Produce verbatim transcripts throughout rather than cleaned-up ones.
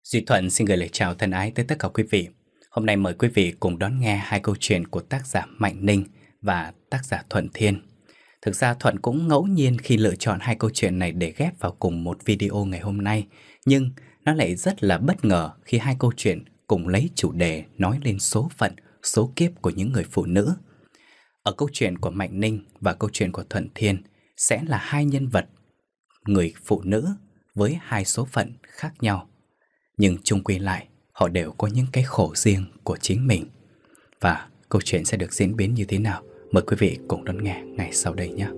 Duy Thuận xin gửi lời chào thân ái tới tất cả quý vị. Hôm nay mời quý vị cùng đón nghe hai câu chuyện của tác giả Mạnh Ninh và tác giả Thuận Thiên. Thực ra Thuận cũng ngẫu nhiên khi lựa chọn hai câu chuyện này để ghép vào cùng một video ngày hôm nay, nhưng nó lại rất là bất ngờ khi hai câu chuyện cùng lấy chủ đề nói lên số phận, số kiếp của những người phụ nữ. Ở câu chuyện của Mạnh Ninh và câu chuyện của Thuận Thiên sẽ là hai nhân vật người phụ nữ với hai số phận khác nhau. Nhưng chung quy lại, họ đều có những cái khổ riêng của chính mình. Và câu chuyện sẽ được diễn biến như thế nào? Mời quý vị cùng đón nghe ngay sau đây nhé.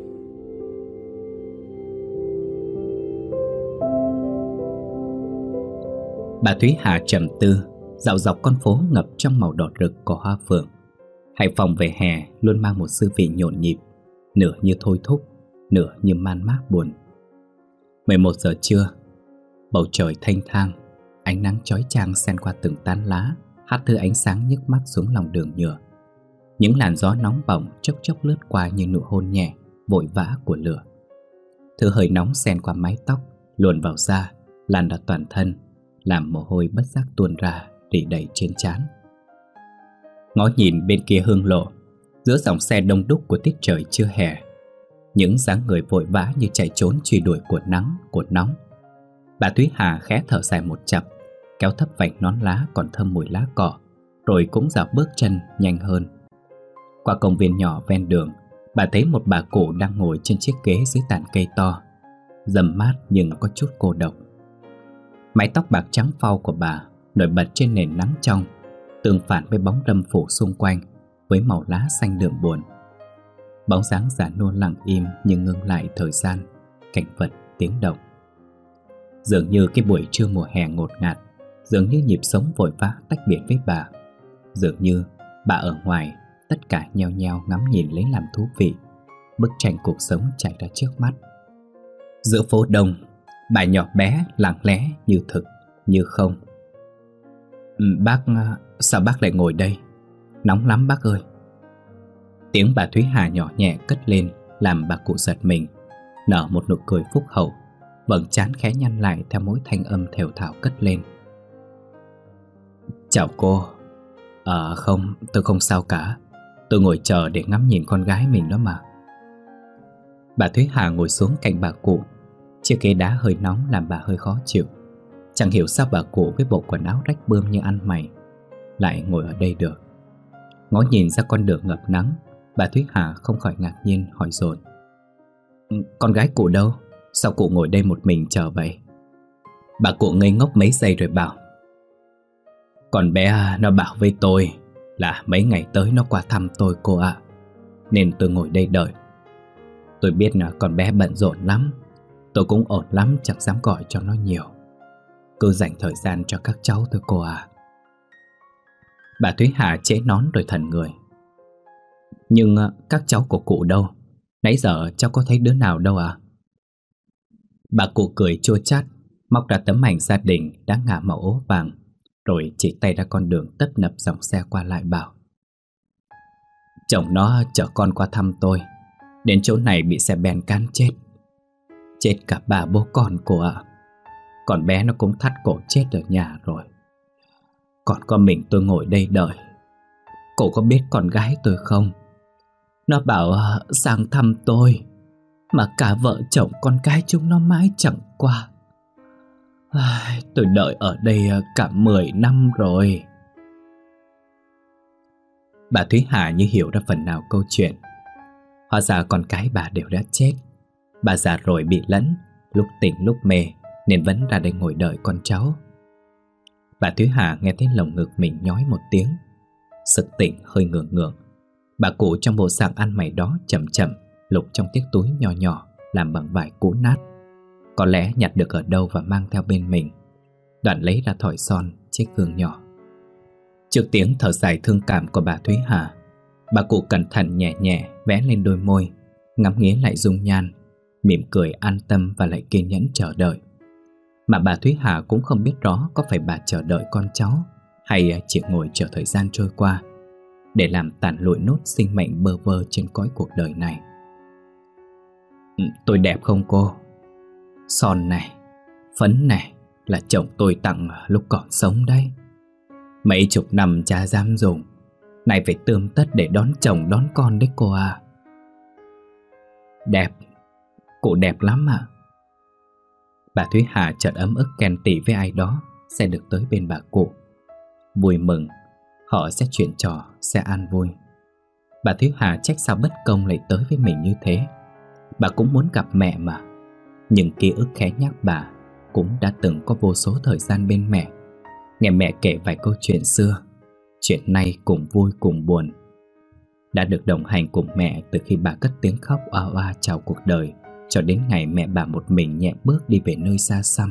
Bà Thúy Hà trầm tư, dạo dọc con phố ngập trong màu đỏ rực của hoa phượng. Hải Phòng về hè luôn mang một dư vị nhộn nhịp, nửa như thôi thúc, nửa như man mác buồn. mười một giờ trưa, bầu trời thanh thang, ánh nắng chói chang xen qua từng tán lá, hắt thứ ánh sáng nhức mắt xuống lòng đường nhựa. Những làn gió nóng bỏng chốc chốc lướt qua như nụ hôn nhẹ, vội vã của lửa. Thứ hơi nóng xen qua mái tóc, luồn vào da, lan ra toàn thân, làm mồ hôi bất giác tuôn ra, rỉ đầy trên trán. Ngó nhìn bên kia hương lộ, giữa dòng xe đông đúc của tiết trời trưa hè, những dáng người vội vã như chạy trốn truy đuổi của nắng, của nóng. Bà Thúy Hà khẽ thở dài một chặp, kéo thấp vành nón lá còn thơm mùi lá cỏ, rồi cũng dạo bước chân nhanh hơn. Qua công viên nhỏ ven đường, bà thấy một bà cụ đang ngồi trên chiếc ghế dưới tàn cây to, râm mát nhưng có chút cô độc. Mái tóc bạc trắng phau của bà nổi bật trên nền nắng trong, tương phản với bóng râm phủ xung quanh với màu lá xanh đượm buồn. Bóng dáng già nua lặng im nhưng ngưng lại thời gian, cảnh vật, tiếng động. Dường như cái buổi trưa mùa hè ngột ngạt, dường như nhịp sống vội vã tách biệt với bà. Dường như bà ở ngoài, tất cả nheo nheo ngắm nhìn lấy làm thú vị, bức tranh cuộc sống chạy ra trước mắt. Giữa phố đông, bà nhỏ bé lặng lẽ như thực, như không. Bác, sao bác lại ngồi đây? Nóng lắm bác ơi. Tiếng bà Thúy Hà nhỏ nhẹ cất lên làm bà cụ giật mình, nở một nụ cười phúc hậu, vầng trán khẽ nhăn lại theo mỗi thanh âm thều thào cất lên. Chào cô. Ờ à, không, tôi không sao cả. Tôi ngồi chờ để ngắm nhìn con gái mình đó mà. Bà Thúy Hà ngồi xuống cạnh bà cụ. Chiếc ghế đá hơi nóng làm bà hơi khó chịu. Chẳng hiểu sao bà cụ với bộ quần áo rách bươm như ăn mày lại ngồi ở đây được. Ngó nhìn ra con đường ngập nắng, bà Thúy Hà không khỏi ngạc nhiên hỏi dồn: Con gái cụ đâu? Sao cụ ngồi đây một mình chờ vậy? Bà cụ ngây ngốc mấy giây rồi bảo: Con bé nó bảo với tôi là mấy ngày tới nó qua thăm tôi cô ạ, nên tôi ngồi đây đợi. Tôi biết là con bé bận rộn lắm, tôi cũng ổn lắm chẳng dám gọi cho nó nhiều. Cứ dành thời gian cho các cháu thôi cô à. Bà Thúy Hà trễ nón rồi thẫn người: Nhưng các cháu của cụ đâu? Nãy giờ cháu có thấy đứa nào đâu à? Bà cụ cười chua chát, móc ra tấm ảnh gia đình đã ngả màu ố vàng, rồi chỉ tay ra con đường tấp nập dòng xe qua lại bảo: Chồng nó chở con qua thăm tôi, đến chỗ này bị xe ben cán chết. Chết cả bà bố con cô ạ. Còn bé nó cũng thắt cổ chết ở nhà rồi. Còn có mình tôi ngồi đây đợi. Cô có biết con gái tôi không? Nó bảo sang thăm tôi, mà cả vợ chồng con cái chúng nó mãi chẳng qua. À, tôi đợi ở đây cả mười năm rồi. Bà Thúy Hà như hiểu ra phần nào câu chuyện. Hóa ra con cái bà đều đã chết. Bà già rồi bị lẫn, lúc tỉnh lúc mê, nên vẫn ra đây ngồi đợi con cháu. Bà Thúy Hà nghe thấy lồng ngực mình nhói một tiếng, sực tỉnh hơi ngượng ngượng. Bà cụ trong bộ dạng ăn mày đó chậm chậm lục trong chiếc túi nhỏ nhỏ làm bằng vải cũ nát, có lẽ nhặt được ở đâu và mang theo bên mình. Đoạn lấy ra thỏi son, chiếc gương nhỏ. Trước tiếng thở dài thương cảm của bà Thúy Hà, bà cụ cẩn thận nhẹ nhẹ vẽ lên đôi môi, ngắm nghía lại dung nhan, mỉm cười an tâm và lại kiên nhẫn chờ đợi. Mà bà Thúy Hà cũng không biết rõ có phải bà chờ đợi con cháu hay chỉ ngồi chờ thời gian trôi qua để làm tàn lụi nốt sinh mệnh bơ vơ trên cõi cuộc đời này. Tôi đẹp không cô? Son này, phấn này, là chồng tôi tặng lúc còn sống đấy. Mấy chục năm cha dám dùng, nay phải tươm tất để đón chồng đón con đấy cô à. Đẹp, cụ đẹp lắm à. Bà Thúy Hà chợt ấm ức ghen tị với ai đó sẽ được tới bên bà cụ. Vui mừng, họ sẽ chuyện trò, sẽ an vui. Bà Thúy Hà trách sao bất công lại tới với mình như thế. Bà cũng muốn gặp mẹ mà. Nhưng ký ức khẽ nhắc bà cũng đã từng có vô số thời gian bên mẹ, nghe mẹ kể vài câu chuyện xưa, chuyện nay cùng vui cùng buồn. Đã được đồng hành cùng mẹ từ khi bà cất tiếng khóc oa oa chào cuộc đời, cho đến ngày mẹ bà một mình nhẹ bước đi về nơi xa xăm.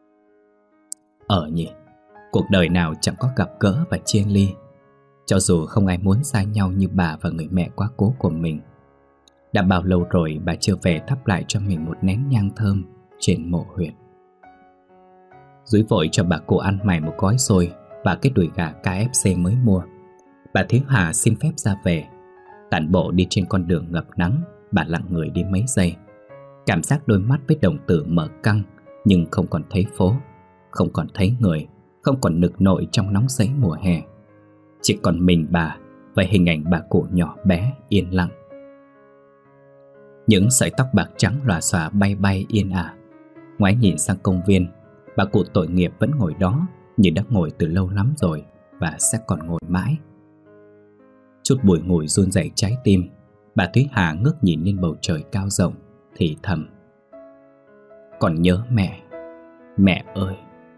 Ở nhỉ, cuộc đời nào chẳng có gặp gỡ và chia ly. Cho dù không ai muốn xa nhau như bà và người mẹ quá cố của mình. Đã bao lâu rồi bà chưa về thắp lại cho mình một nén nhang thơm trên mộ huyệt. Dúi vội cho bà cụ ăn mày một gói xôi và cái đùi gà ca ép xê mới mua. Bà Thúy Hà xin phép ra về. Tản bộ đi trên con đường ngập nắng, bà lặng người đi mấy giây. Cảm giác đôi mắt với đồng tử mở căng, nhưng không còn thấy phố, không còn thấy người, không còn nực nội trong nóng giấy mùa hè. Chỉ còn mình bà và hình ảnh bà cụ nhỏ bé yên lặng. Những sợi tóc bạc trắng lòa xòa bay bay yên ả. Ngoái nhìn sang công viên, bà cụ tội nghiệp vẫn ngồi đó, như đã ngồi từ lâu lắm rồi và sẽ còn ngồi mãi. Chút bùi ngùi run rẩy trái tim, bà Thúy Hà ngước nhìn lên bầu trời cao rộng, thì thầm: còn nhớ mẹ, mẹ ơi.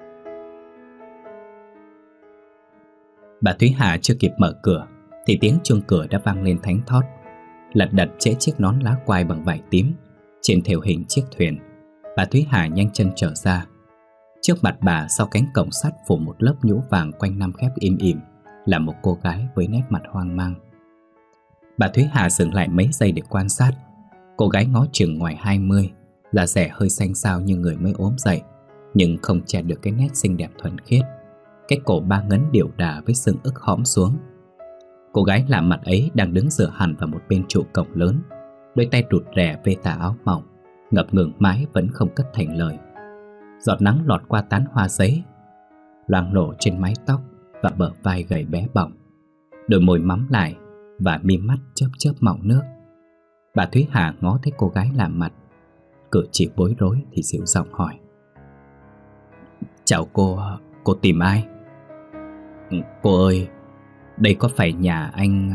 Bà Thúy Hà chưa kịp mở cửa thì tiếng chuông cửa đã vang lên thánh thót. Lật đật trễ chiếc nón lá quai bằng vải tím, trên thêu hình chiếc thuyền. Bà Thúy Hà nhanh chân trở ra. Trước mặt bà, sau cánh cổng sắt phủ một lớp nhũ vàng quanh năm khép im ỉm, là một cô gái với nét mặt hoang mang. Bà Thúy Hà dừng lại mấy giây để quan sát. Cô gái ngó chừng ngoài hai mươi, da dẻ hơi xanh xao như người mới ốm dậy, nhưng không che được cái nét xinh đẹp thuần khiết. Cái cổ ba ngấn điệu đà với xương ức hõm xuống. Cô gái lạ mặt ấy đang đứng dựa hẳn vào một bên trụ cổng lớn, đôi tay rụt rè vê tà áo mỏng, ngập ngừng mãi vẫn không cất thành lời. Giọt nắng lọt qua tán hoa giấy, loang lổ trên mái tóc và bờ vai gầy bé bỏng. Đôi môi mắm lại và mi mắt chớp chớp mọng nước. Bà Thúy Hà ngó thấy cô gái lạ mặt, cử chỉ bối rối thì dịu giọng hỏi: chào cô, cô tìm ai? Cô ơi, đây có phải nhà anh...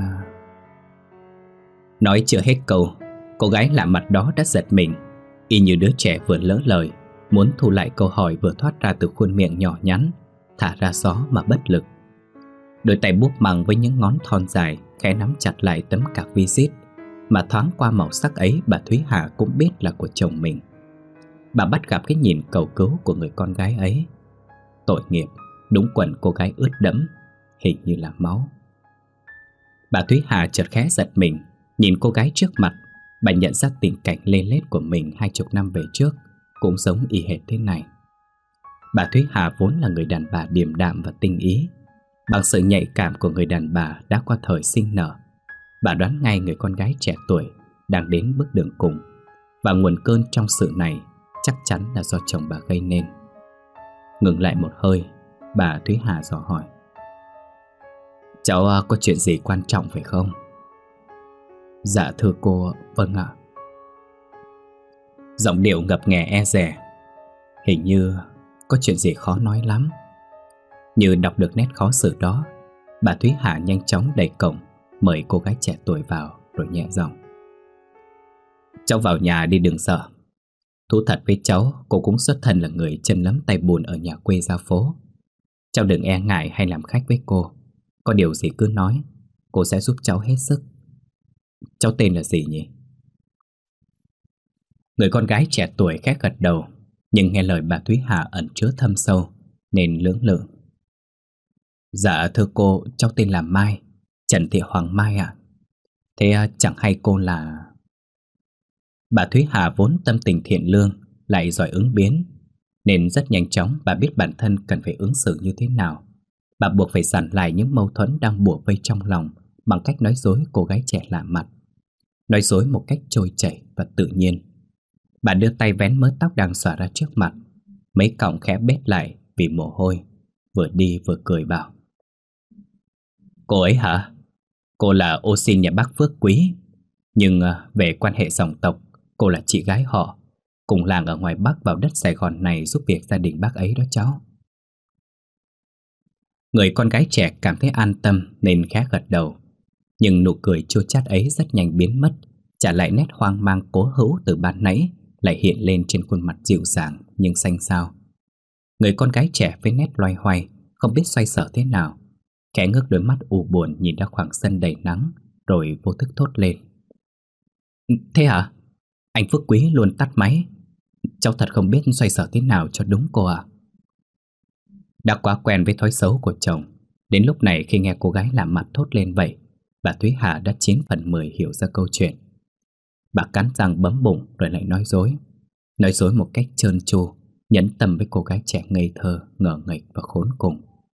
Nói chưa hết câu, cô gái lạ mặt đó đã giật mình, y như đứa trẻ vừa lỡ lời, muốn thu lại câu hỏi vừa thoát ra từ khuôn miệng nhỏ nhắn, thả ra gió mà bất lực. Đôi tay búp măng với những ngón thon dài khẽ nắm chặt lại tấm cạc visit, mà thoáng qua màu sắc ấy bà Thúy Hà cũng biết là của chồng mình. Bà bắt gặp cái nhìn cầu cứu của người con gái ấy. Tội nghiệp, đúng quần cô gái ướt đẫm, hình như là máu. Bà Thúy Hà chợt khẽ giật mình, nhìn cô gái trước mặt. Bà nhận ra tình cảnh lê lết của mình hai chục năm về trước cũng giống y hệt thế này. Bà Thúy Hà vốn là người đàn bà điềm đạm và tinh ý. Bằng sự nhạy cảm của người đàn bà đã qua thời sinh nở, bà đoán ngay người con gái trẻ tuổi đang đến bước đường cùng, và nguồn cơn trong sự này chắc chắn là do chồng bà gây nên. Ngừng lại một hơi, bà Thúy Hà dò hỏi: cháu có chuyện gì quan trọng phải không? Dạ thưa cô, vâng ạ. Giọng điệu ngập ngè e dè. Hình như có chuyện gì khó nói lắm. Như đọc được nét khó xử đó, bà Thúy Hà nhanh chóng đẩy cổng, mời cô gái trẻ tuổi vào, rồi nhẹ giọng: cháu vào nhà đi, đừng sợ. Thú thật với cháu, cô cũng xuất thân là người chân lấm tay bùn ở nhà quê ra phố. Cháu đừng e ngại hay làm khách với cô. Có điều gì cứ nói, cô sẽ giúp cháu hết sức. Cháu tên là gì nhỉ? Người con gái trẻ tuổi khẽ gật đầu, nhưng nghe lời bà Thúy Hà ẩn chứa thâm sâu nên lưỡng lự. Dạ thưa cô, cháu tên là Mai, Trần Thị Hoàng Mai ạ. Thế chẳng hay cô là... Bà Thúy Hà vốn tâm tình thiện lương, lại giỏi ứng biến, nên rất nhanh chóng bà biết bản thân cần phải ứng xử như thế nào. Bà buộc phải dằn lại những mâu thuẫn đang bủa vây trong lòng bằng cách nói dối cô gái trẻ lạ mặt. Nói dối một cách trôi chảy và tự nhiên. Bà đưa tay vén mớ tóc đang xõa ra trước mặt. mấy cọng khẽ bết lại vì mồ hôi, vừa đi vừa cười bảo: Cô ấy hả? Cô là ô xin nhà bác Phước Quý. Nhưng về quan hệ dòng tộc, cô là chị gái họ, cùng làng ở ngoài Bắc vào đất Sài Gòn này giúp việc gia đình bác ấy đó cháu. Người con gái trẻ cảm thấy an tâm nên khẽ gật đầu. Nhưng nụ cười chua chát ấy rất nhanh biến mất, trả lại nét hoang mang cố hữu từ ban nãy lại hiện lên trên khuôn mặt dịu dàng nhưng xanh xao. Người con gái trẻ với nét loay hoay, không biết xoay sở thế nào, khẽ ngước đôi mắt u buồn nhìn ra khoảng sân đầy nắng, rồi vô thức thốt lên: Thế hả? Anh Phước Quý luôn tắt máy. Cháu thật không biết xoay sở thế nào cho đúng cô ạ. Đã quá quen với thói xấu của chồng, đến lúc này khi nghe cô gái làm mặt thốt lên vậy, bà Thúy Hà đã chín phần mười hiểu ra câu chuyện. Bà cắn răng bấm bụng rồi lại nói dối. Nói dối một cách trơn tru, nhẫn tâm với cô gái trẻ ngây thơ, ngờ nghệch và khốn cùng.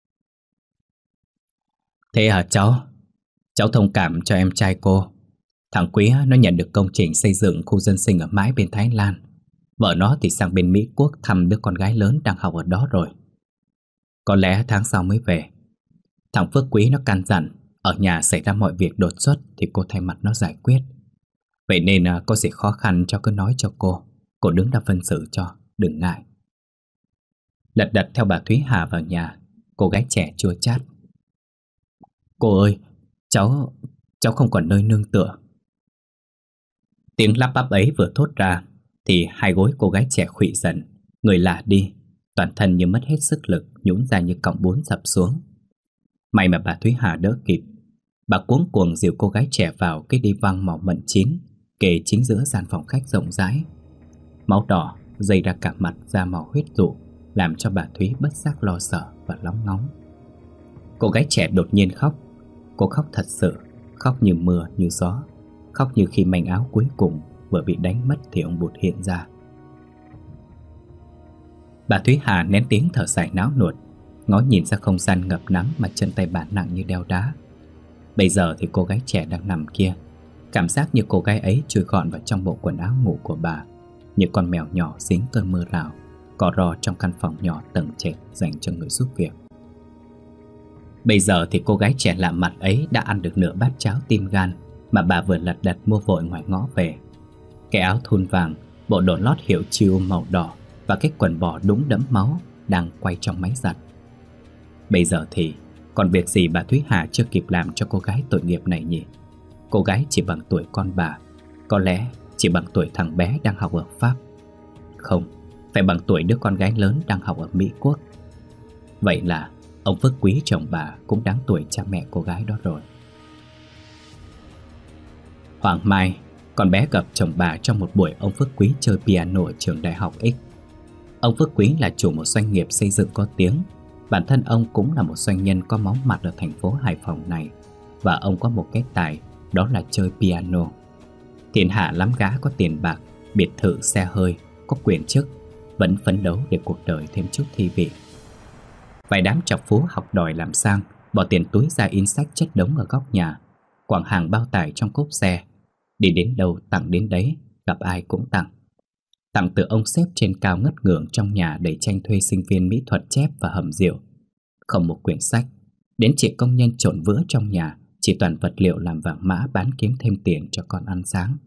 Thế hả cháu? Cháu thông cảm cho em trai cô. Thằng Quý nó nhận được công trình xây dựng khu dân sinh ở mãi bên Thái Lan. Vợ nó thì sang bên Mỹ Quốc thăm đứa con gái lớn đang học ở đó rồi. Có lẽ tháng sau mới về. Thằng Phước Quý nó căn dặn ở nhà xảy ra mọi việc đột xuất thì cô thay mặt nó giải quyết. Vậy nên có gì khó khăn cháu cứ nói cho cô, cô đứng ra phân xử cho, đừng ngại. Lật đật theo bà Thúy Hà vào nhà, cô gái trẻ chua chát: Cô ơi, cháu, cháu không còn nơi nương tựa. Tiếng lắp bắp ấy vừa thốt ra thì hai gối cô gái trẻ khuỵu dần, người lả đi, toàn thân như mất hết sức lực, nhũn ra như cọng bún sập xuống. May mà bà Thúy Hà đỡ kịp. Bà cuống cuồng dìu cô gái trẻ vào cái đi văng màu mận chín kề chính giữa gian phòng khách rộng rãi. Máu đỏ dây ra cả mặt da màu huyết dụ, làm cho bà Thúy bất giác lo sợ và lóng ngóng. Cô gái trẻ đột nhiên khóc. Cô khóc thật sự, khóc như mưa như gió, khóc như khi manh áo cuối cùng vừa bị đánh mất thì ông Bụt hiện ra. Bà Thúy Hà nén tiếng thở dài náo nuột, ngó nhìn ra không gian ngập nắng mà chân tay bà nặng như đeo đá. Bây giờ thì cô gái trẻ đang nằm kia, cảm giác như cô gái ấy chui gọn vào trong bộ quần áo ngủ của bà, như con mèo nhỏ dính cơn mưa rào, cò rò trong căn phòng nhỏ tầng trệt dành cho người giúp việc. Bây giờ thì cô gái trẻ lạ mặt ấy đã ăn được nửa bát cháo tim gan mà bà vừa lật đật mua vội ngoài ngõ về. Cái áo thun vàng, bộ đồ lót hiệu chiêu màu đỏ và cái quần bò đúng đẫm máu đang quay trong máy giặt. Bây giờ thì còn việc gì bà Thúy Hà chưa kịp làm cho cô gái tội nghiệp này nhỉ? Cô gái chỉ bằng tuổi con bà, có lẽ chỉ bằng tuổi thằng bé đang học ở Pháp. Không, phải bằng tuổi đứa con gái lớn đang học ở Mỹ Quốc. Vậy là ông Phước Quý chồng bà cũng đáng tuổi cha mẹ cô gái đó rồi. Hoàng mai, con bé gặp chồng bà trong một buổi ông Phước Quý chơi piano ở trường đại học X. Ông Phước Quý là chủ một doanh nghiệp xây dựng có tiếng. Bản thân ông cũng là một doanh nhân có máu mặt ở thành phố Hải Phòng này. Và ông có một cái tài, đó là chơi piano. Thiên hạ lắm gã có tiền bạc, biệt thự xe hơi, có quyền chức, vẫn phấn đấu để cuộc đời thêm chút thi vị. Vài đám chọc phú học đòi làm sang, bỏ tiền túi ra in sách chất đống ở góc nhà, quảng hàng bao tải trong cốp xe. Đi đến đâu tặng đến đấy, gặp ai cũng tặng. Tặng từ ông sếp trên cao ngất ngưởng trong nhà đầy tranh thuê sinh viên mỹ thuật chép và hầm rượu. Không một quyển sách, đến chị công nhân trộn vữa trong nhà, chỉ toàn vật liệu làm vàng mã bán kiếm thêm tiền cho con ăn sáng.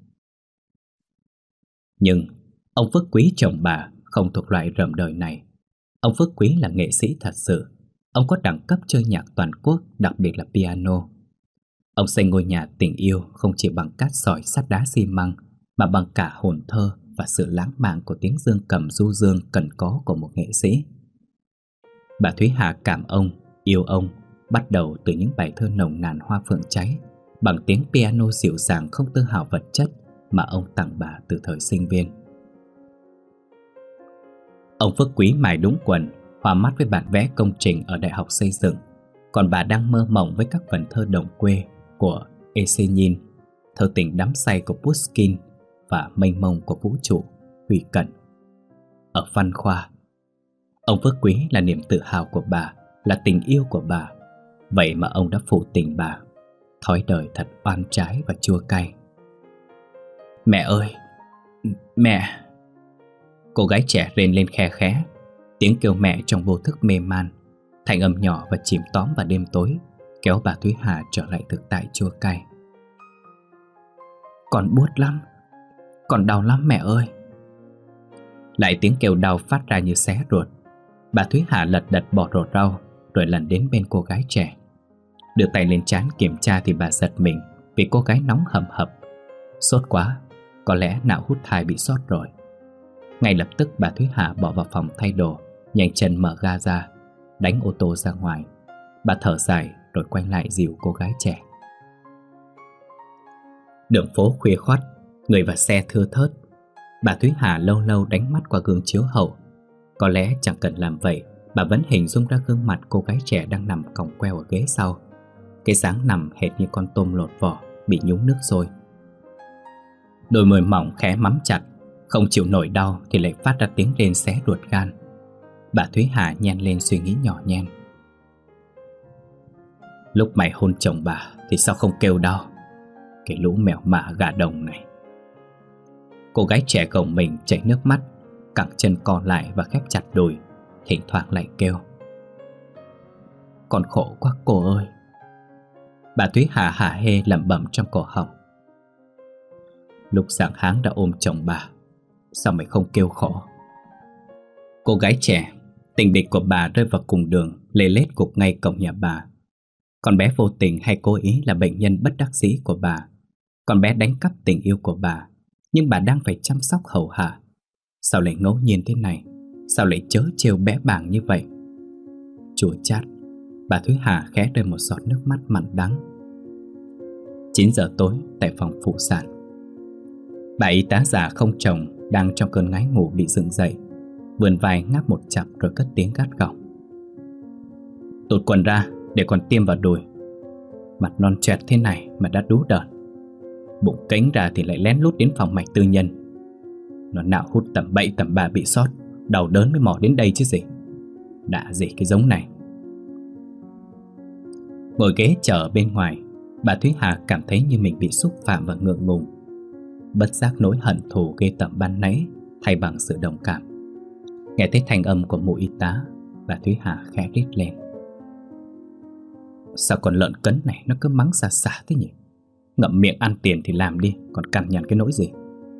Nhưng ông Phước Quý chồng bà không thuộc loại rầm đời này. Ông Phước Quý là nghệ sĩ thật sự. Ông có đẳng cấp chơi nhạc toàn quốc, đặc biệt là piano. Ông xây ngôi nhà tình yêu không chỉ bằng cát sỏi sắt đá xi măng, mà bằng cả hồn thơ và sự lãng mạn của tiếng dương cầm du dương cần có của một nghệ sĩ. Bà Thúy Hà cảm ông, yêu ông, bắt đầu từ những bài thơ nồng nàn hoa phượng cháy, bằng tiếng piano dịu dàng không tư hào vật chất mà ông tặng bà từ thời sinh viên. Ông Phước Quý mài đúng quần, hòa mắt với bản vẽ công trình ở đại học xây dựng, còn bà đang mơ mộng với các vần thơ đồng quê của Esenin, thơ tình đắm say của Pushkin và mênh mông của vũ trụ Huy Cận. Ở văn khoa, ông Phước Quý là niềm tự hào của bà, là tình yêu của bà. Vậy mà ông đã phụ tình bà. Thói đời thật oan trái và chua cay. Mẹ ơi, mẹ! Cô gái trẻ rên lên khe khẽ. Tiếng kêu mẹ trong vô thức mê man, thanh âm nhỏ và chìm tóm vào đêm tối, kéo bà Thúy Hà trở lại thực tại chua cay. Con buốt lắm, con đau lắm mẹ ơi. Lại tiếng kêu đau phát ra như xé ruột. Bà Thúy Hà lật đật bỏ rổ rau, rồi lần đến bên cô gái trẻ. Đưa tay lên trán kiểm tra thì bà giật mình vì cô gái nóng hầm hập. Sốt quá, có lẽ não hút thai bị sót rồi. Ngay lập tức bà Thúy Hà bỏ vào phòng thay đồ, nhanh chân mở ga ra, đánh ô tô ra ngoài. Bà thở dài rồi quay lại dìu cô gái trẻ. Đường phố khuya khoắt, người và xe thưa thớt. Bà Thúy Hà lâu lâu đánh mắt qua gương chiếu hậu. Có lẽ chẳng cần làm vậy, bà vẫn hình dung ra gương mặt cô gái trẻ đang nằm còng queo ở ghế sau. Cái dáng nằm hệt như con tôm lột vỏ, bị nhúng nước sôi. Đôi môi mỏng khẽ mắm chặt, không chịu nổi đau thì lại phát ra tiếng rên xé ruột gan. Bà Thúy Hà nhen lên suy nghĩ nhỏ nhen. Lúc mày hôn chồng bà thì sao không kêu đau? Cái lũ mèo mả gà đồng này. Cô gái trẻ gồng mình chảy nước mắt, cẳng chân co lại và khép chặt đùi, thỉnh thoảng lại kêu. Con khổ quá cô ơi. Bà Thúy Hà hả hê lẩm bẩm trong cổ họng. Lúc sáng háng đã ôm chồng bà, sao mày không kêu khổ? Cô gái trẻ, tình địch của bà rơi vào cùng đường, lê lết gục ngay cổng nhà bà. Con bé vô tình hay cố ý là bệnh nhân bất đắc dĩ của bà. Con bé đánh cắp tình yêu của bà, nhưng bà đang phải chăm sóc hầu hạ. Sao lại ngẫu nhiên thế này? Sao lại chớ trêu bé bàng như vậy? Chua chát, bà Thúy Hà khẽ rơi một giọt nước mắt mặn đắng. Chín giờ tối tại phòng phụ sản. Bà y tá già không chồng đang trong cơn ngái ngủ bị dựng dậy, vươn vai ngáp một chặp rồi cất tiếng gắt gỏng. Tụt quần ra để còn tiêm vào đùi. Mặt non choẹt thế này mà đã đú đợn. Bụng cánh ra thì lại lén lút đến phòng mạch tư nhân. Nó nạo hút tầm bậy tầm bạ bị sót, đau đớn mới mò đến đây chứ gì. Đã gì cái giống này. Ngồi ghế chờ bên ngoài, bà Thúy Hà cảm thấy như mình bị xúc phạm và ngượng ngùng. Bất giác nỗi hận thù ghê tởm ban nãy thay bằng sự đồng cảm. Nghe thấy thanh âm của mụ y tá, bà Thúy Hà khẽ rít lên. Sao con lợn cấn này nó cứ mắng xà xả thế nhỉ? Ngậm miệng ăn tiền thì làm đi, còn cằn nhằn cái nỗi gì?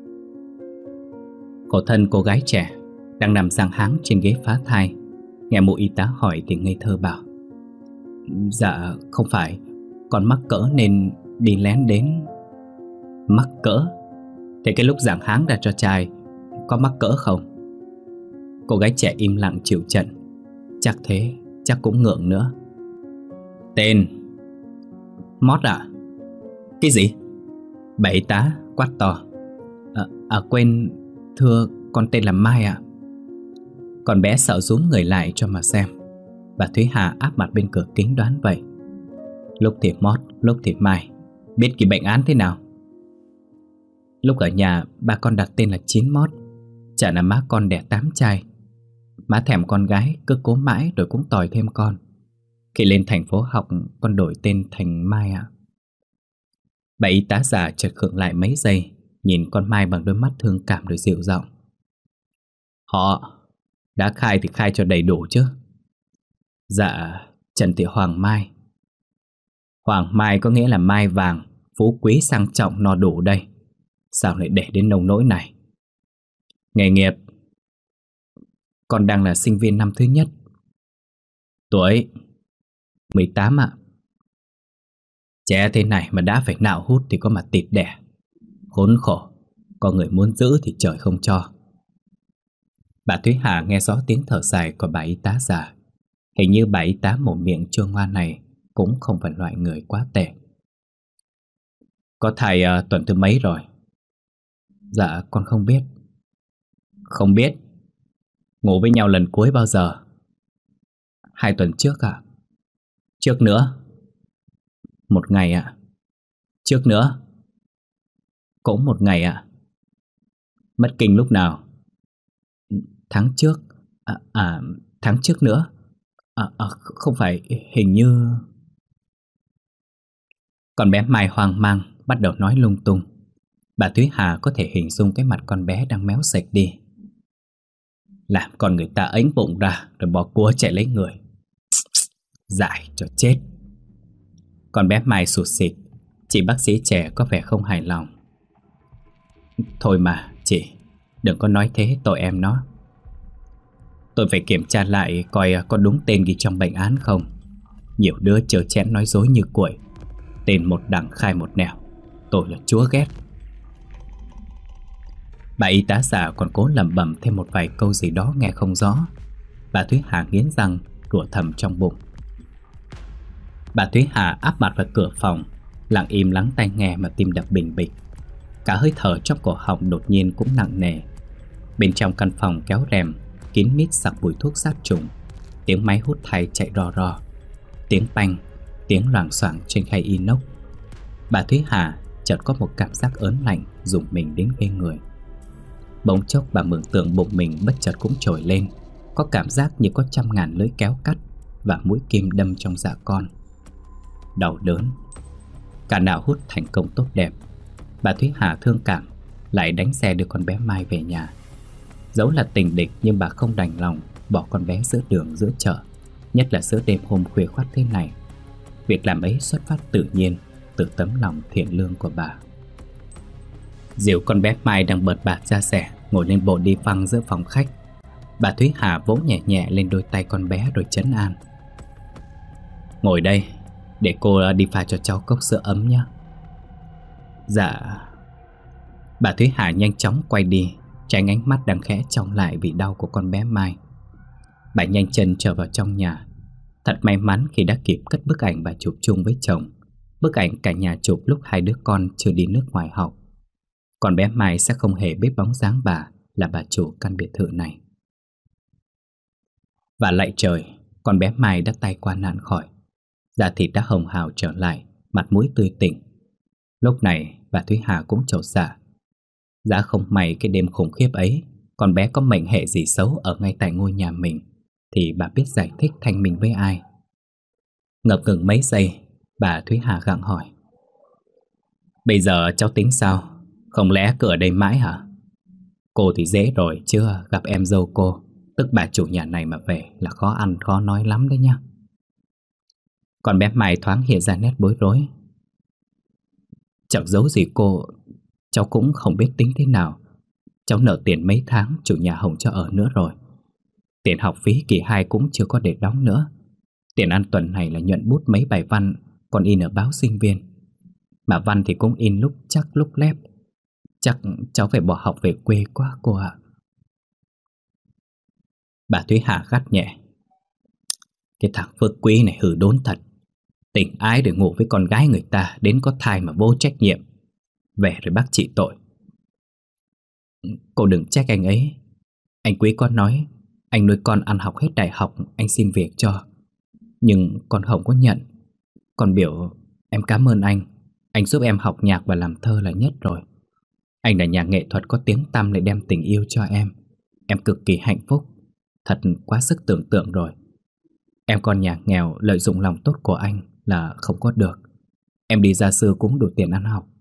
Khổ thân cô gái trẻ đang nằm giang háng trên ghế phá thai, nghe mụ y tá hỏi thì ngây thơ bảo. Dạ không phải, con mắc cỡ nên đi lén đến. Mắc cỡ? Thế cái lúc giảng háng ra cho trai có mắc cỡ không? Cô gái trẻ im lặng chịu trận. Chắc thế, chắc cũng ngượng nữa. Tên Mót ạ. À? Cái gì? Bà y tá quát to. À, à quên, thưa con tên là Mai ạ. À? Con bé sợ rúm người lại cho mà xem. Bà Thúy Hà áp mặt bên cửa kính đoán vậy. Lúc thì Mót, lúc thì Mai. Biết kỳ bệnh án thế nào? Lúc ở nhà ba con đặt tên là Chín Mót. Chả là má con đẻ tám trai. Má thèm con gái cứ cố mãi rồi cũng tòi thêm con. Khi lên thành phố học con đổi tên thành Mai ạ. À. Bà y tá già chợt khựng lại mấy giây, nhìn con Mai bằng đôi mắt thương cảm rồi dịu giọng. Họ đã khai thì khai cho đầy đủ chứ? Dạ, Trần Thị Hoàng Mai. Hoàng Mai có nghĩa là mai vàng, phú quý sang trọng no đủ đây. Sao lại để đến nông nỗi này? Nghề nghiệp? Con đang là sinh viên năm thứ nhất. Tuổi? mười tám ạ. Trẻ thế này mà đã phải nạo hút thì có mà tịt đẻ. Khốn khổ, có người muốn giữ thì trời không cho. Bà Thúy Hà nghe rõ tiếng thở dài của bà y tá già. Hình như bà y tá mồm miệng chua ngoan này cũng không phải loại người quá tệ. Có thầy uh, tuần thứ mấy rồi? Dạ con không biết. Không biết? Ngủ với nhau lần cuối bao giờ? Hai tuần trước ạ. À? Trước nữa? Một ngày ạ. À? Trước nữa? Cũng một ngày ạ. À? Mất kinh lúc nào? Tháng trước. À, à tháng trước nữa. À, à, không phải, hình như... Con bé Mai hoang mang bắt đầu nói lung tung. Bà Thúy Hà có thể hình dung cái mặt con bé đang méo sạch đi. làm con người ta ếnh bụng ra rồi bỏ cua chạy lấy người. Dại cho chết. Con bé Mai sụt sịt. Chị bác sĩ trẻ có vẻ không hài lòng. Thôi mà chị, đừng có nói thế, tội em nó. Tôi phải kiểm tra lại coi có đúng tên ghi trong bệnh án không. Nhiều đứa chờ chén nói dối như quậy. Tên một đằng khai một nẻo. Tôi là chúa ghét. Bà y tá già còn cố lẩm bẩm thêm một vài câu gì đó nghe không rõ. Bà Thúy Hà nghiến răng rủa thầm trong bụng. Bà Thúy Hà áp mặt vào cửa phòng, lặng im lắng tai nghe mà tim đập bình bịch. Cả hơi thở trong cổ họng đột nhiên cũng nặng nề. Bên trong căn phòng kéo rèm, kín mít sặc mùi thuốc sát trùng. Tiếng máy hút thay chạy rò rò, tiếng panh, tiếng loảng xoảng trên khay inox. Bà Thúy Hà chợt có một cảm giác ớn lạnh rùng mình đến ghê người. Bỗng chốc bà mường tượng bụng mình bất chợt cũng trồi lên, có cảm giác như có trăm ngàn lưỡi kéo cắt và mũi kim đâm trong dạ con. Đau đớn. Cả não hút thành công tốt đẹp. Bà Thúy Hà thương cảm, lại đánh xe đưa con bé Mai về nhà. Dẫu là tình địch nhưng bà không đành lòng bỏ con bé giữa đường giữa chợ, nhất là giữa đêm hôm khuya khoắt thế này. Việc làm ấy xuất phát tự nhiên từ tấm lòng thiện lương của bà. Dìu con bé Mai đang bợt bạt ra xe, ngồi lên bộ đi phăng giữa phòng khách. Bà Thúy Hà vỗ nhẹ nhẹ lên đôi tay con bé rồi trấn an. Ngồi đây, để cô đi pha cho cháu cốc sữa ấm nhé. Dạ. Bà Thúy Hà nhanh chóng quay đi, tránh ánh mắt đang khẽ tròng lại vì đau của con bé Mai. Bà nhanh chân trở vào trong nhà. Thật may mắn khi đã kịp cất bức ảnh bà chụp chung với chồng. Bức ảnh cả nhà chụp lúc hai đứa con chưa đi nước ngoài học. Con bé Mai sẽ không hề biết bóng dáng bà là bà chủ căn biệt thự này. Và lạy trời, con bé Mai đã tay qua nạn khỏi. Da thịt đã hồng hào trở lại, mặt mũi tươi tỉnh. Lúc này bà Thúy Hà cũng chột dạ. Giá không may cái đêm khủng khiếp ấy, con bé có mệnh hệ gì xấu ở ngay tại ngôi nhà mình, thì bà biết giải thích thanh minh với ai. Ngập ngừng mấy giây, bà Thúy Hà gặng hỏi. Bây giờ cháu tính sao? Không lẽ cứ ở đây mãi hả? Cô thì dễ rồi, chưa gặp em dâu cô, tức bà chủ nhà này mà về là khó ăn khó nói lắm đấy nhá. Con bé Mai thoáng hiện ra nét bối rối. Chẳng giấu gì cô, cháu cũng không biết tính thế nào. Cháu nợ tiền mấy tháng chủ nhà Hồng cho ở nữa rồi. Tiền học phí kỳ hai cũng chưa có để đóng nữa. Tiền ăn tuần này là nhuận bút mấy bài văn còn in ở báo sinh viên. Mà văn thì cũng in lúc chắc lúc lép. Chắc cháu phải bỏ học về quê quá cô ạ. Bà Thúy Hà gắt nhẹ. Cái thằng Phước Quý này hư đốn thật. Tình ái để ngủ với con gái người ta, đến có thai mà vô trách nhiệm. Về rồi bác trị tội. Cô đừng trách anh ấy. Anh Quý có nói anh nuôi con ăn học hết đại học, anh xin việc cho. Nhưng con không có nhận. Con biểu em cảm ơn anh. Anh giúp em học nhạc và làm thơ là nhất rồi. Anh là nhà nghệ thuật có tiếng tăm lại đem tình yêu cho em. Em cực kỳ hạnh phúc. Thật quá sức tưởng tượng rồi. Em con nhà nghèo lợi dụng lòng tốt của anh là không có được. Em đi gia sư cũng đủ tiền ăn học.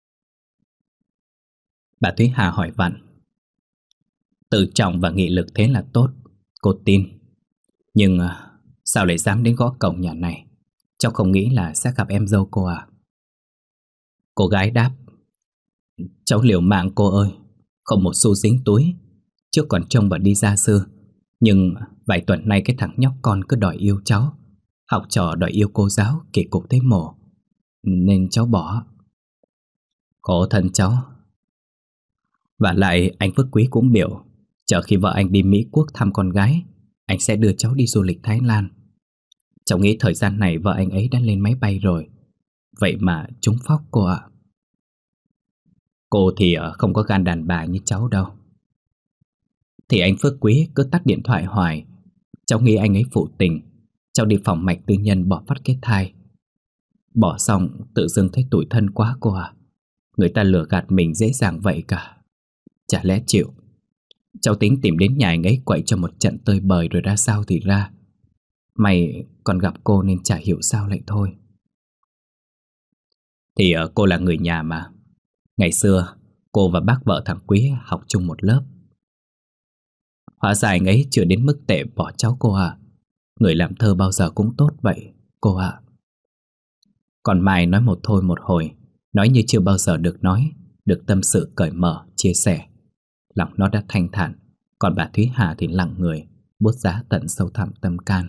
Bà Thúy Hà hỏi vặn. Tự trọng và nghị lực thế là tốt, cô tin. Nhưng sao lại dám đến gõ cổng nhà này? Cháu không nghĩ là sẽ gặp em dâu cô à? Cô gái đáp. Cháu liều mạng cô ơi, không một xu dính túi. Trước còn trông vào đi gia sư, nhưng vài tuần nay cái thằng nhóc con cứ đòi yêu cháu. Học trò đòi yêu cô giáo, kỳ cục thấy mổ. Nên cháu bỏ. Khổ thân cháu. Và lại anh Phước Quý cũng biểu chờ khi vợ anh đi Mỹ Quốc thăm con gái, anh sẽ đưa cháu đi du lịch Thái Lan. Cháu nghĩ thời gian này vợ anh ấy đã lên máy bay rồi. Vậy mà trúng phóc cô ạ. Cô thì không có gan đàn bà như cháu đâu. Thì anh Phước Quý cứ tắt điện thoại hoài. Cháu nghĩ anh ấy phụ tình. Cháu đi phòng mạch tư nhân bỏ phát cái thai. Bỏ xong tự dưng thấy tủi thân quá cô à. Người ta lừa gạt mình dễ dàng vậy cả. Chả lẽ chịu. Cháu tính tìm đến nhà anh ấy quậy cho một trận tơi bời rồi ra sao thì ra. May còn gặp cô nên chả hiểu sao lại thôi. Thì cô là người nhà mà. Ngày xưa cô và bác vợ thằng Quý học chung một lớp. Hóa ra anh ấy chưa đến mức tệ bỏ cháu cô à. Người làm thơ bao giờ cũng tốt vậy, cô ạ. Còn Mai nói một thôi một hồi, nói như chưa bao giờ được nói, được tâm sự cởi mở, chia sẻ. Lòng nó đã thanh thản, còn bà Thúy Hà thì lặng người, buốt giá tận sâu thẳm tâm can.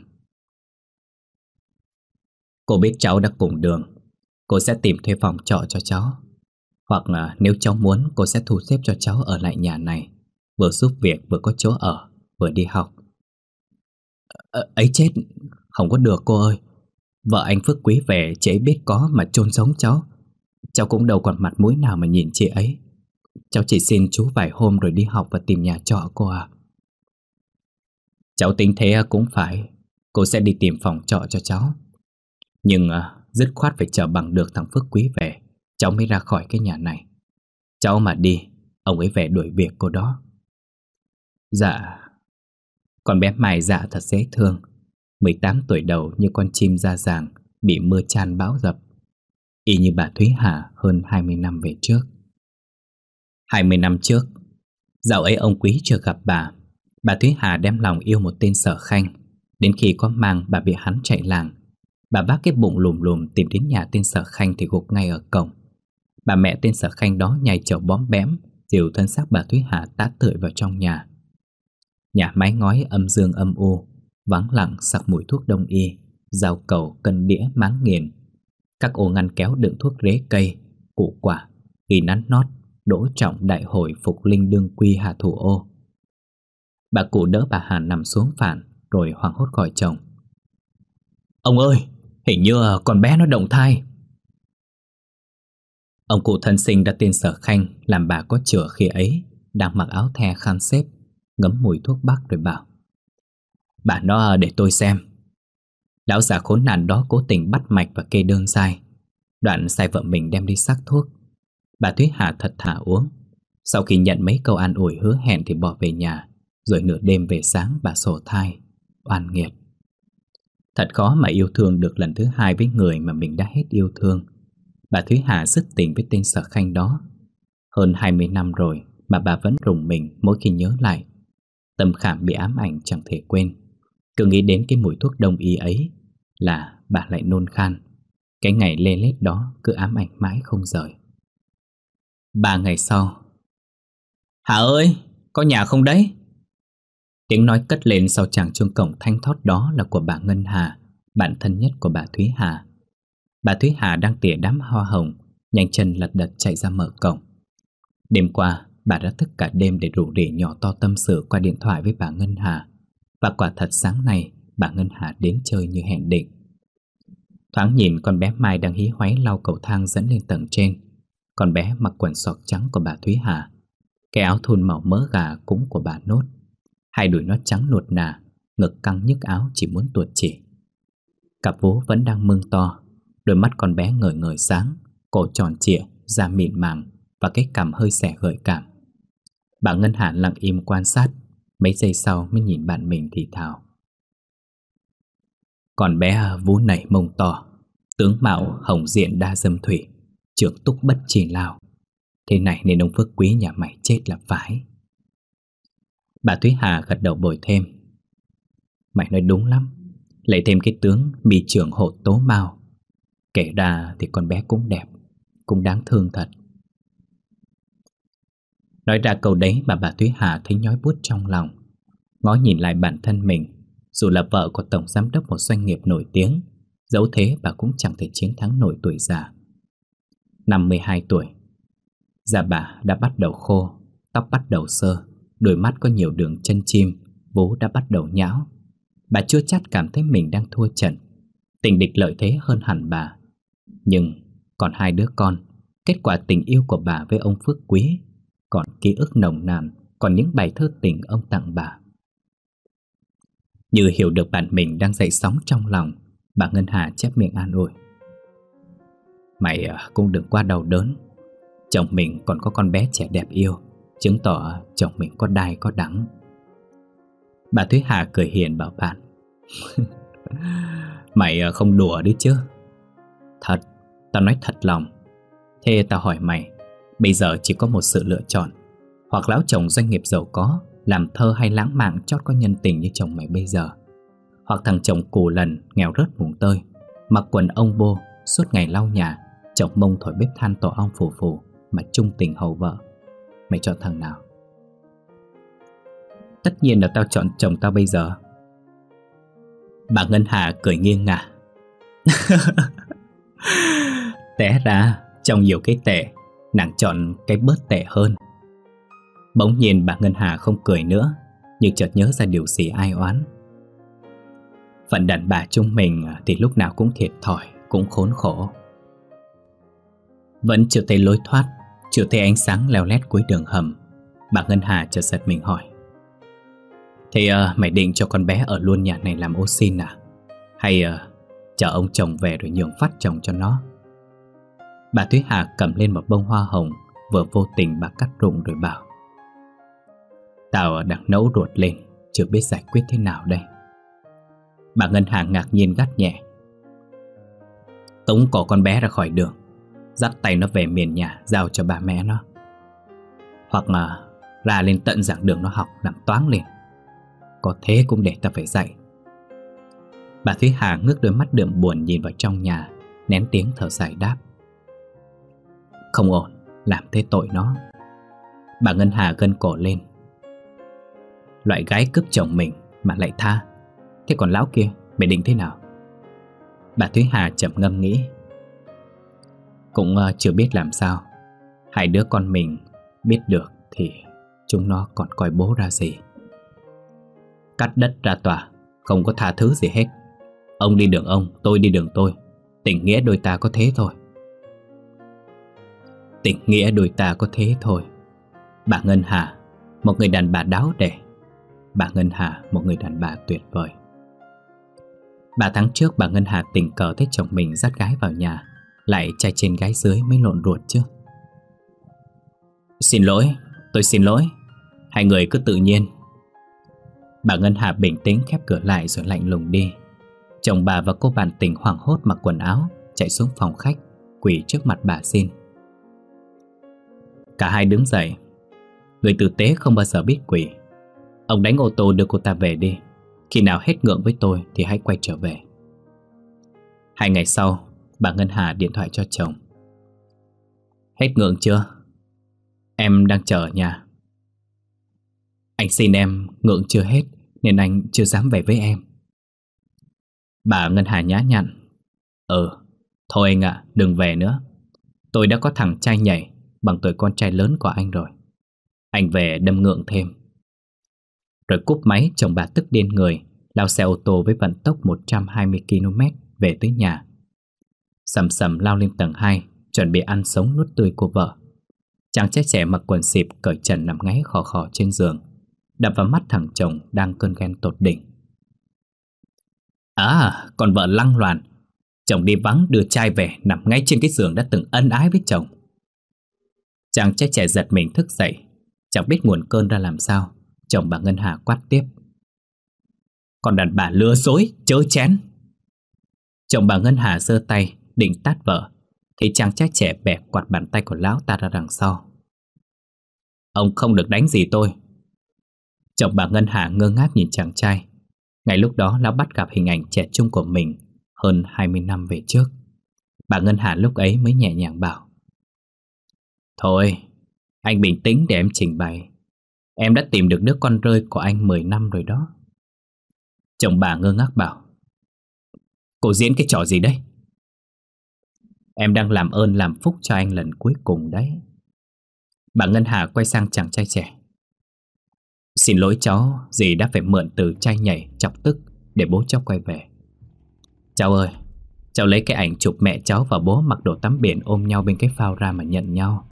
Cô biết cháu đã cùng đường, cô sẽ tìm thuê phòng trọ cho cháu. Hoặc là nếu cháu muốn, cô sẽ thu xếp cho cháu ở lại nhà này, vừa giúp việc vừa có chỗ ở, vừa đi học. Ờ, ấy chết, không có được cô ơi. Vợ anh Phước Quý về, chị ấy biết có mà chôn sống cháu. Cháu cũng đâu còn mặt mũi nào mà nhìn chị ấy. Cháu chỉ xin chú vài hôm rồi đi học và tìm nhà trọ cô à. Cháu tính thế cũng phải. Cô sẽ đi tìm phòng trọ cho cháu. Nhưng à, dứt khoát phải chờ bằng được thằng Phước Quý về, cháu mới ra khỏi cái nhà này. Cháu mà đi, ông ấy về đuổi việc cô đó. Dạ. Con bé Mai dạ thật dễ thương, mười tám tuổi đầu như con chim ra ràng bị mưa chan bão dập, y như bà Thúy Hà hơn hai mươi năm về trước. Hai mươi năm trước, dạo ấy ông Quý chưa gặp bà, bà Thúy Hà đem lòng yêu một tên Sở Khanh. Đến khi có mang, bà bị hắn chạy làng. Bà vác cái bụng lùm lùm tìm đến nhà tên Sở Khanh thì gục ngay ở cổng. Bà mẹ tên Sở Khanh đó nhai chầu bóm bém, dìu thân xác bà Thúy Hà tát tưởi vào trong nhà. Nhà mái ngói âm dương âm u, vắng lặng sặc mùi thuốc đông y, dao cầu, cân đĩa, máng nghiền. Các ô ngăn kéo đựng thuốc rễ cây, củ quả, ghi nắn nót, đỗ trọng đại hội phục linh đương quy hà thủ ô. Bà cụ đỡ bà Hà nằm xuống phản, rồi hoảng hốt gọi chồng. Ông ơi, hình như con bé nó động thai. Ông cụ thân sinh đã tên Sở Khanh, làm bà có chữa khi ấy, đang mặc áo the khăn xếp, ngấm mùi thuốc bắc rồi bảo. Bà nó để tôi xem. Lão già khốn nạn đó cố tình bắt mạch và kê đơn sai, đoạn sai vợ mình đem đi sắc thuốc. Bà Thúy Hà thật thà uống. Sau khi nhận mấy câu an ủi hứa hẹn thì bỏ về nhà. Rồi nửa đêm về sáng bà sổ thai. Oan nghiệt. Thật khó mà yêu thương được lần thứ hai với người mà mình đã hết yêu thương. Bà Thúy Hà dứt tình với tên Sở Khanh đó. Hơn hai mươi năm rồi mà bà vẫn rùng mình mỗi khi nhớ lại. Tâm khảm bị ám ảnh chẳng thể quên. Cứ nghĩ đến cái mùi thuốc đông y ấy là bà lại nôn khan. Cái ngày lê lết đó cứ ám ảnh mãi không rời. Ba ngày sau. Hà ơi, có nhà không đấy? Tiếng nói cất lên sau chàng chuông cổng thanh thót đó là của bà Ngân Hà, bạn thân nhất của bà Thúy Hà. Bà Thúy Hà đang tỉa đám hoa hồng, nhanh chân lật đật chạy ra mở cổng. Đêm qua, bà đã thức cả đêm để rủ rỉ nhỏ to tâm sự qua điện thoại với bà Ngân Hà. Và quả thật sáng nay, bà Ngân Hà đến chơi như hẹn định. Thoáng nhìn con bé Mai đang hí hoáy lau cầu thang dẫn lên tầng trên. Con bé mặc quần sọc trắng của bà Thúy Hà, cái áo thun màu mỡ gà cũng của bà Nốt. Hai đùi nó trắng nuột nà, ngực căng nhức áo chỉ muốn tuột chỉ. Cặp vú vẫn đang mưng to, đôi mắt con bé ngời ngời sáng, cổ tròn trịa, da mịn màng và cái cằm hơi xẻ gợi cảm. Bà Ngân Hà lặng im quan sát, mấy giây sau mới nhìn bạn mình thì thào. Con bé vú nảy mông to, tướng mạo hồng diện đa dâm thủy, trưởng túc bất trì lao. Thế này nên ông Phước Quý nhà mày chết là phải. Bà Thúy Hà gật đầu bồi thêm. Mày nói đúng lắm. Lại thêm cái tướng bị trưởng hộ tố mau. Kể ra thì con bé cũng đẹp, cũng đáng thương thật. Nói ra câu đấy mà bà Thúy Hà thấy nhói buốt trong lòng. Ngó nhìn lại bản thân mình, dù là vợ của tổng giám đốc một doanh nghiệp nổi tiếng, dẫu thế bà cũng chẳng thể chiến thắng nổi tuổi già. Năm mươi hai tuổi, da bà đã bắt đầu khô, tóc bắt đầu xơ, đôi mắt có nhiều đường chân chim, vú đã bắt đầu nhão. Bà chưa chắc cảm thấy mình đang thua trận, tình địch lợi thế hơn hẳn bà. Nhưng còn hai đứa con, kết quả tình yêu của bà với ông Phước Quý, còn ký ức nồng nàn, còn những bài thơ tình ông tặng bà. Như hiểu được bạn mình đang dậy sóng trong lòng, bà Ngân Hà chép miệng an ủi. Mày cũng đừng quá đau đớn. Chồng mình còn có con bé trẻ đẹp yêu, chứng tỏ chồng mình có đai có đắng. Bà Thúy Hà cười hiền bảo bạn. Mày không đùa đấy chứ? Thật, tao nói thật lòng. Thế tao hỏi mày, bây giờ chỉ có một sự lựa chọn. Hoặc lão chồng doanh nghiệp giàu có, làm thơ hay lãng mạn chót có nhân tình như chồng mày bây giờ. Hoặc thằng chồng cù lần, nghèo rớt mùng tơi, mặc quần ông bô, suốt ngày lau nhà, chồng mông thổi bếp than tổ ong phù phù mà chung tình hầu vợ. Mày chọn thằng nào? Tất nhiên là tao chọn chồng tao bây giờ. Bà Ngân Hà cười nghiêng ngả. Té ra trong nhiều cái tệ, nàng chọn cái bớt tệ hơn. Bỗng nhiên bà Ngân Hà không cười nữa, nhưng chợt nhớ ra điều gì ai oán. Phận đàn bà chúng mình thì lúc nào cũng thiệt thòi, cũng khốn khổ. Vẫn chưa thấy lối thoát, chưa thấy ánh sáng leo lét cuối đường hầm, bà Ngân Hà chợt giật mình hỏi: Thế uh, mày định cho con bé ở luôn nhà này làm ô xin à? Hay uh, chờ ông chồng về rồi nhường phát chồng cho nó? Bà Thúy Hà cầm lên một bông hoa hồng vừa vô tình bà cắt rụng rồi bảo: Tao đang nấu ruột lên, chưa biết giải quyết thế nào đây. Bà Ngân Hà ngạc nhiên gắt nhẹ: Tống cổ con bé ra khỏi đường, dắt tay nó về miền nhà giao cho ba mẹ nó. Hoặc là ra lên tận giảng đường nó học làm toán lên. Có thế cũng để ta phải dạy. Bà Thúy Hà ngước đôi mắt đượm buồn nhìn vào trong nhà, nén tiếng thở dài đáp: Không ổn, làm thế tội nó. Bà Ngân Hà gân cổ lên: Loại gái cướp chồng mình mà lại tha, thế còn lão kia mày định thế nào? Bà Thúy Hà trầm ngâm nghĩ: Cũng uh, chưa biết làm sao. Hai đứa con mình biết được thì chúng nó còn coi bố ra gì. Cắt đất ra tòa, không có tha thứ gì hết. Ông đi đường ông, tôi đi đường tôi. Tình nghĩa đôi ta có thế thôi. Tình nghĩa đôi ta có thế thôi. Bà Ngân Hà, một người đàn bà đáo để. Bà Ngân Hà, một người đàn bà tuyệt vời. Ba tháng trước bà Ngân Hà tình cờ thấy chồng mình dắt gái vào nhà, lại trai trên gái dưới mới lộn ruột chứ. Xin lỗi, tôi xin lỗi. Hai người cứ tự nhiên. Bà Ngân Hà bình tĩnh khép cửa lại rồi lạnh lùng đi. Chồng bà và cô bạn tình hoảng hốt mặc quần áo, chạy xuống phòng khách, quỳ trước mặt bà xin. Cả hai đứng dậy. Người tử tế không bao giờ biết quỳ. Ông đánh ô tô đưa cô ta về đi. Khi nào hết ngượng với tôi thì hãy quay trở về. Hai ngày sau, bà Ngân Hà điện thoại cho chồng. Hết ngượng chưa? Em đang chờ ở nhà. Anh xin em, ngượng chưa hết nên anh chưa dám về với em. Bà Ngân Hà nhã nhặn: Ừ, thôi anh ạ, à, đừng về nữa. Tôi đã có thằng trai nhảy bằng tuổi con trai lớn của anh rồi. Anh về đâm ngượng thêm. Rồi cúp máy, chồng bà tức điên người, lao xe ô tô với vận tốc một trăm hai mươi ki lô mét về tới nhà. Sầm sầm lao lên tầng hai, chuẩn bị ăn sống nuốt tươi cô vợ. Chàng trai trẻ mặc quần xịp cởi trần nằm ngáy khò khò trên giường, đập vào mắt thằng chồng đang cơn ghen tột đỉnh. À, con vợ lăng loàn. Chồng đi vắng đưa trai về nằm ngay trên cái giường đã từng ân ái với chồng. Chàng trai trẻ giật mình thức dậy, chẳng biết nguồn cơn ra làm sao. Chồng bà Ngân Hà quát tiếp: Con đàn bà lừa dối, chớ chén. Chồng bà Ngân Hà giơ tay định tát vợ, thì chàng trai trẻ bẻ quạt bàn tay của lão ta ra đằng sau. Ông không được đánh gì tôi. Chồng bà Ngân Hà ngơ ngác nhìn chàng trai. Ngay lúc đó lão bắt gặp hình ảnh trẻ trung của mình hơn hai mươi năm về trước. Bà Ngân Hà lúc ấy mới nhẹ nhàng bảo: Thôi, anh bình tĩnh để em trình bày. Em đã tìm được đứa con rơi của anh mười năm rồi đó. Chồng bà ngơ ngác bảo: Cô diễn cái trò gì đấy? Em đang làm ơn làm phúc cho anh lần cuối cùng đấy. Bà Ngân Hà quay sang chàng trai trẻ: Xin lỗi cháu, dì đã phải mượn từ trai nhảy chọc tức để bố cháu quay về. Cháu ơi, cháu lấy cái ảnh chụp mẹ cháu và bố mặc đồ tắm biển ôm nhau bên cái phao ra mà nhận nhau.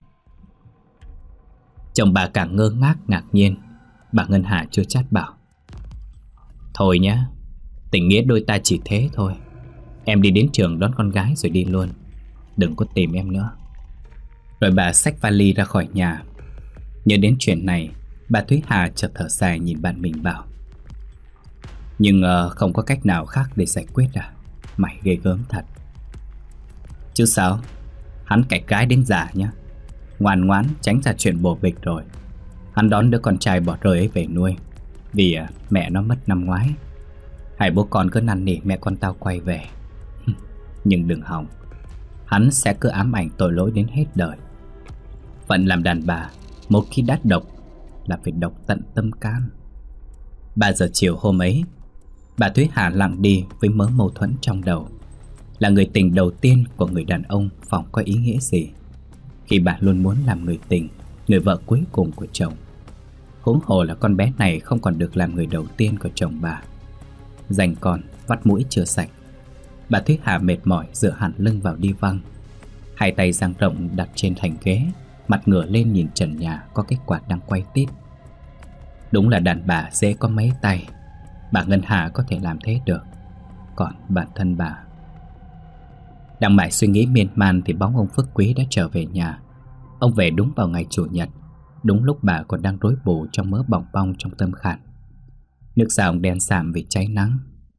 Chồng bà càng ngơ ngác ngạc nhiên. Bà Ngân Hà chua chát bảo: Thôi nhá, tình nghĩa đôi ta chỉ thế thôi. Em đi đến trường đón con gái rồi đi luôn, đừng có tìm em nữa. Rồi bà xách vali ra khỏi nhà. Nhớ đến chuyện này, bà Thúy Hà chợt thở dài nhìn bạn mình bảo: Nhưng uh, không có cách nào khác để giải quyết à? Mày ghê gớm thật. Chứ sao, hắn cạch gái đến già nhá. Ngoan ngoãn tránh ra chuyện bồ bịch rồi. Hắn đón đứa con trai bỏ rơi ấy về nuôi, vì mẹ nó mất năm ngoái. Hai bố con cứ năn nỉ mẹ con tao quay về. Nhưng đừng hòng, hắn sẽ cứ ám ảnh tội lỗi đến hết đời. Phận làm đàn bà, một khi đát độc là phải độc tận tâm can. Ba giờ chiều hôm ấy, bà Thúy Hà lặng đi với mớ mâu thuẫn trong đầu. Là người tình đầu tiên của người đàn ông Phong có ý nghĩa gì khi bà luôn muốn làm người tình, người vợ cuối cùng của chồng? Huống hồ là con bé này không còn được làm người đầu tiên của chồng bà. Dành con, vắt mũi chưa sạch, bà Thúy Hà mệt mỏi dựa hẳn lưng vào đi văng, hai tay dang rộng đặt trên thành ghế, mặt ngửa lên nhìn trần nhà có cái quạt đang quay tít. Đúng là đàn bà dễ có mấy tay, bà Ngân Hà có thể làm thế được, còn bản thân bà... Đang mải suy nghĩ miên man thì bóng ông Phước Quý đã trở về nhà. Ông về đúng vào ngày Chủ nhật, đúng lúc bà còn đang rối bù trong mớ bòng bong trong tâm khảm. Nước da ông đen sạm vì cháy nắng.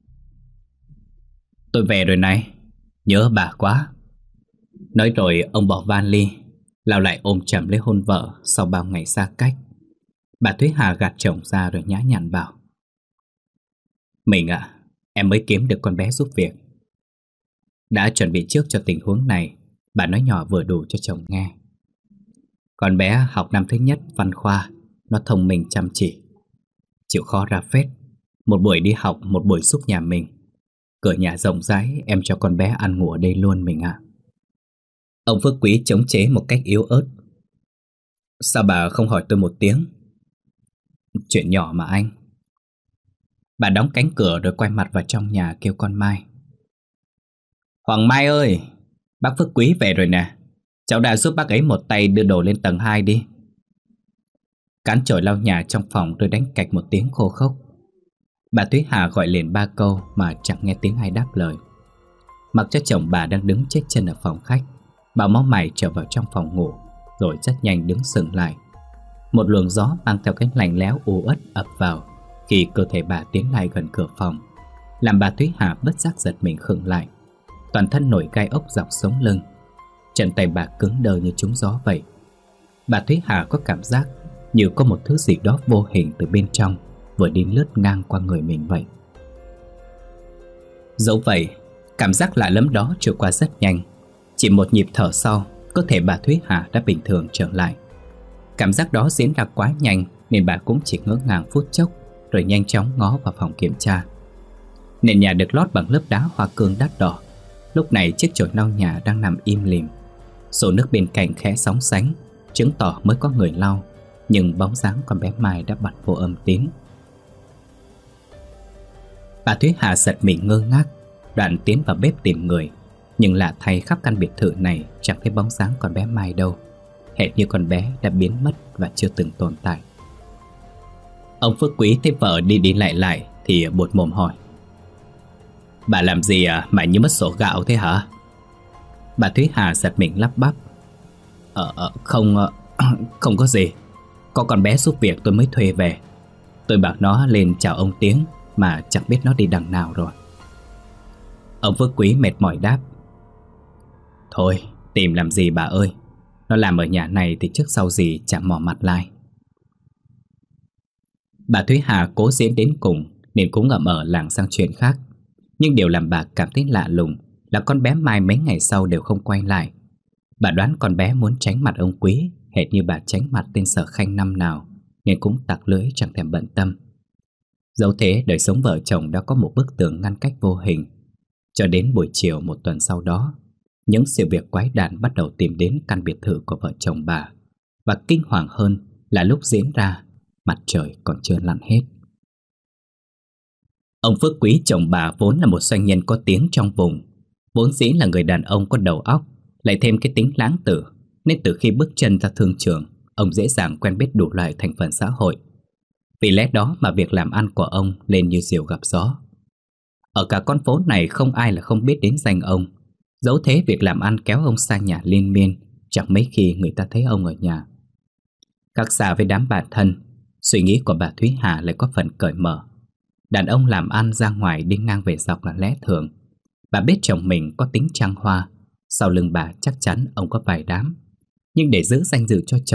Tôi về rồi này, nhớ bà quá. Nói rồi ông bỏ vali, lao lại ôm chầm lấy hôn vợ sau bao ngày xa cách. Bà Thúy Hà gạt chồng ra rồi nhã nhặn bảo: Mình ạ, à, em mới kiếm được con bé giúp việc. Đã chuẩn bị trước cho tình huống này, bà nói nhỏ vừa đủ cho chồng nghe. Con bé học năm thứ nhất văn khoa, nó thông minh chăm chỉ, chịu khó ra phết. Một buổi đi học, một buổi giúp nhà mình. Cửa nhà rộng rãi, em cho con bé ăn ngủ ở đây luôn mình ạ. Ông Phước Quý chống chế một cách yếu ớt: Sao bà không hỏi tôi một tiếng? Chuyện nhỏ mà anh. Bà đóng cánh cửa rồi quay mặt vào trong nhà kêu con Mai: Hoàng Mai ơi, bác Phước Quý về rồi nè. Cháu đã giúp bác ấy một tay đưa đồ lên tầng hai đi. Cán chổi lau nhà trong phòng rồi đánh cạch một tiếng khô khốc. Bà Thúy Hà gọi liền ba câu mà chẳng nghe tiếng ai đáp lời. Mặc cho chồng bà đang đứng chết chân ở phòng khách, bà máu mày trở vào trong phòng ngủ, rồi rất nhanh đứng sững lại. Một luồng gió mang theo cái lạnh lẽo u uất ập vào khi cơ thể bà tiến lại gần cửa phòng, làm bà Thúy Hà bất giác giật mình khựng lại. Toàn thân nổi gai ốc dọc sống lưng, chân tay bà cứng đờ như trúng gió vậy. Bà Thúy Hà có cảm giác như có một thứ gì đó vô hình từ bên trong vừa đi lướt ngang qua người mình vậy. Dẫu vậy, cảm giác lạ lẫm đó trôi qua rất nhanh. Chỉ một nhịp thở sau, cơ thể bà Thúy Hà đã bình thường trở lại. Cảm giác đó diễn ra quá nhanh nên bà cũng chỉ ngỡ ngàng phút chốc, rồi nhanh chóng ngó vào phòng kiểm tra. Nền nhà được lót bằng lớp đá hoa cương đắt đỏ. Lúc này chiếc chổi lau nhà đang nằm im lìm. Xô nước bên cạnh khẽ sóng sánh, chứng tỏ mới có người lau, nhưng bóng dáng con bé Mai đã bật vô âm tín. Bà Thúy Hà giật mình ngơ ngác, đoạn tiến vào bếp tìm người. Nhưng lạ thay, khắp căn biệt thự này chẳng thấy bóng dáng con bé Mai đâu, hệt như con bé đã biến mất và chưa từng tồn tại. Ông Phước Quý thấy vợ đi đi lại lại thì buột mồm hỏi: Bà làm gì à, mà như mất sổ gạo thế hả? Bà Thúy Hà giật mình lắp bắp: Ờ, ờ không, không có gì. Có con bé giúp việc tôi mới thuê về. Tôi bảo nó lên chào ông tiếng mà chẳng biết nó đi đằng nào rồi. Ông Phước Quý mệt mỏi đáp: Thôi, tìm làm gì bà ơi. Nó làm ở nhà này thì trước sau gì chẳng mò mặt lại. Bà Thúy Hà cố diễn đến cùng nên cũng ngậm ở lảng sang chuyện khác. Nhưng điều làm bà cảm thấy lạ lùng là con bé Mai mấy ngày sau đều không quay lại. Bà đoán con bé muốn tránh mặt ông Quý, hệt như bà tránh mặt tên Sở Khanh năm nào, nên cũng tặc lưỡi chẳng thèm bận tâm. Dẫu thế, đời sống vợ chồng đã có một bức tường ngăn cách vô hình. Cho đến buổi chiều một tuần sau đó, những sự việc quái đản bắt đầu tìm đến căn biệt thự của vợ chồng bà. Và kinh hoàng hơn là lúc diễn ra, mặt trời còn chưa lặn hết. Ông Phước Quý chồng bà vốn là một doanh nhân có tiếng trong vùng, vốn dĩ là người đàn ông có đầu óc, lại thêm cái tính lãng tử, nên từ khi bước chân ra thương trường, ông dễ dàng quen biết đủ loại thành phần xã hội. Vì lẽ đó mà việc làm ăn của ông lên như diều gặp gió. Ở cả con phố này không ai là không biết đến danh ông. Dẫu thế, việc làm ăn kéo ông sang nhà liên miên, chẳng mấy khi người ta thấy ông ở nhà. Khác xa với đám bạn thân, suy nghĩ của bà Thúy Hà lại có phần cởi mở. Đàn ông làm ăn ra ngoài đi ngang về dọc là lẽ thường. Bà biết chồng mình có tính trăng hoa, sau lưng bà chắc chắn ông có vài đám. Nhưng để giữ danh dự cho chồng,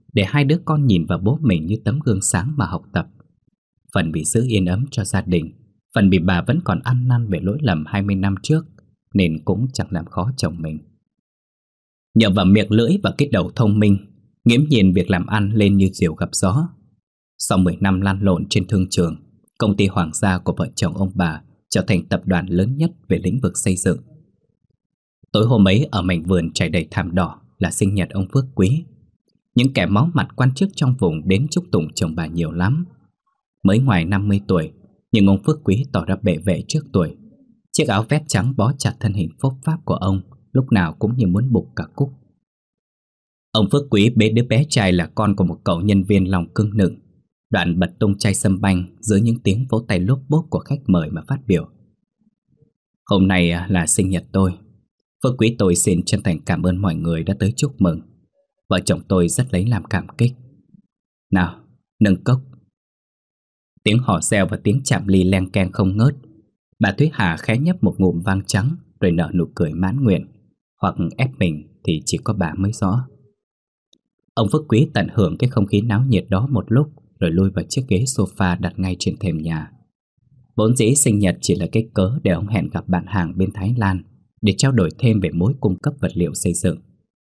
để hai đứa con nhìn vào bố mình như tấm gương sáng mà học tập. Phần vì giữ yên ấm cho gia đình, phần vì bà vẫn còn ăn năn về lỗi lầm hai mươi năm trước, nên cũng chẳng làm khó chồng mình. Nhờ vào miệng lưỡi và cái đầu thông minh, nghiễm nhiên việc làm ăn lên như diều gặp gió. Sau mười năm lăn lộn trên thương trường, công ty Hoàng gia của vợ chồng ông bà trở thành tập đoàn lớn nhất về lĩnh vực xây dựng. Tối hôm ấy ở mảnh vườn trải đầy thảm đỏ là sinh nhật ông Phước Quý. Những kẻ máu mặt quan chức trong vùng đến chúc tụng chồng bà nhiều lắm. Mới ngoài năm mươi tuổi, nhưng ông Phước Quý tỏ ra bệ vệ trước tuổi. Chiếc áo vest trắng bó chặt thân hình phốc phác của ông, lúc nào cũng như muốn bục cả cúc. Ông Phước Quý bế đứa bé trai là con của một cậu nhân viên lòng cưng nựng, đoạn bật tung chai sâm banh dưới những tiếng vỗ tay lốp bốp của khách mời mà phát biểu. Hôm nay là sinh nhật tôi. Phước Quý tôi xin chân thành cảm ơn mọi người đã tới chúc mừng. Vợ chồng tôi rất lấy làm cảm kích. Nào, nâng cốc. Tiếng hò reo và tiếng chạm ly leng keng không ngớt. Bà Thúy Hà khẽ nhấp một ngụm vang trắng rồi nở nụ cười mãn nguyện, hoặc ép mình thì chỉ có bà mới rõ. Ông Phước Quý tận hưởng cái không khí náo nhiệt đó một lúc, rồi lui vào chiếc ghế sofa đặt ngay trên thềm nhà. Vốn dĩ sinh nhật chỉ là cái cớ để ông hẹn gặp bạn hàng bên Thái Lan để trao đổi thêm về mối cung cấp vật liệu xây dựng.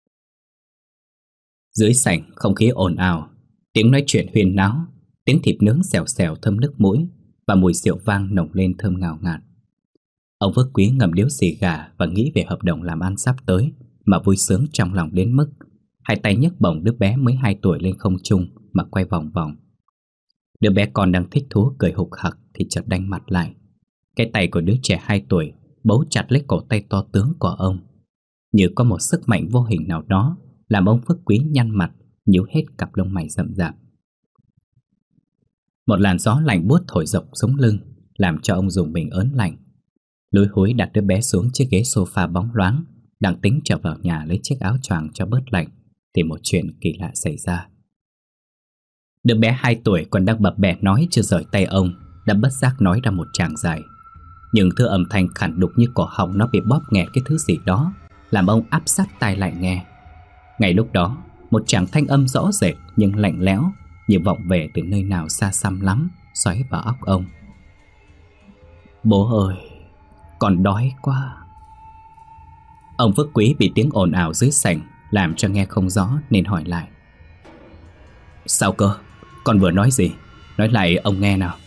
Dưới sảnh không khí ồn ào, tiếng nói chuyện huyên náo, tiếng thịt nướng xèo xèo thơm nước mũi và mùi rượu vang nồng lên thơm ngào ngạt. Ông Phước Quý ngậm điếu xì gà và nghĩ về hợp đồng làm ăn sắp tới mà vui sướng trong lòng đến mức hai tay nhấc bổng đứa bé mới hai tuổi lên không trung mà quay vòng vòng. Đứa bé con đang thích thú cười hục hặc thì chợt đanh mặt lại. Cái tay của đứa trẻ hai tuổi bấu chặt lấy cổ tay to tướng của ông. Như có một sức mạnh vô hình nào đó làm ông Phước Quý nhăn mặt, nhíu hết cặp lông mày rậm rạp. Một làn gió lạnh buốt thổi dọc sống lưng làm cho ông dùng mình ớn lạnh. Lúi húi đặt đứa bé xuống chiếc ghế sofa bóng loáng, đang tính trở vào nhà lấy chiếc áo choàng cho bớt lạnh, thì một chuyện kỳ lạ xảy ra. Đứa bé hai tuổi còn đang bập bẹ nói chưa rời tay ông đã bất giác nói ra một tràng dài. Nhưng thứ âm thanh khản đục như cổ họng nó bị bóp nghẹt cái thứ gì đó, làm ông áp sát tai lại nghe. Ngay lúc đó, một tràng thanh âm rõ rệt nhưng lạnh lẽo như vọng về từ nơi nào xa xăm lắm, xoáy vào óc ông. Bố ơi, con đói quá. Ông Phước Quý bị tiếng ồn ào dưới sảnh làm cho nghe không rõ nên hỏi lại. Sao cơ? Con vừa nói gì? Nói lại ông nghe nào.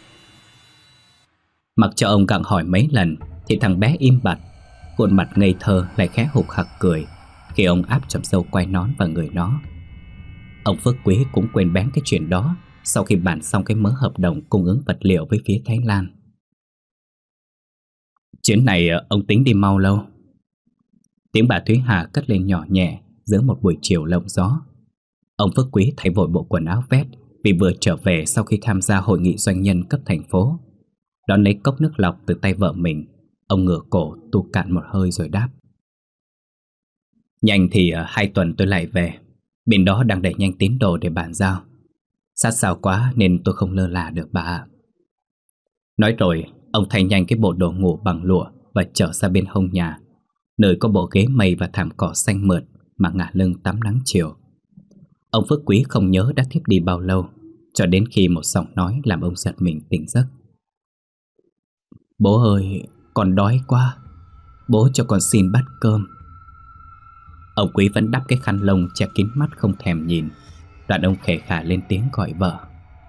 Mặc cho ông gặng hỏi mấy lần thì thằng bé im bặt, khuôn mặt ngây thơ lại khẽ hục hặc cười khi ông áp chòm râu quai nón vào người nó. Ông Phước Quý cũng quên bén cái chuyện đó sau khi bàn xong cái mớ hợp đồng cung ứng vật liệu với phía Thái Lan. Chuyến này ông tính đi mau lâu? Tiếng bà Thúy Hà cất lên nhỏ nhẹ giữa một buổi chiều lộng gió. Ông Phước Quý thay vội bộ quần áo vest vì vừa trở về sau khi tham gia hội nghị doanh nhân cấp thành phố. Đón lấy cốc nước lọc từ tay vợ mình, ông ngửa cổ tu cạn một hơi rồi đáp. Nhanh thì uh, hai tuần tôi lại về. Bên đó đang đẩy nhanh tiến độ để bàn giao. Sát sao quá nên tôi không lơ là được bà ạ. Nói rồi, ông thay nhanh cái bộ đồ ngủ bằng lụa và trở ra bên hông nhà, nơi có bộ ghế mây và thảm cỏ xanh mượt mà ngả lưng tắm nắng chiều. Ông Phước Quý không nhớ đã thiếp đi bao lâu, cho đến khi một giọng nói làm ông giật mình tỉnh giấc. Bố ơi, con đói quá. Bố cho con xin bát cơm. Ông Quý vẫn đắp cái khăn lông che kín mắt không thèm nhìn. Đoạn ông khề khà lên tiếng gọi vợ.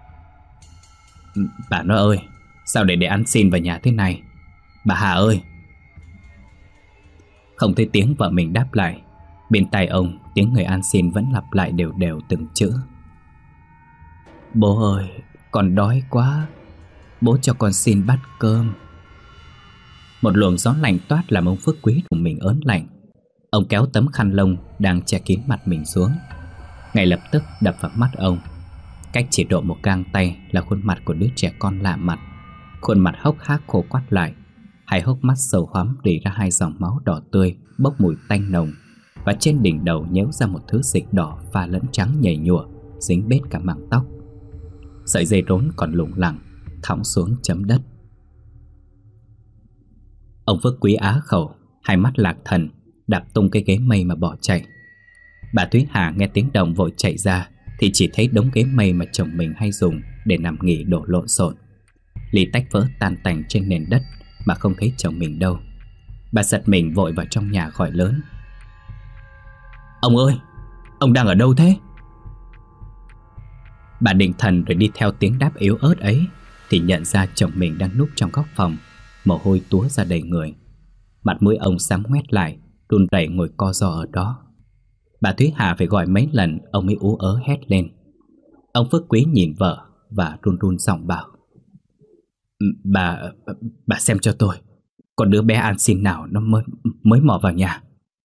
Bà nói ơi, sao để để ăn xin vào nhà thế này? Bà Hà ơi. Không thấy tiếng vợ mình đáp lại. Bên tai ông, tiếng người ăn xin vẫn lặp lại đều đều từng chữ. Bố ơi, con đói quá. Bố cho con xin bát cơm. Một luồng gió lạnh toát làm ông Phước Quý của mình ớn lạnh. Ông kéo tấm khăn lông đang che kín mặt mình xuống. Ngay lập tức đập vào mắt ông. Cách chỉ độ một gang tay là khuôn mặt của đứa trẻ con lạ mặt. Khuôn mặt hốc hác khô quắt lại. Hai hốc mắt sâu hoắm rỉ ra hai dòng máu đỏ tươi bốc mùi tanh nồng. Và trên đỉnh đầu nhếu ra một thứ dịch đỏ pha lẫn trắng nhầy nhụa, dính bết cả mảng tóc. Sợi dây rốn còn lủng lẳng thõng xuống chấm đất. Ông Phước Quý á khẩu, hai mắt lạc thần, đạp tung cái ghế mây mà bỏ chạy. Bà Thúy Hà nghe tiếng động vội chạy ra, thì chỉ thấy đống ghế mây mà chồng mình hay dùng để nằm nghỉ đổ lộn xộn. Ly tách vỡ tan tành trên nền đất mà không thấy chồng mình đâu. Bà giật mình vội vào trong nhà gọi lớn: "Ông ơi, ông đang ở đâu thế?" Bà định thần rồi đi theo tiếng đáp yếu ớt ấy thì nhận ra chồng mình đang núp trong góc phòng, mồ hôi túa ra đầy người. Mặt mũi ông xám ngoét lại, run rẩy ngồi co ro ở đó. Bà Thúy Hà phải gọi mấy lần ông mới ú ớ hét lên. Ông Phước Quý nhìn vợ và run run giọng bảo: Bà, bà xem cho tôi, còn đứa bé ăn xin nào nó mới, mới mò vào nhà."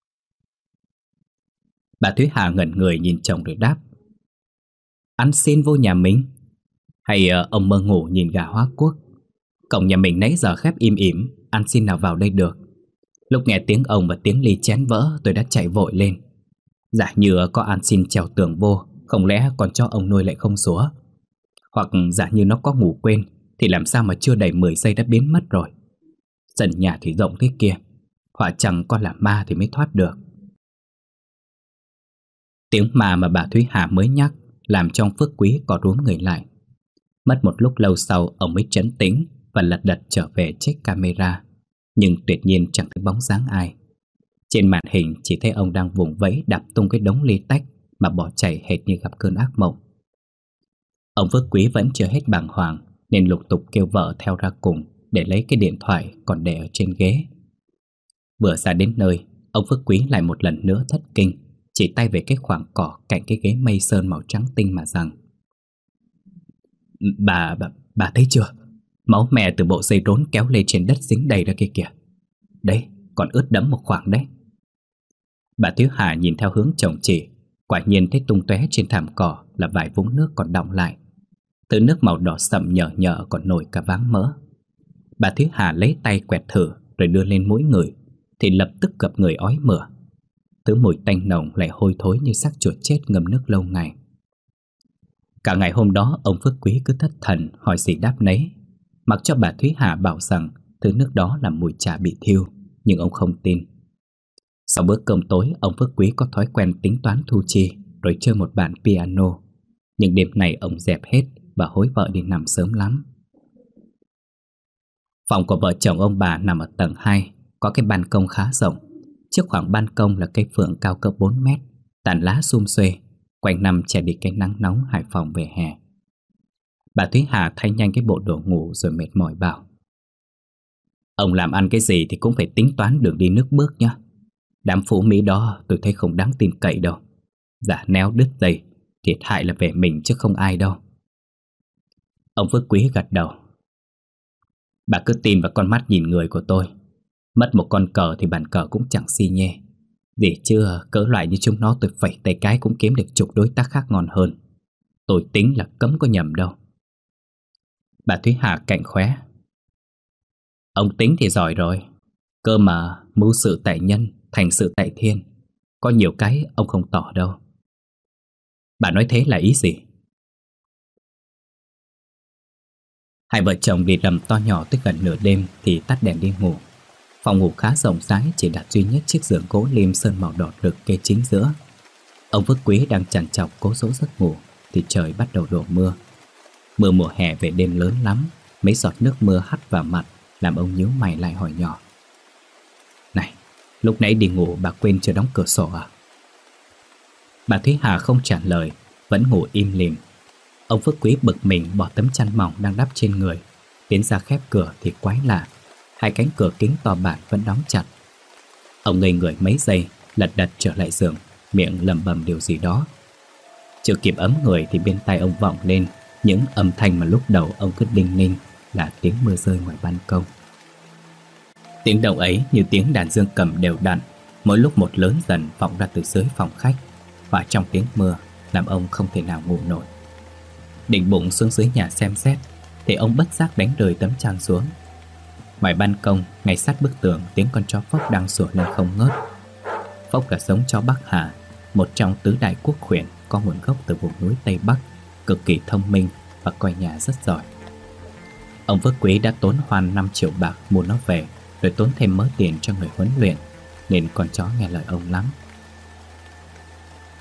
Bà Thúy Hà ngẩn người nhìn chồng rồi đáp: "Ăn xin vô nhà mình? Hay uh, ông mơ ngủ nhìn gà hóa quốc? Cổng nhà mình nãy giờ khép im ỉm, ăn xin nào vào đây được. Lúc nghe tiếng ông và tiếng ly chén vỡ, tôi đã chạy vội lên. Giả như có ăn xin trèo tường vô, không lẽ còn cho ông nuôi lại không súa? Hoặc giả như nó có ngủ quên thì làm sao mà chưa đầy mười giây đã biến mất rồi. Sân nhà thì rộng thế kia, họa chẳng con là ma thì mới thoát được." Tiếng ma mà bà Thúy Hà mới nhắc làm cho ông Phước Quý có rúm người lại. Mất một lúc lâu sau, ông mới trấn tĩnh và lật đật trở về check camera, nhưng tuyệt nhiên chẳng thấy bóng dáng ai. Trên màn hình chỉ thấy ông đang vùng vẫy đạp tung cái đống ly tách mà bỏ chạy hệt như gặp cơn ác mộng. Ông Phước Quý vẫn chưa hết bàng hoàng nên lục tục kêu vợ theo ra cùng để lấy cái điện thoại còn để ở trên ghế. Vừa ra đến nơi, ông Phước Quý lại một lần nữa thất kinh, chỉ tay về cái khoảng cỏ cạnh cái ghế mây sơn màu trắng tinh mà rằng: Bà, bà, bà thấy chưa? Máu mẹ từ bộ dây rốn kéo lên trên đất dính đầy ra kia kìa. Đấy, còn ướt đẫm một khoảng đấy. Bà Thúy Hà nhìn theo hướng chồng chỉ, quả nhiên thấy tung tóe trên thảm cỏ là vài vũng nước còn đọng lại. Thứ nước màu đỏ sậm nhờ nhờ còn nổi cả váng mỡ. Bà Thúy Hà lấy tay quẹt thử rồi đưa lên mũi ngửi thì lập tức gặp người ói mửa. Thứ mùi tanh nồng lại hôi thối như xác chuột chết ngâm nước lâu ngày. Cả ngày hôm đó ông Phước Quý cứ thất thần hỏi gì đáp nấy, mặc cho bà Thúy Hà bảo rằng thứ nước đó là mùi trà bị thiêu, nhưng ông không tin. Sau bữa cơm tối, ông Phước Quý có thói quen tính toán thu chi rồi chơi một bản piano, nhưng đêm này ông dẹp hết và hối vợ đi nằm sớm lắm. Phòng của vợ chồng ông bà nằm ở tầng hai, có cái ban công khá rộng. Trước khoảng ban công là cây phượng cao cỡ bốn mét, tàn lá sum xuê, quanh năm che đi cái nắng nóng Hải Phòng về hè. Bà Thúy Hà thay nhanh cái bộ đồ ngủ rồi mệt mỏi bảo: Ông làm ăn cái gì thì cũng phải tính toán đường đi nước bước nhá. Đám phú Mỹ đó tôi thấy không đáng tin cậy đâu. Giả néo đứt dây, thiệt hại là về mình chứ không ai đâu. Ông Phước Quý gật đầu: Bà cứ tin vào con mắt nhìn người của tôi. Mất một con cờ thì bàn cờ cũng chẳng xi nhê. Để chưa cỡ loại như chúng nó tôi phẩy tay cái cũng kiếm được chục đối tác khác ngon hơn. Tôi tính là cấm có nhầm đâu. Bà Thúy Hà cạnh khóe: Ông tính thì giỏi rồi. Cơ mà mưu sự tại nhân, thành sự tại thiên. Có nhiều cái ông không tỏ đâu. Bà nói thế là ý gì? Hai vợ chồng đi lầm to nhỏ tới gần nửa đêm thì tắt đèn đi ngủ. Phòng ngủ khá rộng rãi, chỉ đặt duy nhất chiếc giường gỗ lim sơn màu đỏ rực kê chính giữa. Ông Phước Quý đang trằn trọc cố dỗ giấc ngủ thì trời bắt đầu đổ mưa. Mưa mùa hè về đêm lớn lắm, mấy giọt nước mưa hắt vào mặt làm ông nhíu mày lại hỏi nhỏ: Này, lúc nãy đi ngủ bà quên chưa đóng cửa sổ à? Bà Thúy Hà không trả lời, vẫn ngủ im lìm. Ông Phước Quý bực mình bỏ tấm chăn mỏng đang đắp trên người, tiến ra khép cửa thì quái lạ, hai cánh cửa kính to bản vẫn đóng chặt. Ông ngây người mấy giây, lật đật trở lại giường, miệng lẩm bẩm điều gì đó. Chưa kịp ấm người thì bên tai ông vọng lên những âm thanh mà lúc đầu ông cứ đinh ninh là tiếng mưa rơi ngoài ban công. Tiếng động ấy như tiếng đàn dương cầm đều đặn, mỗi lúc một lớn dần vọng ra từ dưới phòng khách, và trong tiếng mưa làm ông không thể nào ngủ nổi. Định bụng xuống dưới nhà xem xét thì ông bất giác đánh rơi tấm chăn xuống. Ngoài ban công, ngay sát bức tường, tiếng con chó Phốc đang sủa lên không ngớt. Phốc là giống chó Bắc Hà, một trong tứ đại quốc khuyển có nguồn gốc từ vùng núi Tây Bắc, cực kỳ thông minh và coi nhà rất giỏi. Ông Phước Quý đã tốn hoan năm triệu bạc mua nó về, rồi tốn thêm mớ tiền cho người huấn luyện, nên con chó nghe lời ông lắm.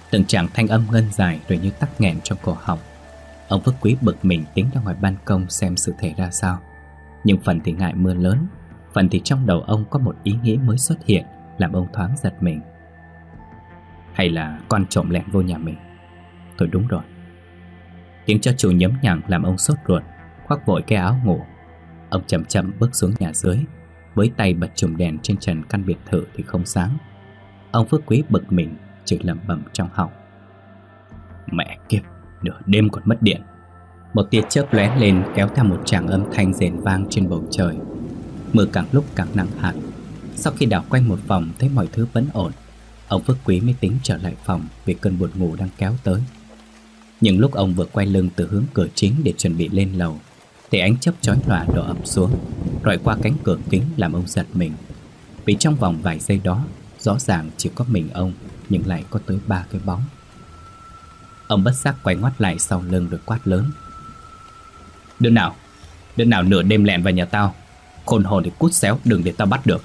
Từng tràng thanh âm ngân dài rồi như tắc nghẹn trong cổ họng. Ông Phước Quý bực mình tính ra ngoài ban công xem sự thể ra sao. Nhưng phần thì ngại mưa lớn, phần thì trong đầu ông có một ý nghĩ mới xuất hiện, làm ông thoáng giật mình. Hay là con trộm lẻn vô nhà mình? Thôi đúng rồi. Tiếng cho chủ nhấm nhằng làm ông sốt ruột, khoác vội cái áo ngủ. Ông chậm chậm bước xuống nhà dưới, với tay bật chùm đèn trên trần căn biệt thự thì không sáng. Ông Phước Quý bực mình, chửi lẩm bẩm trong họng. Mẹ kiếp, nửa đêm còn mất điện. Một tia chớp lóe lên kéo theo một tràng âm thanh rền vang trên bầu trời. Mưa càng lúc càng nặng hạt. Sau khi đảo quanh một vòng thấy mọi thứ vẫn ổn, ông Phước Quý mới tính trở lại phòng vì cơn buồn ngủ đang kéo tới. Nhưng lúc ông vừa quay lưng từ hướng cửa chính để chuẩn bị lên lầu thì ánh chớp chói lòa đổ ập xuống, rọi qua cánh cửa kính làm ông giật mình. Vì trong vòng vài giây đó, rõ ràng chỉ có mình ông, nhưng lại có tới ba cái bóng. Ông bất giác quay ngoắt lại sau lưng rồi quát lớn. Đứa nào? Đứa nào nửa đêm lẻn vào nhà tao? Khôn hồn thì cút xéo, đừng để tao bắt được.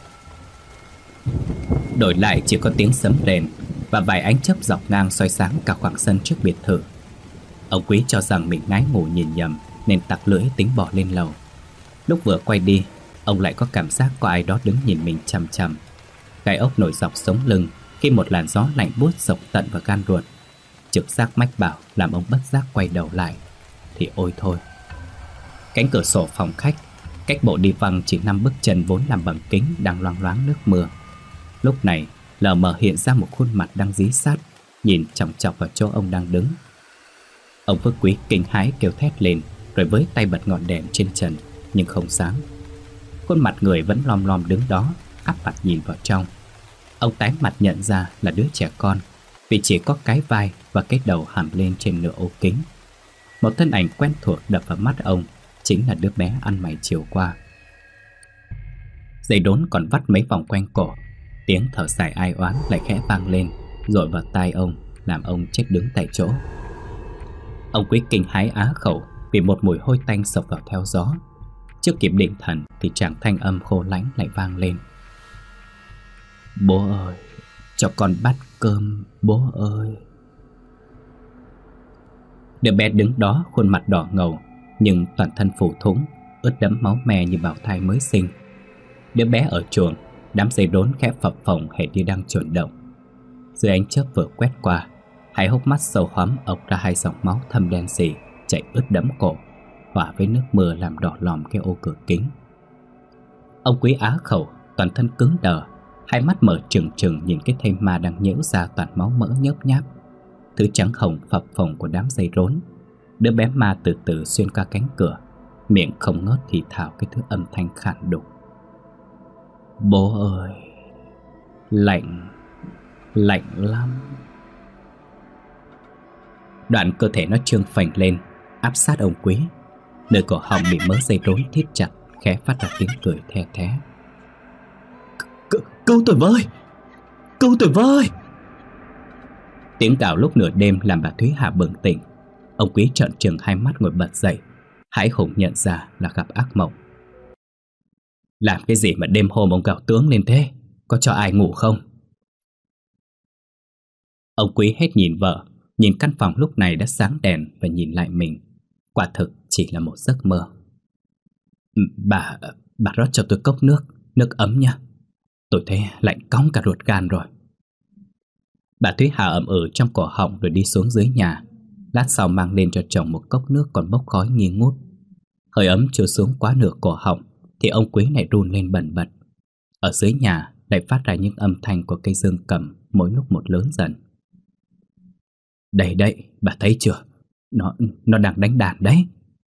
Đổi lại chỉ có tiếng sấm rền và vài ánh chớp dọc ngang soi sáng cả khoảng sân trước biệt thự. Ông Quý cho rằng mình ngái ngủ nhìn nhầm nên tặc lưỡi tính bỏ lên lầu. Lúc vừa quay đi, ông lại có cảm giác có ai đó đứng nhìn mình chằm chằm. Gai ốc nổi dọc sống lưng khi một làn gió lạnh buốt sộc tận vào gan ruột. Trực giác mách bảo làm ông bất giác quay đầu lại. Thì ôi thôi, cánh cửa sổ phòng khách cách bộ đi văng chỉ năm bước chân vốn làm bằng kính đang loang loáng nước mưa. Lúc này lờ mờ hiện ra một khuôn mặt đang dí sát, nhìn chòng chọc vào chỗ ông đang đứng. Ông Phước Quý kinh hãi kêu thét lên, rồi với tay bật ngọn đèn trên trần, nhưng không sáng. Khuôn mặt người vẫn lom lom đứng đó, áp mặt nhìn vào trong. Ông tái mặt nhận ra là đứa trẻ con, vì chỉ có cái vai và cái đầu hằn lên trên nửa ô kính. Một thân ảnh quen thuộc đập vào mắt ông chính là đứa bé ăn mày chiều qua. Dây đốn còn vắt mấy vòng quanh cổ, tiếng thở dài ai oán lại khẽ vang lên, dội vào tai ông, làm ông chết đứng tại chỗ. Ông Quý kinh hãi á khẩu vì một mùi hôi tanh sộc vào theo gió. Chưa kịp định thần thì tràng thanh âm khô lánh lại vang lên. Bố ơi, cho con bát cơm, bố ơi. Đứa bé đứng đó khuôn mặt đỏ ngầu, nhưng toàn thân phủ thủng, ướt đẫm máu me như bào thai mới sinh. Đứa bé ở chuồng, đám dây đốn khẽ phập phồng hệt như đang chuyển động. Dưới ánh chớp vừa quét qua, hai hốc mắt sâu hoắm ộc ra hai dòng máu thâm đen sì chảy ướt đẫm cổ, hòa với nước mưa làm đỏ lòm cái ô cửa kính. Ông Quý á khẩu, toàn thân cứng đờ, hai mắt mở trừng trừng nhìn cái thây ma đang nhễu ra toàn máu mỡ nhớp nháp. Thứ trắng hồng phập phồng của đám dây rốn. Đứa bé ma từ từ xuyên qua cánh cửa, miệng không ngớt thì thào cái thứ âm thanh khản đục. Bố ơi, lạnh, lạnh lắm. Đoạn cơ thể nó trương phành lên, áp sát ông Quý. Nơi cổ họng bị mớ dây rốn thít chặt, khẽ phát ra tiếng cười the thé. Cứu tôi với! Cứu tôi với! Tiếng gào lúc nửa đêm làm bà Thúy Hà bừng tỉnh. Ông Quý trợn trừng hai mắt ngồi bật dậy, hãi hùng nhận ra là gặp ác mộng. Làm cái gì mà đêm hôm ông gào tướng lên thế? Có cho ai ngủ không? Ông Quý hết nhìn vợ, nhìn căn phòng lúc này đã sáng đèn và nhìn lại mình. Quả thực chỉ là một giấc mơ. Bà, bà rót cho tôi cốc nước, nước ấm nha. Tôi thấy lạnh cóng cả ruột gan rồi. Bà Thúy Hà ậm ừ trong cổ họng rồi đi xuống dưới nhà. Lát sau mang lên cho chồng một cốc nước còn bốc khói nghi ngút. Hơi ấm chưa xuống quá nửa cổ họng thì ông Quý lại run lên bần bật. Ở dưới nhà lại phát ra những âm thanh của cây dương cầm mỗi lúc một lớn dần. Đây đây, bà thấy chưa? Nó, nó đang đánh đàn đấy.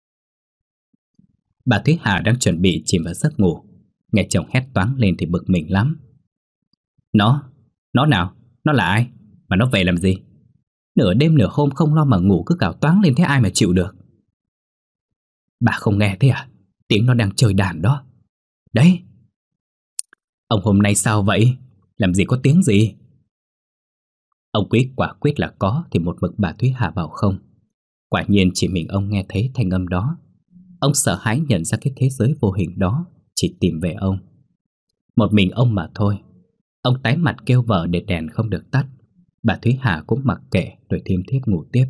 Bà Thúy Hà đang chuẩn bị chìm vào giấc ngủ, nghe chồng hét toáng lên thì bực mình lắm. Nó, nó nào? Nó là ai? Mà nó về làm gì? Nửa đêm nửa hôm không lo mà ngủ cứ gào toáng lên thế ai mà chịu được. Bà không nghe thế à? Tiếng nó đang chơi đàn đó. Đấy. Ông hôm nay sao vậy? Làm gì có tiếng gì? Ông Quý quả quyết là có thì một mực bà Thúy Hà bảo không. Quả nhiên chỉ mình ông nghe thấy thanh âm đó. Ông sợ hãi nhận ra cái thế giới vô hình đó chỉ tìm về ông. Một mình ông mà thôi. Ông tái mặt kêu vợ để đèn không được tắt. Bà Thúy Hà cũng mặc kệ rồi thiêm thiếp ngủ tiếp.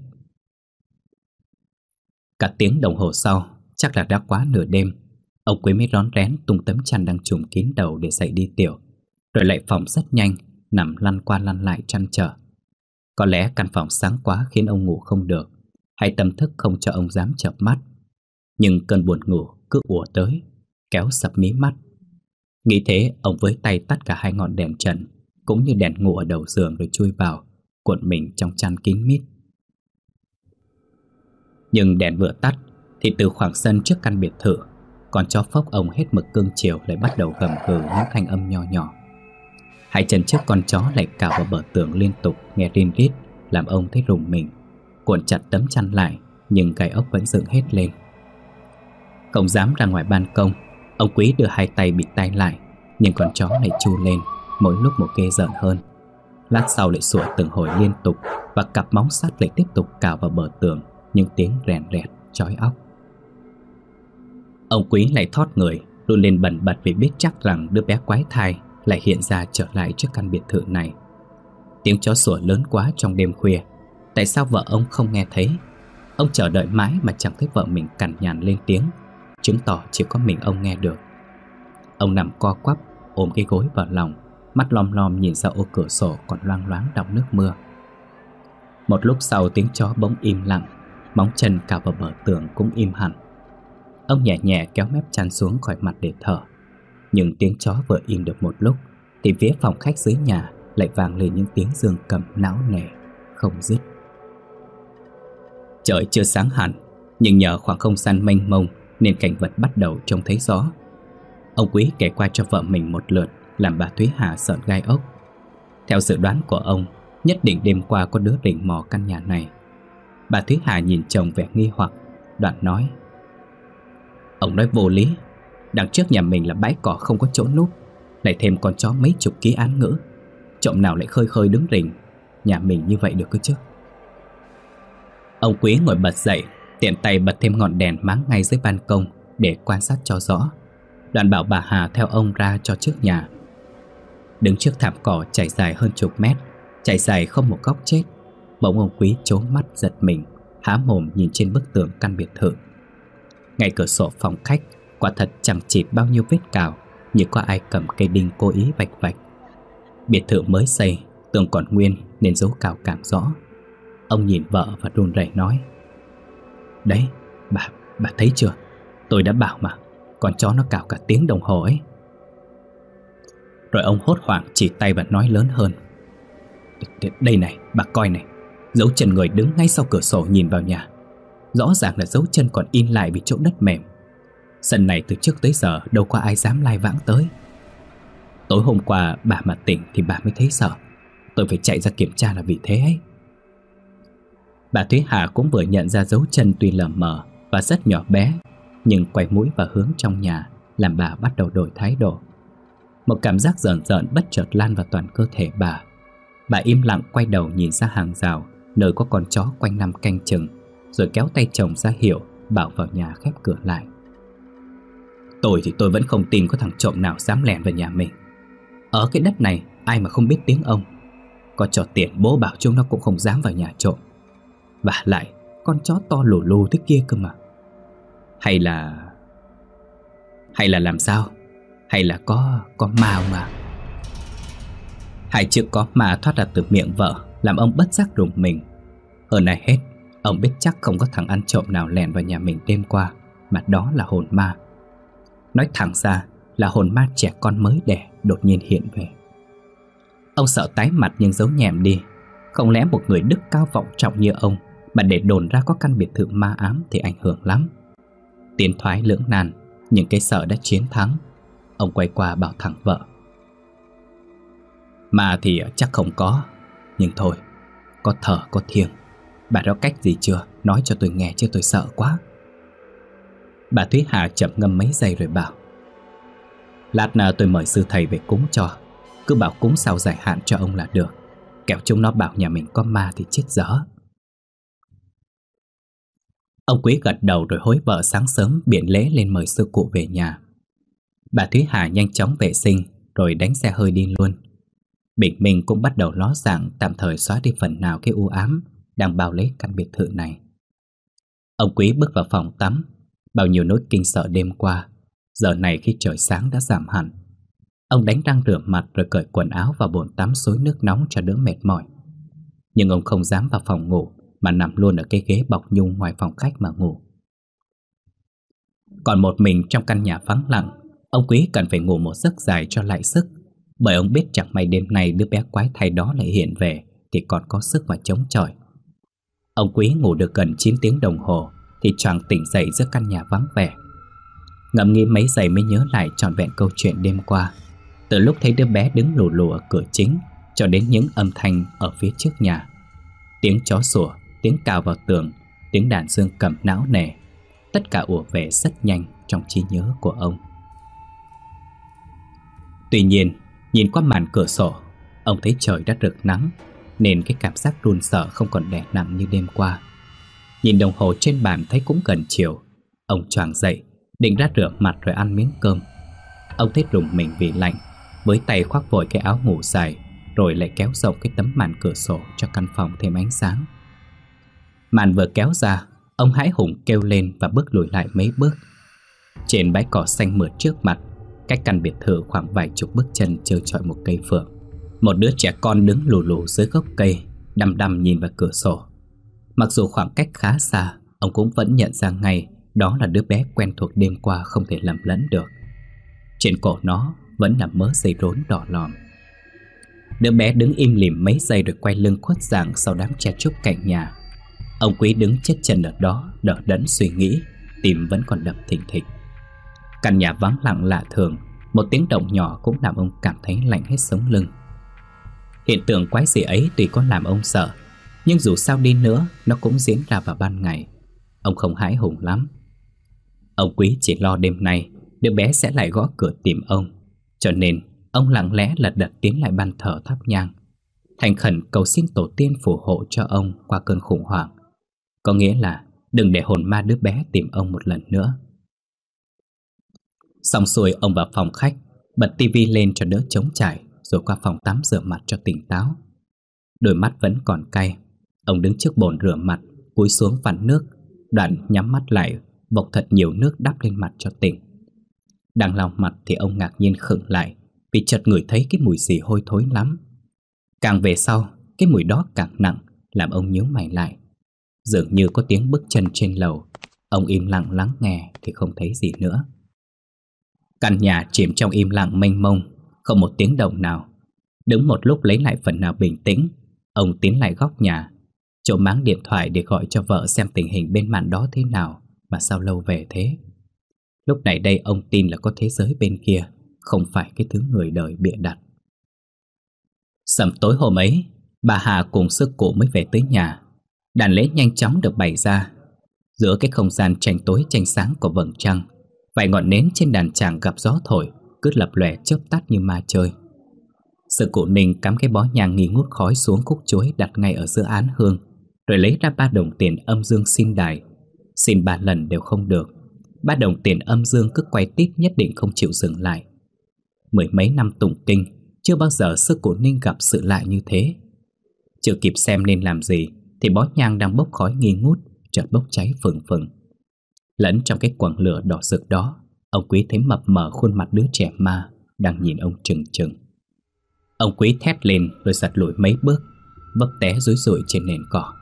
Cả tiếng đồng hồ sau, chắc là đã quá nửa đêm, ông Quý mới rón rén tung tấm chăn đang trùm kín đầu để dậy đi tiểu, rồi lại phòng rất nhanh, nằm lăn qua lăn lại trăn trở. Có lẽ căn phòng sáng quá khiến ông ngủ không được, hay tâm thức không cho ông dám chợp mắt. Nhưng cơn buồn ngủ cứ ùa tới, kéo sập mí mắt. Nghĩ thế, ông với tay tắt cả hai ngọn đèn trần, cũng như đèn ngủ ở đầu giường, rồi chui vào, cuộn mình trong chăn kín mít. Nhưng đèn vừa tắt thì từ khoảng sân trước căn biệt thự, con chó phốc ông hết mực cương chiều lại bắt đầu gầm gừ những thanh âm nho nhỏ. Hai chân trước con chó lại cào vào bờ tường liên tục, nghe rin rít, làm ông thấy rùng mình. Cuộn chặt tấm chăn lại, nhưng gai ốc vẫn dựng hết lên. Không dám ra ngoài ban công, ông Quý đưa hai tay bịt tai lại, nhưng con chó lại chu lên, mỗi lúc một ghê rợn hơn. Lát sau lại sủa từng hồi liên tục, và cặp móng sắt lại tiếp tục cào vào bờ tường, những tiếng rèn rẹt, chói óc. Ông Quý lại thót người, run lên bần bật vì biết chắc rằng đứa bé quái thai lại hiện ra trở lại trước căn biệt thự này. Tiếng chó sủa lớn quá trong đêm khuya, tại sao vợ ông không nghe thấy? Ông chờ đợi mãi mà chẳng thấy vợ mình cằn nhằn lên tiếng, chứng tỏ chỉ có mình ông nghe được. Ông nằm co quắp, ôm cái gối vào lòng, mắt lom lom nhìn ra ô cửa sổ còn loang loáng đọng nước mưa. Một lúc sau tiếng chó bỗng im lặng, móng chân cào vào bờ tường cũng im hẳn. Ông nhẹ nhẹ kéo mép chăn xuống khỏi mặt để thở. Nhưng tiếng chó vừa im được một lúc thì phía phòng khách dưới nhà lại vang lên những tiếng dương cầm não nề không dứt. Trời chưa sáng hẳn, nhưng nhờ khoảng không gian mênh mông nên cảnh vật bắt đầu trông thấy rõ. Ông Quý kể qua cho vợ mình một lượt, làm bà Thúy Hà sợn gai ốc. Theo dự đoán của ông, nhất định đêm qua có đứa rình mò căn nhà này. Bà Thúy Hà nhìn chồng vẻ nghi hoặc, đoạn nói: Ông nói vô lý. Đằng trước nhà mình là bãi cỏ không có chỗ núp, lại thêm con chó mấy chục ký án ngữ, trộm nào lại khơi khơi đứng rình nhà mình như vậy được cơ chứ? Ông Quý ngồi bật dậy, tiện tay bật thêm ngọn đèn máng ngay dưới ban công để quan sát cho rõ. Đoạn bảo bà Hà theo ông ra cho trước nhà. Đứng trước thảm cỏ trải dài hơn chục mét, trải dài không một góc chết, bỗng ông Quý trố mắt giật mình, há mồm nhìn trên bức tường căn biệt thự. Ngay cửa sổ phòng khách, quả thật chẳng chịt bao nhiêu vết cào, như có ai cầm cây đinh cố ý vạch vạch. Biệt thự mới xây, tường còn nguyên nên dấu cào càng rõ. Ông nhìn vợ và run rẩy nói: Đấy, bà, bà thấy chưa? Tôi đã bảo mà, con chó nó cào cả tiếng đồng hồ ấy. Rồi ông hốt hoảng chỉ tay và nói lớn hơn: Đây này, bà coi này, dấu chân người đứng ngay sau cửa sổ nhìn vào nhà. Rõ ràng là dấu chân còn in lại vì chỗ đất mềm. Sân này từ trước tới giờ đâu có ai dám lai vãng tới. Tối hôm qua bà mà tỉnh thì bà mới thấy sợ. Tôi phải chạy ra kiểm tra là vì thế ấy. Bà Thúy Hà cũng vừa nhận ra dấu chân tuy lờ mờ và rất nhỏ bé, nhưng quay mũi và hướng trong nhà làm bà bắt đầu đổi thái độ. Một cảm giác rợn rợn bất chợt lan vào toàn cơ thể bà. Bà im lặng quay đầu nhìn ra hàng rào nơi có con chó quanh năm canh chừng, rồi kéo tay chồng ra hiệu bảo vào nhà khép cửa lại. Tôi thì tôi vẫn không tin có thằng trộm nào dám lẻn vào nhà mình. Ở cái đất này ai mà không biết tiếng ông. Có cho tiền bố bảo chúng nó cũng không dám vào nhà trộm. Và lại con chó to lù lù thế kia cơ mà. Hay là... Hay là làm sao? Hay là có... có ma không à? Hai chữ có ma thoát ra từ miệng vợ làm ông bất giác rùng mình. Hơn ai hết, ông biết chắc không có thằng ăn trộm nào lẻn vào nhà mình đêm qua, mà đó là hồn ma. Nói thẳng ra là hồn ma trẻ con mới đẻ đột nhiên hiện về. Ông sợ tái mặt nhưng giấu nhẹm đi. Không lẽ một người đức cao vọng trọng như ông mà để đồn ra có căn biệt thự ma ám thì ảnh hưởng lắm. Tiến thoái lưỡng nan, nhưng cái sợ đã chiến thắng. Ông quay qua bảo thẳng vợ: Ma thì chắc không có, nhưng thôi, có thờ có thiêng. Bà có cách gì chưa? Nói cho tôi nghe chứ tôi sợ quá. Bà Thúy Hà chậm ngâm mấy giây rồi bảo: Lát nào tôi mời sư thầy về cúng cho. Cứ bảo cúng sau giải hạn cho ông là được. Kẻo chúng nó bảo nhà mình có ma thì chết dở. Ông Quý gật đầu rồi hối vợ sáng sớm biện lễ lên mời sư cụ về nhà. Bà Thúy Hà nhanh chóng vệ sinh rồi đánh xe hơi đi luôn. Bình minh cũng bắt đầu ló dạng, tạm thời xóa đi phần nào cái u ám đang bao lấy căn biệt thự này. Ông Quý bước vào phòng tắm. Bao nhiêu nỗi kinh sợ đêm qua giờ này khi trời sáng đã giảm hẳn. Ông đánh răng rửa mặt rồi cởi quần áo vào bồn tắm xối nước nóng cho đỡ mệt mỏi. Nhưng ông không dám vào phòng ngủ, mà nằm luôn ở cái ghế bọc nhung ngoài phòng khách mà ngủ. Còn một mình trong căn nhà vắng lặng, ông Quý cần phải ngủ một giấc dài cho lại sức, bởi ông biết chẳng may đêm nay đứa bé quái thai đó lại hiện về thì còn có sức mà chống chọi. Ông Quý ngủ được gần chín tiếng đồng hồ thì choàng tỉnh dậy giữa căn nhà vắng vẻ. Ngẫm nghĩ mấy giây mới nhớ lại trọn vẹn câu chuyện đêm qua, từ lúc thấy đứa bé đứng lù lù ở cửa chính cho đến những âm thanh ở phía trước nhà. Tiếng chó sủa, tiếng cào vào tường, tiếng đàn dương cầm não nề, tất cả ùa về rất nhanh trong trí nhớ của ông. Tuy nhiên, nhìn qua màn cửa sổ, ông thấy trời đã rực nắng, nên cái cảm giác run sợ không còn đè nặng như đêm qua. Nhìn đồng hồ trên bàn thấy cũng gần chiều. Ông choàng dậy, định ra rửa mặt rồi ăn miếng cơm. Ông thấy rùng mình vì lạnh, với tay khoác vội cái áo ngủ dài, rồi lại kéo rộng cái tấm màn cửa sổ cho căn phòng thêm ánh sáng. Màn vừa kéo ra, ông hãi hùng kêu lên và bước lùi lại mấy bước. Trên bãi cỏ xanh mượt trước mặt, cách căn biệt thự khoảng vài chục bước chân trơ trọi một cây phượng. Một đứa trẻ con đứng lù lù dưới gốc cây, đăm đăm nhìn vào cửa sổ. Mặc dù khoảng cách khá xa, ông cũng vẫn nhận ra ngay đó là đứa bé quen thuộc đêm qua không thể lầm lẫn được. Trên cổ nó vẫn là mớ dây rốn đỏ lòm. Đứa bé đứng im lìm mấy giây rồi quay lưng khuất dạng sau đám tre trúc cạnh nhà. Ông Quý đứng chết chân ở đó, đờ đẫn suy nghĩ, tim vẫn còn đập thình thịch. Căn nhà vắng lặng lạ thường, một tiếng động nhỏ cũng làm ông cảm thấy lạnh hết sống lưng. Hiện tượng quái dị ấy tuy có làm ông sợ, nhưng dù sao đi nữa nó cũng diễn ra vào ban ngày. Ông không hãi hùng lắm. Ông Quý chỉ lo đêm nay đứa bé sẽ lại gõ cửa tìm ông, cho nên ông lặng lẽ lật đật tiến lại ban thờ thắp nhang, thành khẩn cầu xin tổ tiên phù hộ cho ông qua cơn khủng hoảng. Có nghĩa là đừng để hồn ma đứa bé tìm ông một lần nữa. Xong xuôi, ông vào phòng khách, bật tivi lên cho đỡ trống trải, rồi qua phòng tắm rửa mặt cho tỉnh táo. Đôi mắt vẫn còn cay. Ông đứng trước bồn rửa mặt, cúi xuống vặn nước, đoạn nhắm mắt lại, vộc thật nhiều nước đắp lên mặt cho tỉnh. Đang lau mặt thì ông ngạc nhiên khựng lại, vì chợt ngửi thấy cái mùi gì hôi thối lắm. Càng về sau, cái mùi đó càng nặng, làm ông nhíu mày lại. Dường như có tiếng bước chân trên lầu. Ông im lặng lắng nghe thì không thấy gì nữa. Căn nhà chìm trong im lặng mênh mông, không một tiếng động nào. Đứng một lúc lấy lại phần nào bình tĩnh, ông tiến lại góc nhà, chỗ máng điện thoại để gọi cho vợ xem tình hình bên màn đó thế nào, mà sao lâu về thế. Lúc này đây ông tin là có thế giới bên kia, không phải cái thứ người đời bịa đặt. Sầm tối hôm ấy, bà Hà cùng sư cụ mới về tới nhà. Đàn lễ nhanh chóng được bày ra. Giữa cái không gian tranh tối tranh sáng của vầng trăng, vài ngọn nến trên đàn tràng gặp gió thổi cứ lập lòe chớp tắt như ma chơi. Sư cụ Ninh cắm cái bó nhang nghi ngút khói xuống khúc chuối đặt ngay ở giữa án hương, rồi lấy ra ba đồng tiền âm dương xin đài. Xin ba lần đều không được. Ba đồng tiền âm dương cứ quay tít nhất định không chịu dừng lại. Mười mấy năm tụng kinh, chưa bao giờ sư cụ Ninh gặp sự lạ như thế. Chưa kịp xem nên làm gì thì bó nhang đang bốc khói nghi ngút chợt bốc cháy phừng phừng. Lẫn trong cái quầng lửa đỏ rực đó, ông Quý thấy mập mờ khuôn mặt đứa trẻ ma đang nhìn ông trừng trừng. Ông Quý thét lên rồi giật lùi mấy bước, vấp té rúi rụi trên nền cỏ.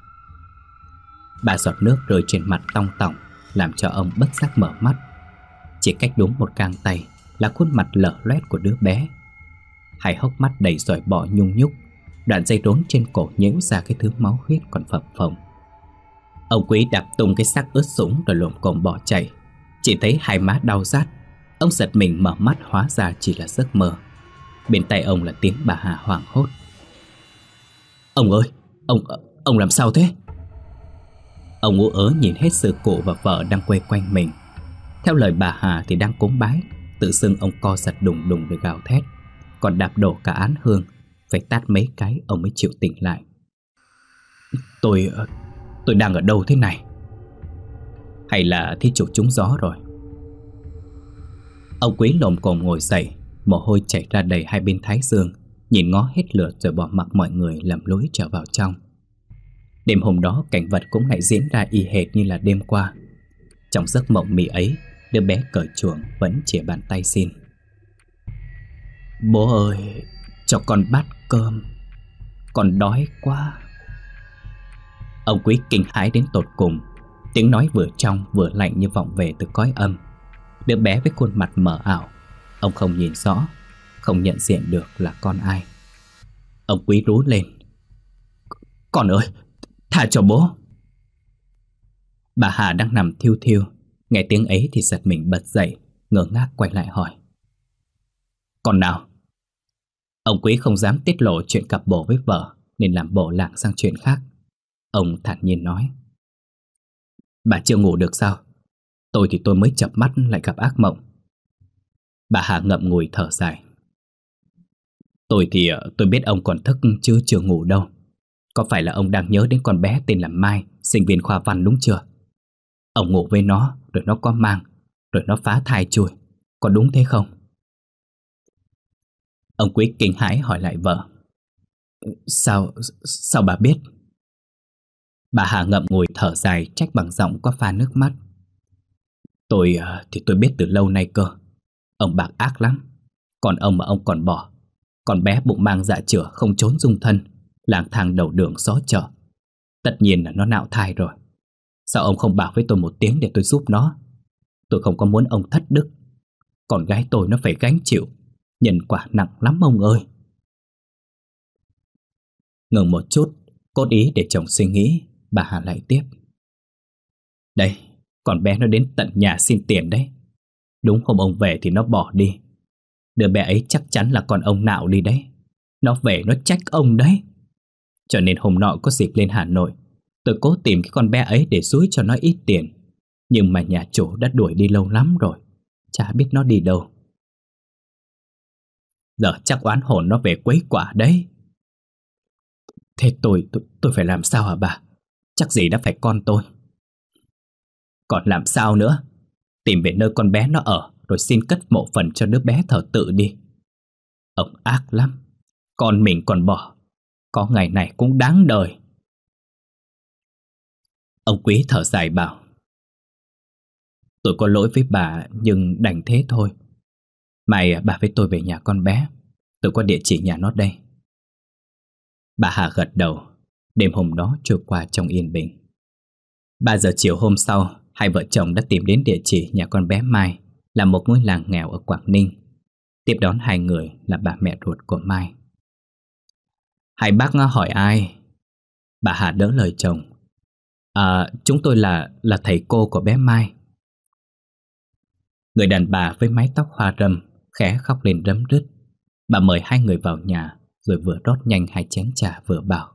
Ba giọt nước rơi trên mặt tong tỏng làm cho ông bất giác mở mắt. Chỉ cách đúng một gang tay là khuôn mặt lở loét của đứa bé. Hai hốc mắt đầy dòi bọ nhung nhúc, đoạn dây rốn trên cổ nhễu ra cái thứ máu huyết còn phập phồng. Ông Quý đạp tung cái xác ướt sũng rồi lồm cồm bỏ chạy. Chỉ thấy hai má đau rát. Ông giật mình mở mắt, hóa ra chỉ là giấc mơ. Bên tai ông là tiếng bà Hà hoảng hốt: "Ông ơi, ông ông làm sao thế?" Ông ú ớ nhìn hết sư cụ và vợ đang quay quanh mình. Theo lời bà Hà thì đang cúng bái, tự dưng ông co giật đùng đùng để gào thét, còn đạp đổ cả án hương. Phải tát mấy cái ông mới chịu tỉnh lại. Tôi... tôi đang ở đâu thế này? Hay là thí chủ trúng gió rồi? Ông Quý lồm cồm ngồi dậy, mồ hôi chảy ra đầy hai bên thái dương. nhìn ngó hết lượt rồi bỏ mặc mọi người lầm lối trở vào trong. Đêm hôm đó cảnh vật cũng lại diễn ra y hệt như là đêm qua. Trong giấc mộng mị ấy, đứa bé cởi chuồng vẫn chìa bàn tay xin: "Bố ơi, cho con bát cơm, con đói quá." Ông Quý kinh hãi đến tột cùng. Tiếng nói vừa trong vừa lạnh như vọng về từ cõi âm. Đứa bé với khuôn mặt mờ ảo, ông không nhìn rõ, không nhận diện được là con ai. Ông Quý rú lên: "Con ơi, tha cho bố." Bà Hà đang nằm thiêu thiêu, nghe tiếng ấy thì giật mình bật dậy, ngơ ngác quay lại hỏi: "Con nào?" Ông Quý không dám tiết lộ chuyện cặp bồ với vợ, nên làm bộ lảng sang chuyện khác. Ông thản nhiên nói: "Bà chưa ngủ được sao? Tôi thì tôi mới chợp mắt lại gặp ác mộng." Bà Hà ngậm ngùi thở dài: "Tôi thì tôi biết ông còn thức chứ chưa ngủ đâu. Có phải là ông đang nhớ đến con bé tên là Mai, sinh viên khoa văn đúng chưa? Ông ngủ với nó, rồi nó có mang, rồi nó phá thai chui, có đúng thế không?" Ông Quý kinh hãi hỏi lại vợ: Sao, sao bà biết?" Bà Hà ngậm ngùi thở dài, trách bằng giọng có pha nước mắt: Tôi thì tôi biết từ lâu nay cơ. Ông bạc ác lắm. Còn ông mà ông còn bỏ. Con bé bụng mang dạ chửa không trốn dung thân, lang thang đầu đường xó chợ. Tất nhiên là nó nạo thai rồi. Sao ông không bảo với tôi một tiếng để tôi giúp nó? Tôi không có muốn ông thất đức. Con gái tôi nó phải gánh chịu. Nhân quả nặng lắm ông ơi. Ngừng một chút, cốt ý để chồng suy nghĩ, bà Hà lại tiếp: Đây, con bé nó đến tận nhà xin tiền đấy. Đúng hôm ông về thì nó bỏ đi. Đứa bé ấy chắc chắn là con ông nạo đi đấy. Nó về nó trách ông đấy. Cho nên hôm nọ có dịp lên Hà Nội, tôi cố tìm cái con bé ấy để dúi cho nó ít tiền. Nhưng mà nhà chủ đã đuổi đi lâu lắm rồi, chả biết nó đi đâu. Giờ chắc oán hồn nó về quấy quả đấy. Thế tôi, tôi, tôi phải làm sao hả bà? Chắc gì đã phải con tôi. Còn làm sao nữa? Tìm về nơi con bé nó ở, rồi xin cất mộ phần cho đứa bé thờ tự đi. Ông ác lắm. Con mình còn bỏ, có ngày này cũng đáng đời. Ông Quý thở dài bảo: Tôi có lỗi với bà, nhưng đành thế thôi. Mai bà với tôi về nhà con bé. Tôi có địa chỉ nhà nó đây. Bà Hà gật đầu. Đêm hôm đó trôi qua trong yên bình. Ba giờ chiều hôm sau, hai vợ chồng đã tìm đến địa chỉ nhà con bé Mai, là một ngôi làng nghèo ở Quảng Ninh. Tiếp đón hai người là bà mẹ ruột của Mai. Hai bác hỏi ai? Bà Hà đỡ lời chồng: À, chúng tôi là là thầy cô của bé Mai. Người đàn bà với mái tóc hoa râm khẽ khóc lên rấm rứt. Bà mời hai người vào nhà, rồi vừa rót nhanh hai chén trà vừa bảo: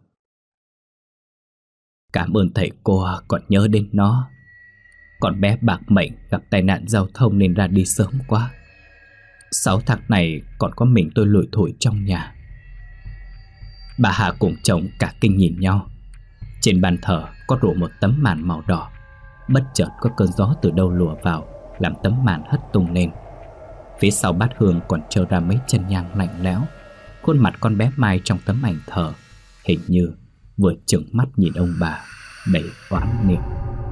Cảm ơn thầy cô còn nhớ đến nó. Con bé bạc mệnh gặp tai nạn giao thông nên ra đi sớm quá. Sáu tháng này còn có mình tôi lủi thủi trong nhà. Bà Hà cùng chồng cả kinh nhìn nhau. Trên bàn thờ có rủ một tấm màn màu đỏ. Bất chợt có cơn gió từ đâu lùa vào, làm tấm màn hất tung lên. Phía sau bát hương còn trơ ra mấy chân nhang lạnh lẽo. Khuôn mặt con bé Mai trong tấm ảnh thờ hình như vừa trừng mắt nhìn ông bà, đầy oán niệm.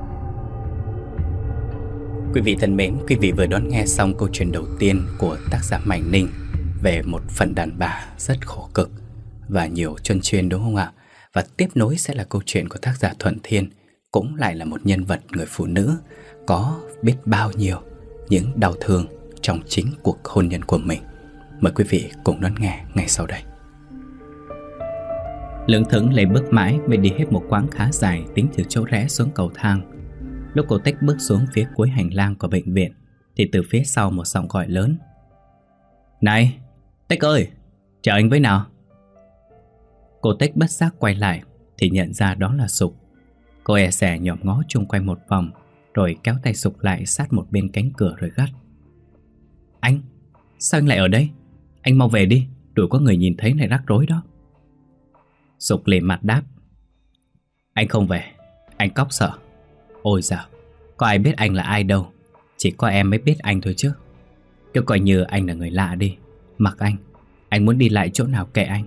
Quý vị thân mến, quý vị vừa đón nghe xong câu chuyện đầu tiên của tác giả Mạnh Ninh về một phận đàn bà rất khổ cực và nhiều chân chuyên, đúng không ạ? Và tiếp nối sẽ là câu chuyện của tác giả Thuận Thiên, cũng lại là một nhân vật người phụ nữ có biết bao nhiêu những đau thương trong chính cuộc hôn nhân của mình. Mời quý vị cùng đón nghe ngay sau đây. Lững thững lấy bước mãi mới đi hết một quãng khá dài, tính từ chỗ rẽ xuống cầu thang. Lúc cô Tích bước xuống phía cuối hành lang của bệnh viện thì từ phía sau một giọng gọi lớn: Này, Tích ơi, chờ anh với nào. Cô Tích bất giác quay lại thì nhận ra đó là Sục. Cô e dè nhòm ngó chung quanh một vòng, rồi kéo tay Sục lại sát một bên cánh cửa rồi gắt: Anh, sao anh lại ở đây? Anh mau về đi, đuổi có người nhìn thấy này rắc rối đó. Sục lề mặt đáp: Anh không về, anh cóc sợ. Ôi dào, có ai biết anh là ai đâu, chỉ có em mới biết anh thôi chứ. Cứ coi như anh là người lạ đi, mặc anh. Anh muốn đi lại chỗ nào kệ anh.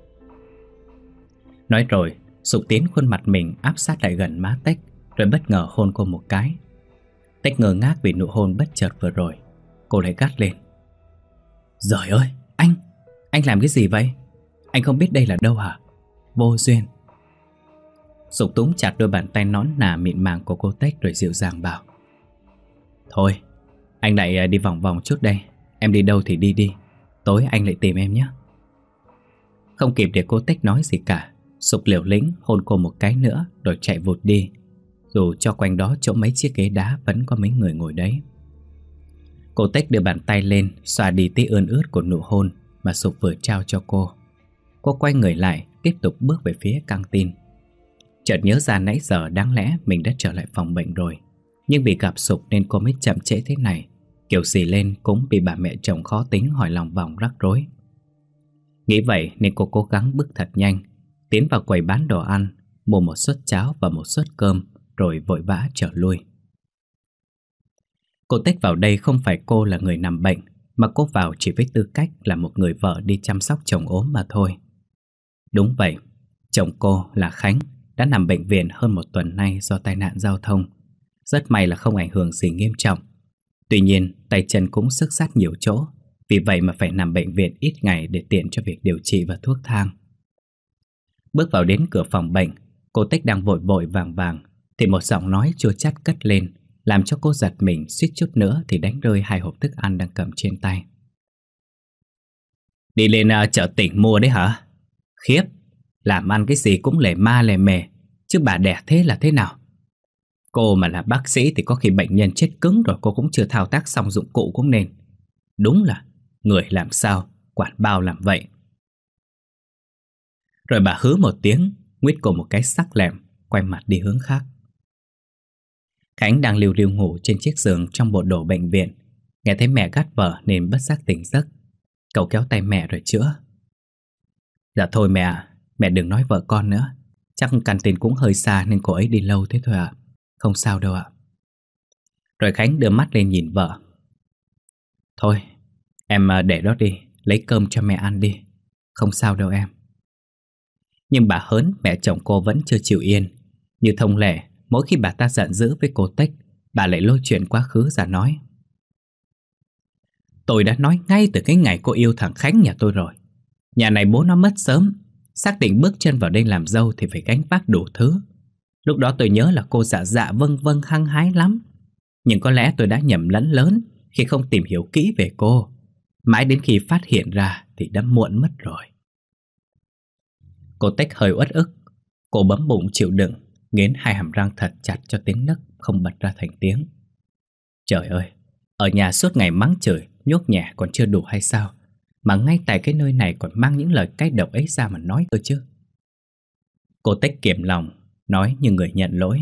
Nói rồi Sục tiến khuôn mặt mình áp sát lại gần má Tích, rồi bất ngờ hôn cô một cái. Tích ngơ ngác vì nụ hôn bất chợt vừa rồi. Cô lại gắt lên: Giời ơi, anh, anh làm cái gì vậy? Anh không biết đây là đâu hả? Vô duyên. Sục túm chặt đôi bàn tay nón nà mịn màng của cô Tích rồi dịu dàng bảo: Thôi, anh lại đi vòng vòng chút đây. Em đi đâu thì đi đi, tối anh lại tìm em nhé. Không kịp để cô Tích nói gì cả, Sục liều lĩnh hôn cô một cái nữa rồi chạy vụt đi. Dù cho quanh đó chỗ mấy chiếc ghế đá vẫn có mấy người ngồi đấy. Cô Tích đưa bàn tay lên xoa đi tí ươn ướt của nụ hôn mà Sục vừa trao cho cô. Cô quay người lại tiếp tục bước về phía căng tin. Chợt nhớ ra nãy giờ đáng lẽ mình đã trở lại phòng bệnh rồi, nhưng vì gặp Sục nên cô mới chậm trễ thế này. Kiểu gì lên cũng bị bà mẹ chồng khó tính hỏi lòng vòng rắc rối. Nghĩ vậy nên cô cố gắng bước thật nhanh, tiến vào quầy bán đồ ăn, mua một suất cháo và một suất cơm, rồi vội vã trở lui. Cô Tích vào đây không phải cô là người nằm bệnh, mà cô vào chỉ với tư cách là một người vợ đi chăm sóc chồng ốm mà thôi. Đúng vậy, chồng cô là Khánh đã nằm bệnh viện hơn một tuần nay do tai nạn giao thông. Rất may là không ảnh hưởng gì nghiêm trọng. Tuy nhiên tay chân cũng xước xát nhiều chỗ, vì vậy mà phải nằm bệnh viện ít ngày để tiện cho việc điều trị và thuốc thang. Bước vào đến cửa phòng bệnh, cô Tích đang vội vội vàng vàng thì một giọng nói chua chát cất lên, làm cho cô giật mình suýt chút nữa thì đánh rơi hai hộp thức ăn đang cầm trên tay. Đi lên uh, chợ tỉnh mua đấy hả? Khiếp, làm ăn cái gì cũng lề ma lề mề, chứ bà đẻ thế là thế nào? Cô mà là bác sĩ thì có khi bệnh nhân chết cứng rồi cô cũng chưa thao tác xong dụng cụ cũng nên. Đúng là người làm sao, quản bao làm vậy. Rồi bà hứ một tiếng, nguyết cô một cái sắc lẹm, quay mặt đi hướng khác. Khánh đang liu riu ngủ trên chiếc giường trong bộ đồ bệnh viện, nghe thấy mẹ gắt vợ nên bất giác tỉnh giấc. Cậu kéo tay mẹ rồi chữa: Dạ thôi mẹ ạ, mẹ đừng nói vợ con nữa. Chắc căn tin cũng hơi xa nên cô ấy đi lâu thế thôi ạ. Không sao đâu ạ. Rồi Khánh đưa mắt lên nhìn vợ: Thôi, em để đó đi, lấy cơm cho mẹ ăn đi. Không sao đâu em. Nhưng bà Hớn, mẹ chồng cô vẫn chưa chịu yên. Như thông lệ, mỗi khi bà ta giận dữ với cô Tích, bà lại lôi chuyện quá khứ ra nói: Tôi đã nói ngay từ cái ngày cô yêu thằng Khánh nhà tôi rồi. Nhà này bố nó mất sớm, xác định bước chân vào đây làm dâu thì phải gánh vác đủ thứ. Lúc đó tôi nhớ là cô dạ dạ vâng vâng hăng hái lắm. Nhưng có lẽ tôi đã nhầm lẫn lớn khi không tìm hiểu kỹ về cô. Mãi đến khi phát hiện ra thì đã muộn mất rồi. Cô Tích hơi uất ức. Cô bấm bụng chịu đựng, nghiến hai hàm răng thật chặt cho tiếng nấc không bật ra thành tiếng. Trời ơi, ở nhà suốt ngày mắng chửi, nhốt nhẹ còn chưa đủ hay sao, mà ngay tại cái nơi này còn mang những lời cay độc ấy ra mà nói cơ chứ. Cô Tích kiềm lòng, nói như người nhận lỗi: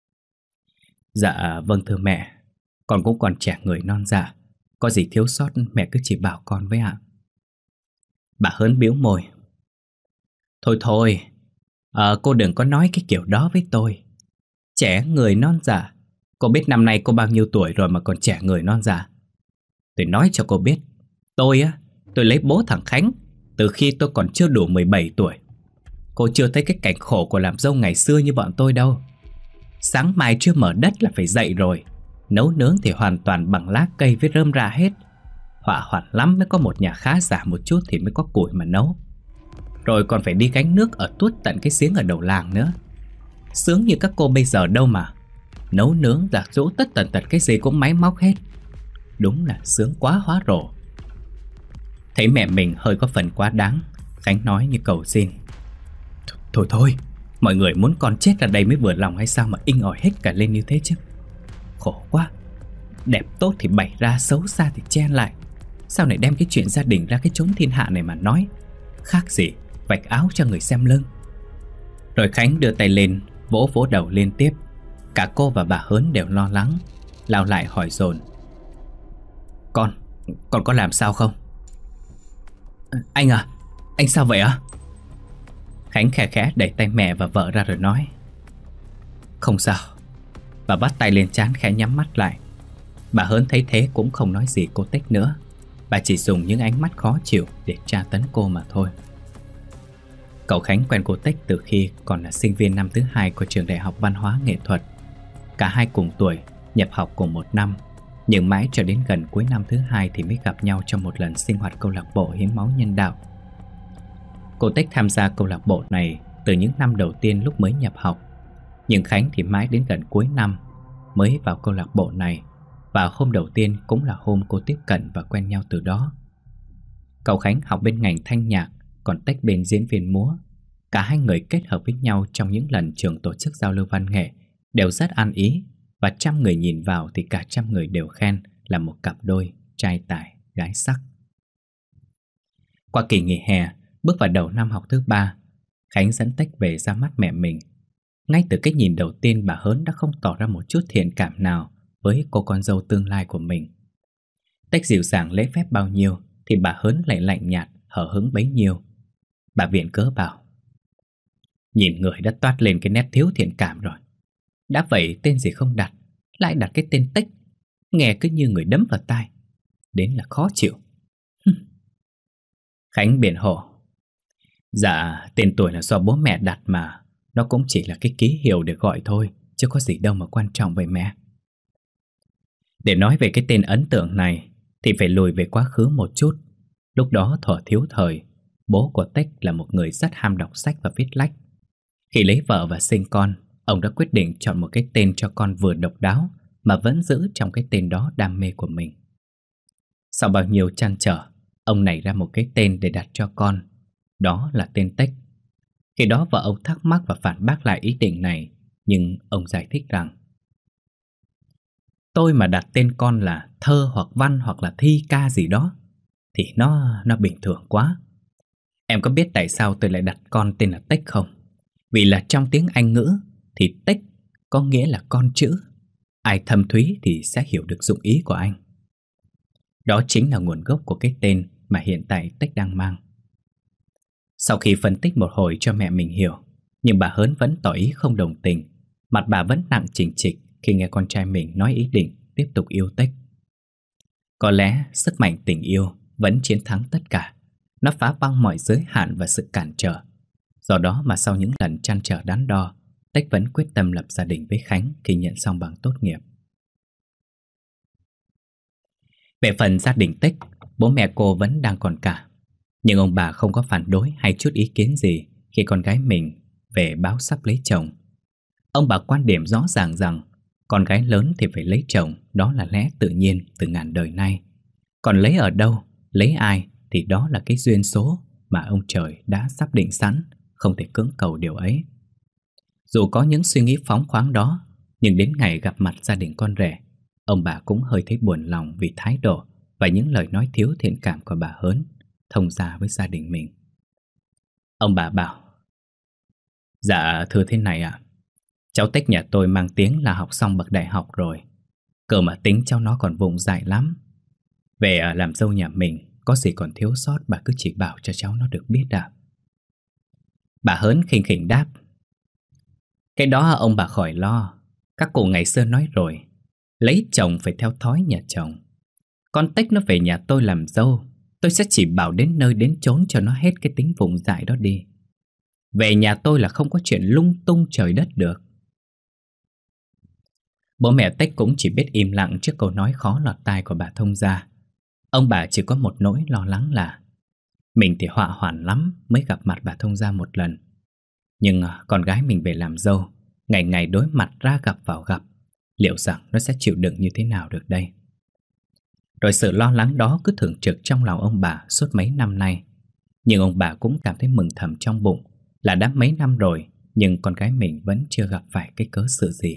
Dạ vâng thưa mẹ, con cũng còn trẻ người non dạ, có gì thiếu sót mẹ cứ chỉ bảo con với ạ. Bà Hớn bĩu môi: Thôi thôi, à, cô đừng có nói cái kiểu đó với tôi. Trẻ người non dạ? Cô biết năm nay cô bao nhiêu tuổi rồi mà còn trẻ người non dạ? Tôi nói cho cô biết, tôi á, tôi lấy bố thằng Khánh từ khi tôi còn chưa đủ mười bảy tuổi. Cô chưa thấy cái cảnh khổ của làm dâu ngày xưa như bọn tôi đâu. Sáng mai chưa mở đất là phải dậy rồi. Nấu nướng thì hoàn toàn bằng lá cây với rơm rạ hết. Họa hoạn lắm mới có một nhà khá giả một chút thì mới có củi mà nấu. Rồi còn phải đi gánh nước ở tuốt tận cái giếng ở đầu làng nữa. Sướng như các cô bây giờ đâu mà. Nấu nướng giặt giũ tất tần tật cái gì cũng máy móc hết. Đúng là sướng quá hóa rổ. Thấy mẹ mình hơi có phần quá đáng, Khánh nói như cầu xin: Thôi thôi, mọi người muốn con chết ở đây mới vừa lòng hay sao mà inh ỏi hết cả lên như thế chứ. Khổ quá. Đẹp tốt thì bày ra, xấu xa thì chen lại. Sao lại đem cái chuyện gia đình ra cái chốn thiên hạ này mà nói? Khác gì vạch áo cho người xem lưng. Rồi Khánh đưa tay lên, vỗ vỗ đầu liên tiếp. Cả cô và bà Hớn đều lo lắng, lao lại hỏi dồn: Con, con có làm sao không? Anh à, anh sao vậy ạ? Khánh khẽ khẽ đẩy tay mẹ và vợ ra rồi nói: Không sao. Bà bắt tay lên trán khẽ nhắm mắt lại. Bà Hớn thấy thế cũng không nói gì cô Tích nữa. Bà chỉ dùng những ánh mắt khó chịu để tra tấn cô mà thôi. Cậu Khánh quen cô Tích từ khi còn là sinh viên năm thứ hai của trường Đại học Văn hóa Nghệ thuật. Cả hai cùng tuổi, nhập học cùng một năm, nhưng mãi cho đến gần cuối năm thứ hai thì mới gặp nhau trong một lần sinh hoạt câu lạc bộ hiến máu nhân đạo. Cô Tích tham gia câu lạc bộ này từ những năm đầu tiên lúc mới nhập học, nhưng Khánh thì mãi đến gần cuối năm mới vào câu lạc bộ này, và hôm đầu tiên cũng là hôm cô tiếp cận và quen nhau từ đó. Cậu Khánh học bên ngành thanh nhạc, còn Tích bên diễn viên múa. Cả hai người kết hợp với nhau trong những lần trường tổ chức giao lưu văn nghệ đều rất ăn ý, và trăm người nhìn vào thì cả trăm người đều khen là một cặp đôi trai tài gái sắc. Qua kỳ nghỉ hè, bước vào đầu năm học thứ ba, Khánh dẫn Tích về ra mắt mẹ mình. Ngay từ cái nhìn đầu tiên, bà Hớn đã không tỏ ra một chút thiện cảm nào với cô con dâu tương lai của mình. Tích dịu dàng lễ phép bao nhiêu thì bà Hớn lại lạnh nhạt hở hững bấy nhiêu. Bà viện cớ bảo: nhìn người đã toát lên cái nét thiếu thiện cảm rồi. Đã vậy tên gì không đặt, lại đặt cái tên Tích, nghe cứ như người đấm vào tai, đến là khó chịu. Khánh biện hộ: dạ, tên tuổi là do bố mẹ đặt mà, nó cũng chỉ là cái ký hiệu để gọi thôi, chứ có gì đâu mà quan trọng vậy mẹ. Để nói về cái tên ấn tượng này thì phải lùi về quá khứ một chút. Lúc đó thuở thiếu thời, bố của Tích là một người rất ham đọc sách và viết lách. Khi lấy vợ và sinh con, ông đã quyết định chọn một cái tên cho con vừa độc đáo mà vẫn giữ trong cái tên đó đam mê của mình. Sau bao nhiêu trăn trở, ông nảy ra một cái tên để đặt cho con, đó là tên Tích. Khi đó vợ ông thắc mắc và phản bác lại ý định này, nhưng ông giải thích rằng: tôi mà đặt tên con là Thơ hoặc Văn hoặc là Thi Ca gì đó thì nó nó bình thường quá. Em có biết tại sao tôi lại đặt con tên là Tích không? Vì là trong tiếng Anh ngữ thì Tích có nghĩa là con chữ. Ai thâm thúy thì sẽ hiểu được dụng ý của anh. Đó chính là nguồn gốc của cái tên mà hiện tại Tích đang mang. Sau khi phân tích một hồi cho mẹ mình hiểu, nhưng bà Hớn vẫn tỏ ý không đồng tình. Mặt bà vẫn nặng chỉnh trịch khi nghe con trai mình nói ý định tiếp tục yêu Tích. Có lẽ sức mạnh tình yêu vẫn chiến thắng tất cả. Nó phá băng mọi giới hạn và sự cản trở. Do đó mà sau những lần trăn trở đắn đo, Tích vẫn quyết tâm lập gia đình với Khánh khi nhận xong bằng tốt nghiệp. Về phần gia đình Tích, bố mẹ cô vẫn đang còn cả. Nhưng ông bà không có phản đối hay chút ý kiến gì khi con gái mình về báo sắp lấy chồng. Ông bà quan điểm rõ ràng rằng con gái lớn thì phải lấy chồng, đó là lẽ tự nhiên từ ngàn đời nay. Còn lấy ở đâu, lấy ai thì đó là cái duyên số mà ông trời đã sắp định sẵn, không thể cưỡng cầu điều ấy. Dù có những suy nghĩ phóng khoáng đó, nhưng đến ngày gặp mặt gia đình con rể, ông bà cũng hơi thấy buồn lòng vì thái độ và những lời nói thiếu thiện cảm của bà Hớn thông gia với gia đình mình. Ông bà bảo: dạ thưa thế này ạ, cháu Tích nhà tôi mang tiếng là học xong bậc đại học rồi, cơ mà tính cháu nó còn vùng dại lắm. Về làm dâu nhà mình, có gì còn thiếu sót bà cứ chỉ bảo cho cháu nó được biết ạ. Bà Hớn khinh khỉnh đáp: cái đó ông bà khỏi lo. Các cụ ngày xưa nói rồi, lấy chồng phải theo thói nhà chồng. Con Tích nó về nhà tôi làm dâu, tôi sẽ chỉ bảo đến nơi đến chốn cho nó hết cái tính vùng dại đó đi. Về nhà tôi là không có chuyện lung tung trời đất được. Bố mẹ Tích cũng chỉ biết im lặng trước câu nói khó lọt tai của bà thông gia. Ông bà chỉ có một nỗi lo lắng là mình thì họa hoạn lắm mới gặp mặt bà thông gia một lần. Nhưng con gái mình về làm dâu, ngày ngày đối mặt ra gặp vào gặp, liệu rằng nó sẽ chịu đựng như thế nào được đây? Rồi sự lo lắng đó cứ thường trực trong lòng ông bà suốt mấy năm nay. Nhưng ông bà cũng cảm thấy mừng thầm trong bụng là đã mấy năm rồi, nhưng con gái mình vẫn chưa gặp phải cái cớ sự gì.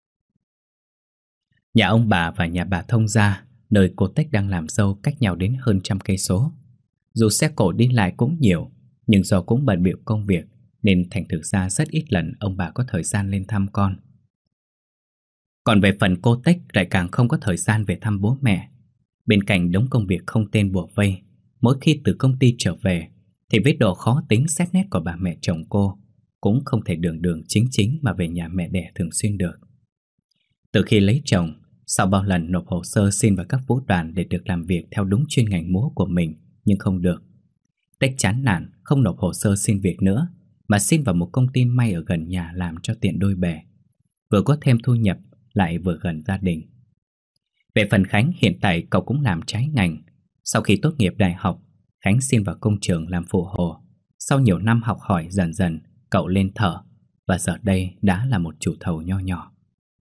Nhà ông bà và nhà bà thông gia, nơi cô Tích đang làm dâu, cách nhau đến hơn trăm cây số. Dù xe cộ đi lại cũng nhiều, nhưng do cũng bận bịu công việc nên thành thực ra rất ít lần ông bà có thời gian lên thăm con. Còn về phần cô Tích lại càng không có thời gian về thăm bố mẹ. Bên cạnh đống công việc không tên bủa vây, mỗi khi từ công ty trở về thì với độ khó tính xét nét của bà mẹ chồng cô, cũng không thể đường đường chính chính mà về nhà mẹ đẻ thường xuyên được. Từ khi lấy chồng, Sau bao lần nộp hồ sơ xin vào các vũ đoàn để được làm việc theo đúng chuyên ngành múa của mình, nhưng không được. Tích chán nản, không nộp hồ sơ xin việc nữa, mà xin vào một công ty may ở gần nhà làm cho tiện đôi bề. Vừa có thêm thu nhập, lại vừa gần gia đình. Về phần Khánh, hiện tại cậu cũng làm trái ngành. Sau khi tốt nghiệp đại học, Khánh xin vào công trường làm phụ hồ. Sau nhiều năm học hỏi dần dần, cậu lên thợ, và giờ đây đã là một chủ thầu nho nhỏ.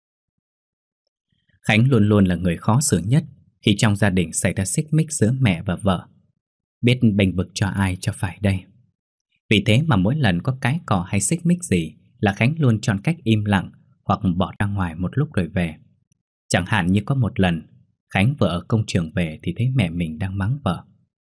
Khánh luôn luôn là người khó xử nhất khi trong gia đình xảy ra xích mích giữa mẹ và vợ. Biết bênh vực cho ai cho phải đây. Vì thế mà mỗi lần có cái cọ hay xích mích gì là Khánh luôn chọn cách im lặng hoặc bỏ ra ngoài một lúc rồi về. Chẳng hạn như có một lần Khánh vừa ở công trường về thì thấy mẹ mình đang mắng vợ.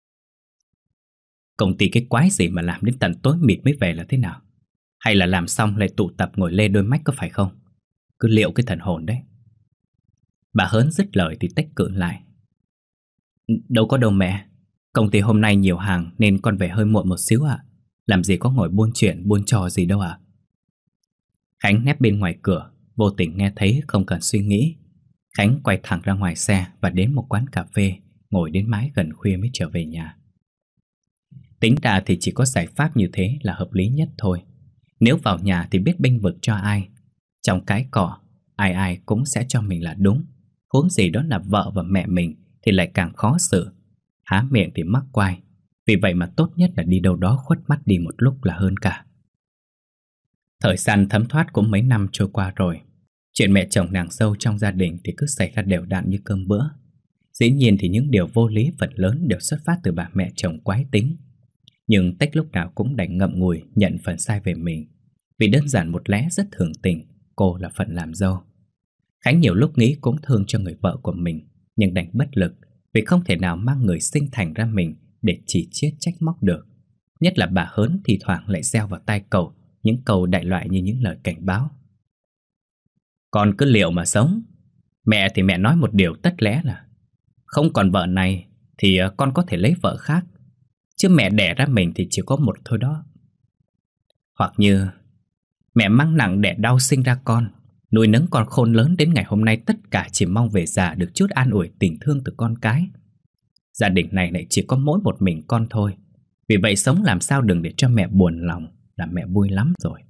Công ty cái quái gì mà làm đến tận tối mịt mới về là thế nào? Hay là làm xong lại tụ tập ngồi lê đôi mách có phải không? Cứ liệu cái thần hồn đấy. Bà Hớn dứt lời thì Tích cự lại. Đâu có đâu mẹ. Công ty hôm nay nhiều hàng nên con về hơi muộn một xíu ạ. Làm gì có ngồi buôn chuyện buôn trò gì đâu ạ. Khánh nép bên ngoài cửa, vô tình nghe thấy không cần suy nghĩ. Khánh quay thẳng ra ngoài xe và đến một quán cà phê, ngồi đến mãi gần khuya mới trở về nhà. Tính ra thì chỉ có giải pháp như thế là hợp lý nhất thôi. Nếu vào nhà thì biết bênh vực cho ai. Trong cái cỏ, ai ai cũng sẽ cho mình là đúng. Huống gì đó là vợ và mẹ mình thì lại càng khó xử. Há miệng thì mắc quai. Vì vậy mà tốt nhất là đi đâu đó khuất mắt đi một lúc là hơn cả. Thời gian thấm thoát cũng mấy năm trôi qua rồi. Chuyện mẹ chồng nàng dâu trong gia đình thì cứ xảy ra đều đặn như cơm bữa. Dĩ nhiên thì những điều vô lý phần lớn đều xuất phát từ bà mẹ chồng quái tính. Nhưng Tích lúc nào cũng đành ngậm ngùi nhận phần sai về mình. Vì đơn giản một lẽ rất thường tình, cô là phận làm dâu. Khánh nhiều lúc nghĩ cũng thương cho người vợ của mình, nhưng đành bất lực vì không thể nào mang người sinh thành ra mình để chỉ chiết trách móc được. Nhất là bà Hớn thì thoảng lại gieo vào tai cậu những câu đại loại như những lời cảnh báo. Con cứ liệu mà sống. Mẹ thì mẹ nói một điều tất lẽ là không còn vợ này thì con có thể lấy vợ khác, chứ mẹ đẻ ra mình thì chỉ có một thôi đó. Hoặc như mẹ mang nặng đẻ đau sinh ra con, nuôi nấng con khôn lớn đến ngày hôm nay tất cả chỉ mong về già được chút an ủi tình thương từ con cái. Gia đình này lại chỉ có mỗi một mình con thôi. Vì vậy sống làm sao đừng để cho mẹ buồn lòng là mẹ vui lắm rồi.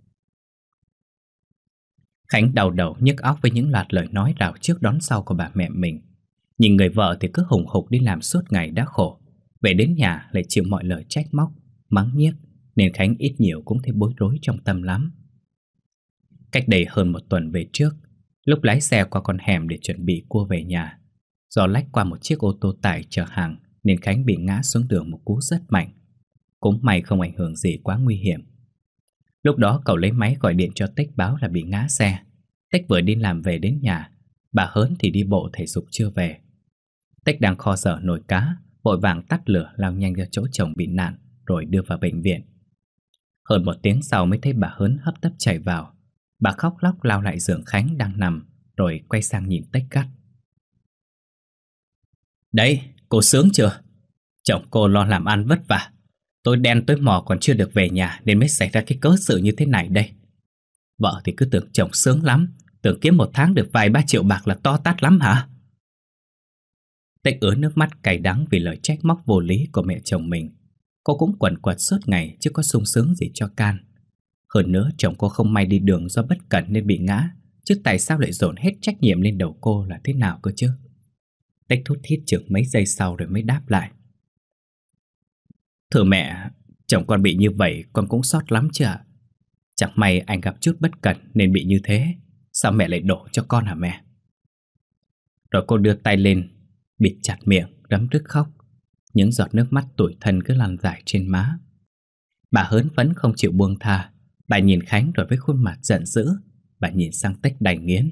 Khánh đau đầu nhức óc với những loạt lời nói rào trước đón sau của bà mẹ mình. Nhìn người vợ thì cứ hùng hục đi làm suốt ngày đã khổ, về đến nhà lại chịu mọi lời trách móc, mắng nhiếc, nên Khánh ít nhiều cũng thấy bối rối trong tâm lắm. Cách đây hơn một tuần về trước, lúc lái xe qua con hẻm để chuẩn bị cua về nhà, do lách qua một chiếc ô tô tải chở hàng nên Khánh bị ngã xuống đường một cú rất mạnh. Cũng may không ảnh hưởng gì quá nguy hiểm. Lúc đó cậu lấy máy gọi điện cho Tích báo là bị ngã xe. Tích vừa đi làm về đến nhà, bà Hớn thì đi bộ thể dục chưa về. Tích đang kho dở nồi cá, vội vàng tắt lửa lao nhanh ra chỗ chồng bị nạn rồi đưa vào bệnh viện. Hơn một tiếng sau mới thấy bà Hớn hấp tấp chạy vào. Bà khóc lóc lao lại giường Khánh đang nằm, rồi quay sang nhìn Tích gắt. Đấy, cô sướng chưa? Chồng cô lo làm ăn vất vả, tôi đen tối mò còn chưa được về nhà nên mới xảy ra cái cớ sự như thế này đây. Vợ thì cứ tưởng chồng sướng lắm, tưởng kiếm một tháng được vài ba triệu bạc là to tát lắm hả? Tích ứa nước mắt cay đắng vì lời trách móc vô lý của mẹ chồng mình. Cô cũng quẩn quật suốt ngày chứ có sung sướng gì cho can. Hơn nữa chồng cô không may đi đường do bất cẩn nên bị ngã, chứ tại sao lại dồn hết trách nhiệm lên đầu cô là thế nào cơ chứ? Tích thút thít chừng mấy giây sau rồi mới đáp lại. Thưa mẹ, chồng con bị như vậy con cũng xót lắm chứ ạ. Chẳng may anh gặp chút bất cẩn nên bị như thế. Sao mẹ lại đổ cho con hả mẹ? Rồi cô đưa tay lên, bịt chặt miệng, rấm rứt khóc. Những giọt nước mắt tủi thân cứ lăn dài trên má. Bà Hớn vẫn không chịu buông tha. Bà nhìn Khánh rồi với khuôn mặt giận dữ, bà nhìn sang Tích đầy nghiến.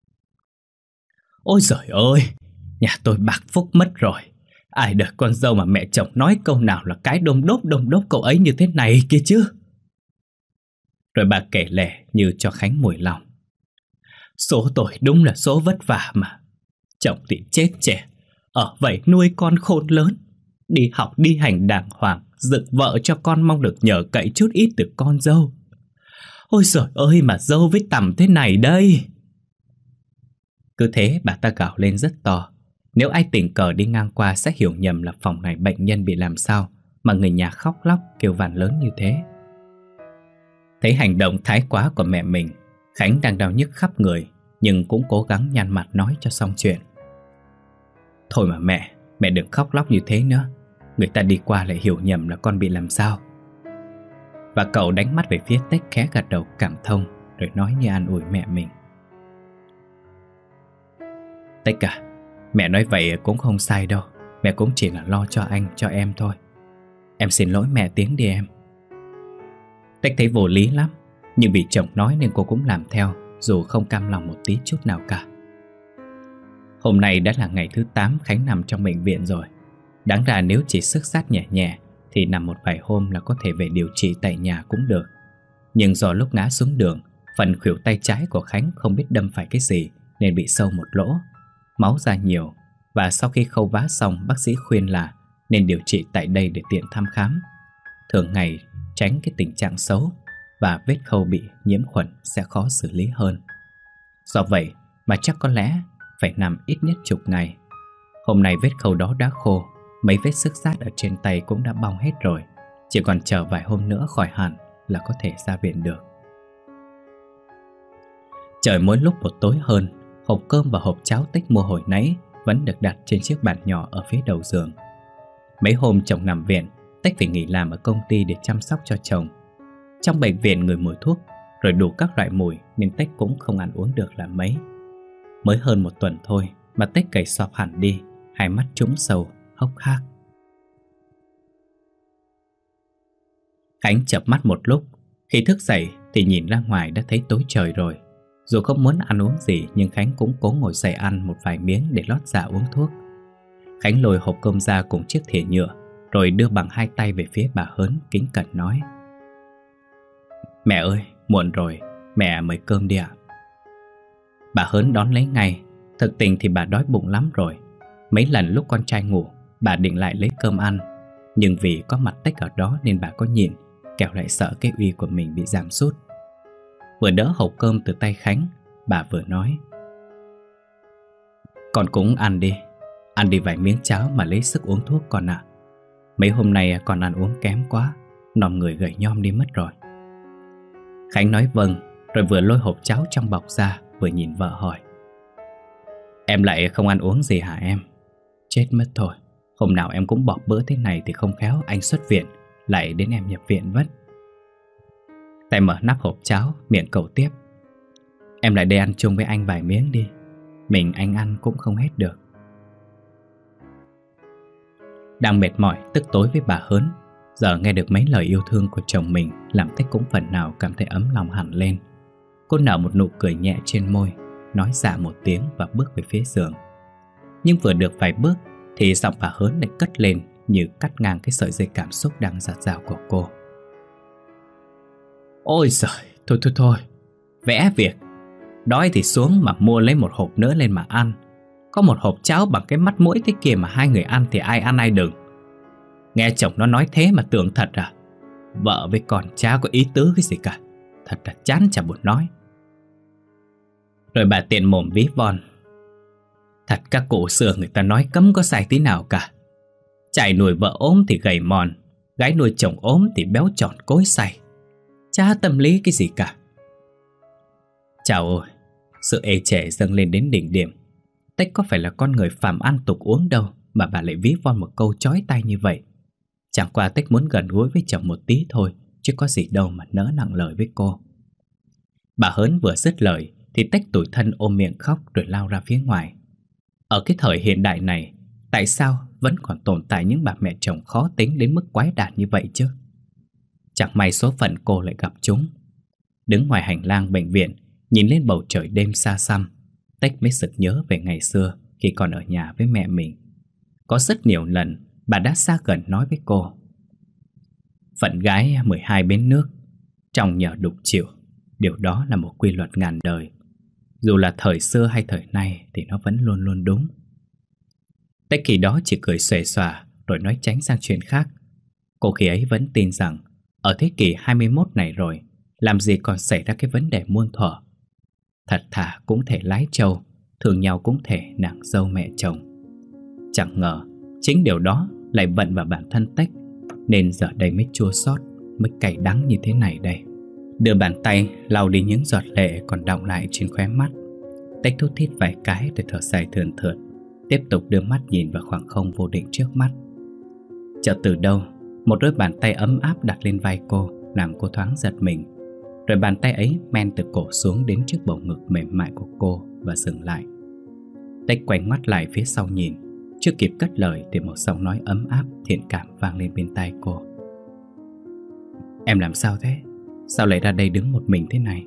Ôi giời ơi, nhà tôi bạc phúc mất rồi. Ai đời con dâu mà mẹ chồng nói câu nào là cái đôm đốp đôm đốp cậu ấy như thế này kia chứ. Rồi bà kể lể như cho Khánh mùi lòng. Số tôi đúng là số vất vả mà. Chồng thì chết trẻ, ở vậy nuôi con khôn lớn, đi học đi hành đàng hoàng, dựng vợ cho con mong được nhờ cậy chút ít từ con dâu. Ôi giời ơi mà dâu với tằm thế này đây. Cứ thế bà ta gào lên rất to. Nếu ai tình cờ đi ngang qua sẽ hiểu nhầm là phòng này bệnh nhân bị làm sao mà người nhà khóc lóc kêu van lớn như thế. Thấy hành động thái quá của mẹ mình, Khánh đang đau nhức khắp người, nhưng cũng cố gắng nhăn mặt nói cho xong chuyện. Thôi mà mẹ, mẹ đừng khóc lóc như thế nữa. Người ta đi qua lại hiểu nhầm là con bị làm sao. Và cậu đánh mắt về phía Tích khẽ gật đầu cảm thông, rồi nói như an ủi mẹ mình. Tích à, mẹ nói vậy cũng không sai đâu. Mẹ cũng chỉ là lo cho anh, cho em thôi. Em xin lỗi mẹ tiếng đi em. Tích thấy vô lý lắm, nhưng vì chồng nói nên cô cũng làm theo, dù không cam lòng một tí chút nào cả. Hôm nay đã là ngày thứ tám Khánh nằm trong bệnh viện rồi. Đáng ra nếu chỉ xức xát nhẹ nhẹ thì nằm một vài hôm là có thể về điều trị tại nhà cũng được. Nhưng do lúc ngã xuống đường, phần khuỷu tay trái của Khánh không biết đâm phải cái gì nên bị sâu một lỗ, máu ra nhiều. Và sau khi khâu vá xong, bác sĩ khuyên là nên điều trị tại đây để tiện thăm khám, thường ngày tránh cái tình trạng xấu, và vết khâu bị nhiễm khuẩn sẽ khó xử lý hơn. Do vậy mà chắc có lẽ phải nằm ít nhất chục ngày. Hôm nay vết khâu đó đã khô, mấy vết xức xát ở trên tay cũng đã bong hết rồi, chỉ còn chờ vài hôm nữa khỏi hẳn là có thể ra viện được. Trời mỗi lúc một tối hơn, hộp cơm và hộp cháo Tích mua hồi nãy vẫn được đặt trên chiếc bàn nhỏ ở phía đầu giường. Mấy hôm chồng nằm viện, Tích phải nghỉ làm ở công ty để chăm sóc cho chồng. Trong bệnh viện người mùi thuốc rồi đủ các loại mùi nên Tích cũng không ăn uống được là mấy. Mới hơn một tuần thôi mà Tích gầy xọp hẳn đi, hai mắt trũng sâu, hốc hác. Khánh chợp mắt một lúc, khi thức dậy thì nhìn ra ngoài đã thấy tối trời rồi. Dù không muốn ăn uống gì nhưng Khánh cũng cố ngồi dậy ăn một vài miếng để lót dạ uống thuốc. Khánh lôi hộp cơm ra cùng chiếc thìa nhựa, rồi đưa bằng hai tay về phía bà Hớn, kính cẩn nói: Mẹ ơi, muộn rồi, mẹ mời cơm đi ạ. Bà Hớn đón lấy ngay. Thực tình thì bà đói bụng lắm rồi. Mấy lần lúc con trai ngủ, bà định lại lấy cơm ăn, nhưng vì có mặt Tích ở đó nên bà có nhịn, kẻo lại sợ cái uy của mình bị giảm sút. Vừa đỡ hộp cơm từ tay Khánh, bà vừa nói: Con cũng ăn đi, ăn đi vài miếng cháo mà lấy sức uống thuốc con ạ. Mấy hôm nay con ăn uống kém quá, nòm người gầy nhom đi mất rồi. Khánh nói vâng, rồi vừa lôi hộp cháo trong bọc ra, vừa nhìn vợ hỏi: Em lại không ăn uống gì hả em? Chết mất thôi, hôm nào em cũng bỏ bữa thế này thì không khéo anh xuất viện, lại đến em nhập viện mất. Tay mở nắp hộp cháo, miệng cậu tiếp: Em lại đây ăn chung với anh vài miếng đi, mình anh ăn cũng không hết được. Đang mệt mỏi tức tối với bà Hớn, giờ nghe được mấy lời yêu thương của chồng mình làm Tích cũng phần nào cảm thấy ấm lòng hẳn lên. Cô nở một nụ cười nhẹ trên môi, nói dạ một tiếng và bước về phía giường. Nhưng vừa được vài bước thì giọng bà Hớn lại cất lên như cắt ngang cái sợi dây cảm xúc đang dạt dào của cô. Ôi giời, thôi thôi thôi, vẽ việc. Đói thì xuống mà mua lấy một hộp nữa lên mà ăn. Có một hộp cháo bằng cái mắt mũi thế kia mà hai người ăn thì ai ăn ai đừng. Nghe chồng nó nói thế mà tưởng thật à? Vợ với con chả có ý tứ cái gì cả, thật là chán chả buồn nói. Rồi bà tiện mồm ví von: Thật các cụ xưa người ta nói cấm có sai tí nào cả. Chạy nuôi vợ ốm thì gầy mòn, gái nuôi chồng ốm thì béo tròn cối xay. Chả tâm lý cái gì cả. Chào ôi, sự ê chề dâng lên đến đỉnh điểm. Tích có phải là con người phàm ăn tục uống đâu mà bà lại ví von một câu chói tai như vậy. Chẳng qua Tích muốn gần gũi với chồng một tí thôi, chứ có gì đâu mà nỡ nặng lời với cô. Bà Hớn vừa dứt lời thì Tích tủi thân ôm miệng khóc rồi lao ra phía ngoài. Ở cái thời hiện đại này, tại sao vẫn còn tồn tại những bà mẹ chồng khó tính đến mức quái đản như vậy chứ? Chẳng may số phận cô lại gặp chúng. Đứng ngoài hành lang bệnh viện, nhìn lên bầu trời đêm xa xăm, Tích mới sực nhớ về ngày xưa khi còn ở nhà với mẹ mình. Có rất nhiều lần bà đã xa gần nói với cô: Phận gái mười hai bến nước, trong nhờ đục chịu. Điều đó là một quy luật ngàn đời. Dù là thời xưa hay thời nay thì nó vẫn luôn luôn đúng. Tích khi đó chỉ cười xuề xòa rồi nói tránh sang chuyện khác. Cô khi ấy vẫn tin rằng ở thế kỷ hai mươi mốt này rồi, làm gì còn xảy ra cái vấn đề muôn thuở. Thật thà cũng thể lái trâu, thương nhau cũng thể nàng dâu mẹ chồng. Chẳng ngờ chính điều đó lại vận vào bản thân Tách, nên giờ đây mới chua xót, mới cay đắng như thế này đây. Đưa bàn tay lau đi những giọt lệ còn đọng lại trên khóe mắt. Tách thút thít vài cái rồi thở dài thườn thượt, tiếp tục đưa mắt nhìn vào khoảng không vô định trước mắt. Chợt từ đâu một đôi bàn tay ấm áp đặt lên vai cô, làm cô thoáng giật mình. Rồi bàn tay ấy men từ cổ xuống đến trước bầu ngực mềm mại của cô và dừng lại. Tách quay mắt lại phía sau nhìn. Chưa kịp cất lời thì một giọng nói ấm áp thiện cảm vang lên bên tai cô. Em làm sao thế? Sao lại ra đây đứng một mình thế này?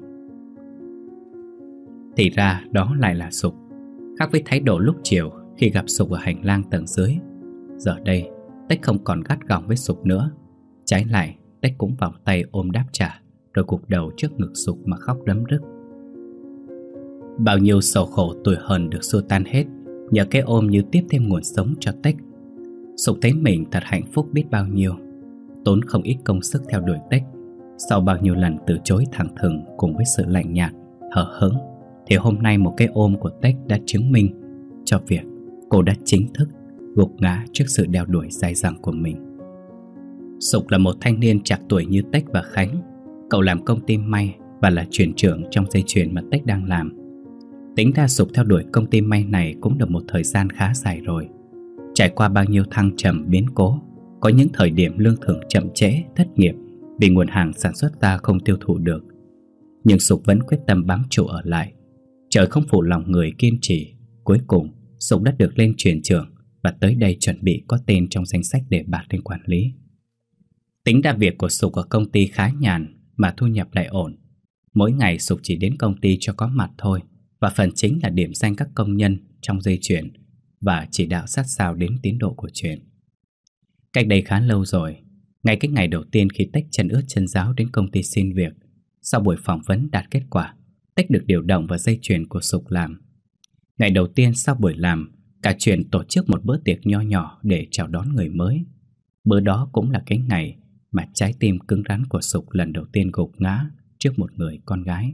Thì ra đó lại là Sục. Khác với thái độ lúc chiều khi gặp Sục ở hành lang tầng dưới, giờ đây Tách không còn gắt gỏng với Sục nữa. Trái lại, Tách cũng vòng tay ôm đáp trả, rồi gục đầu trước ngực Sục mà khóc đấm đứt. Bao nhiêu sầu khổ tủi hờn được xua tan hết nhờ cái ôm như tiếp thêm nguồn sống cho Tách. Sục thấy mình thật hạnh phúc biết bao nhiêu. Tốn không ít công sức theo đuổi Tách. Sau bao nhiêu lần từ chối thẳng thừng cùng với sự lạnh nhạt, hờ hững, thì hôm nay một cái ôm của Tách đã chứng minh cho việc cô đã chính thức gục ngã trước sự đeo đuổi dai dẳng của mình. Sục là một thanh niên trạc tuổi như Tách và Khánh. Cậu làm công ty may và là chuyền trưởng trong dây chuyền mà Tách đang làm. Tính ra Sục theo đuổi công ty may này cũng được một thời gian khá dài rồi. Trải qua bao nhiêu thăng trầm biến cố, có những thời điểm lương thưởng chậm trễ, thất nghiệp vì nguồn hàng sản xuất ra không tiêu thụ được. Nhưng Sục vẫn quyết tâm bám trụ ở lại. Trời không phụ lòng người kiên trì. Cuối cùng Sục đã được lên chuyền trưởng và tới đây chuẩn bị có tên trong danh sách để bạt lên quản lý. Tính ra việc của Sục ở công ty khá nhàn mà thu nhập lại ổn. Mỗi ngày Sục chỉ đến công ty cho có mặt thôi, và phần chính là điểm danh các công nhân trong dây chuyền và chỉ đạo sát sao đến tiến độ của chuyền. Cách đây khá lâu rồi, ngay cái ngày đầu tiên khi Tách chân ướt chân ráo đến công ty xin việc, sau buổi phỏng vấn đạt kết quả, Tách được điều động vào dây chuyền của Sục làm. Ngày đầu tiên sau buổi làm, cả chuyền tổ chức một bữa tiệc nho nhỏ để chào đón người mới. Bữa đó cũng là cái ngày mà trái tim cứng rắn của Sục lần đầu tiên gục ngã trước một người con gái.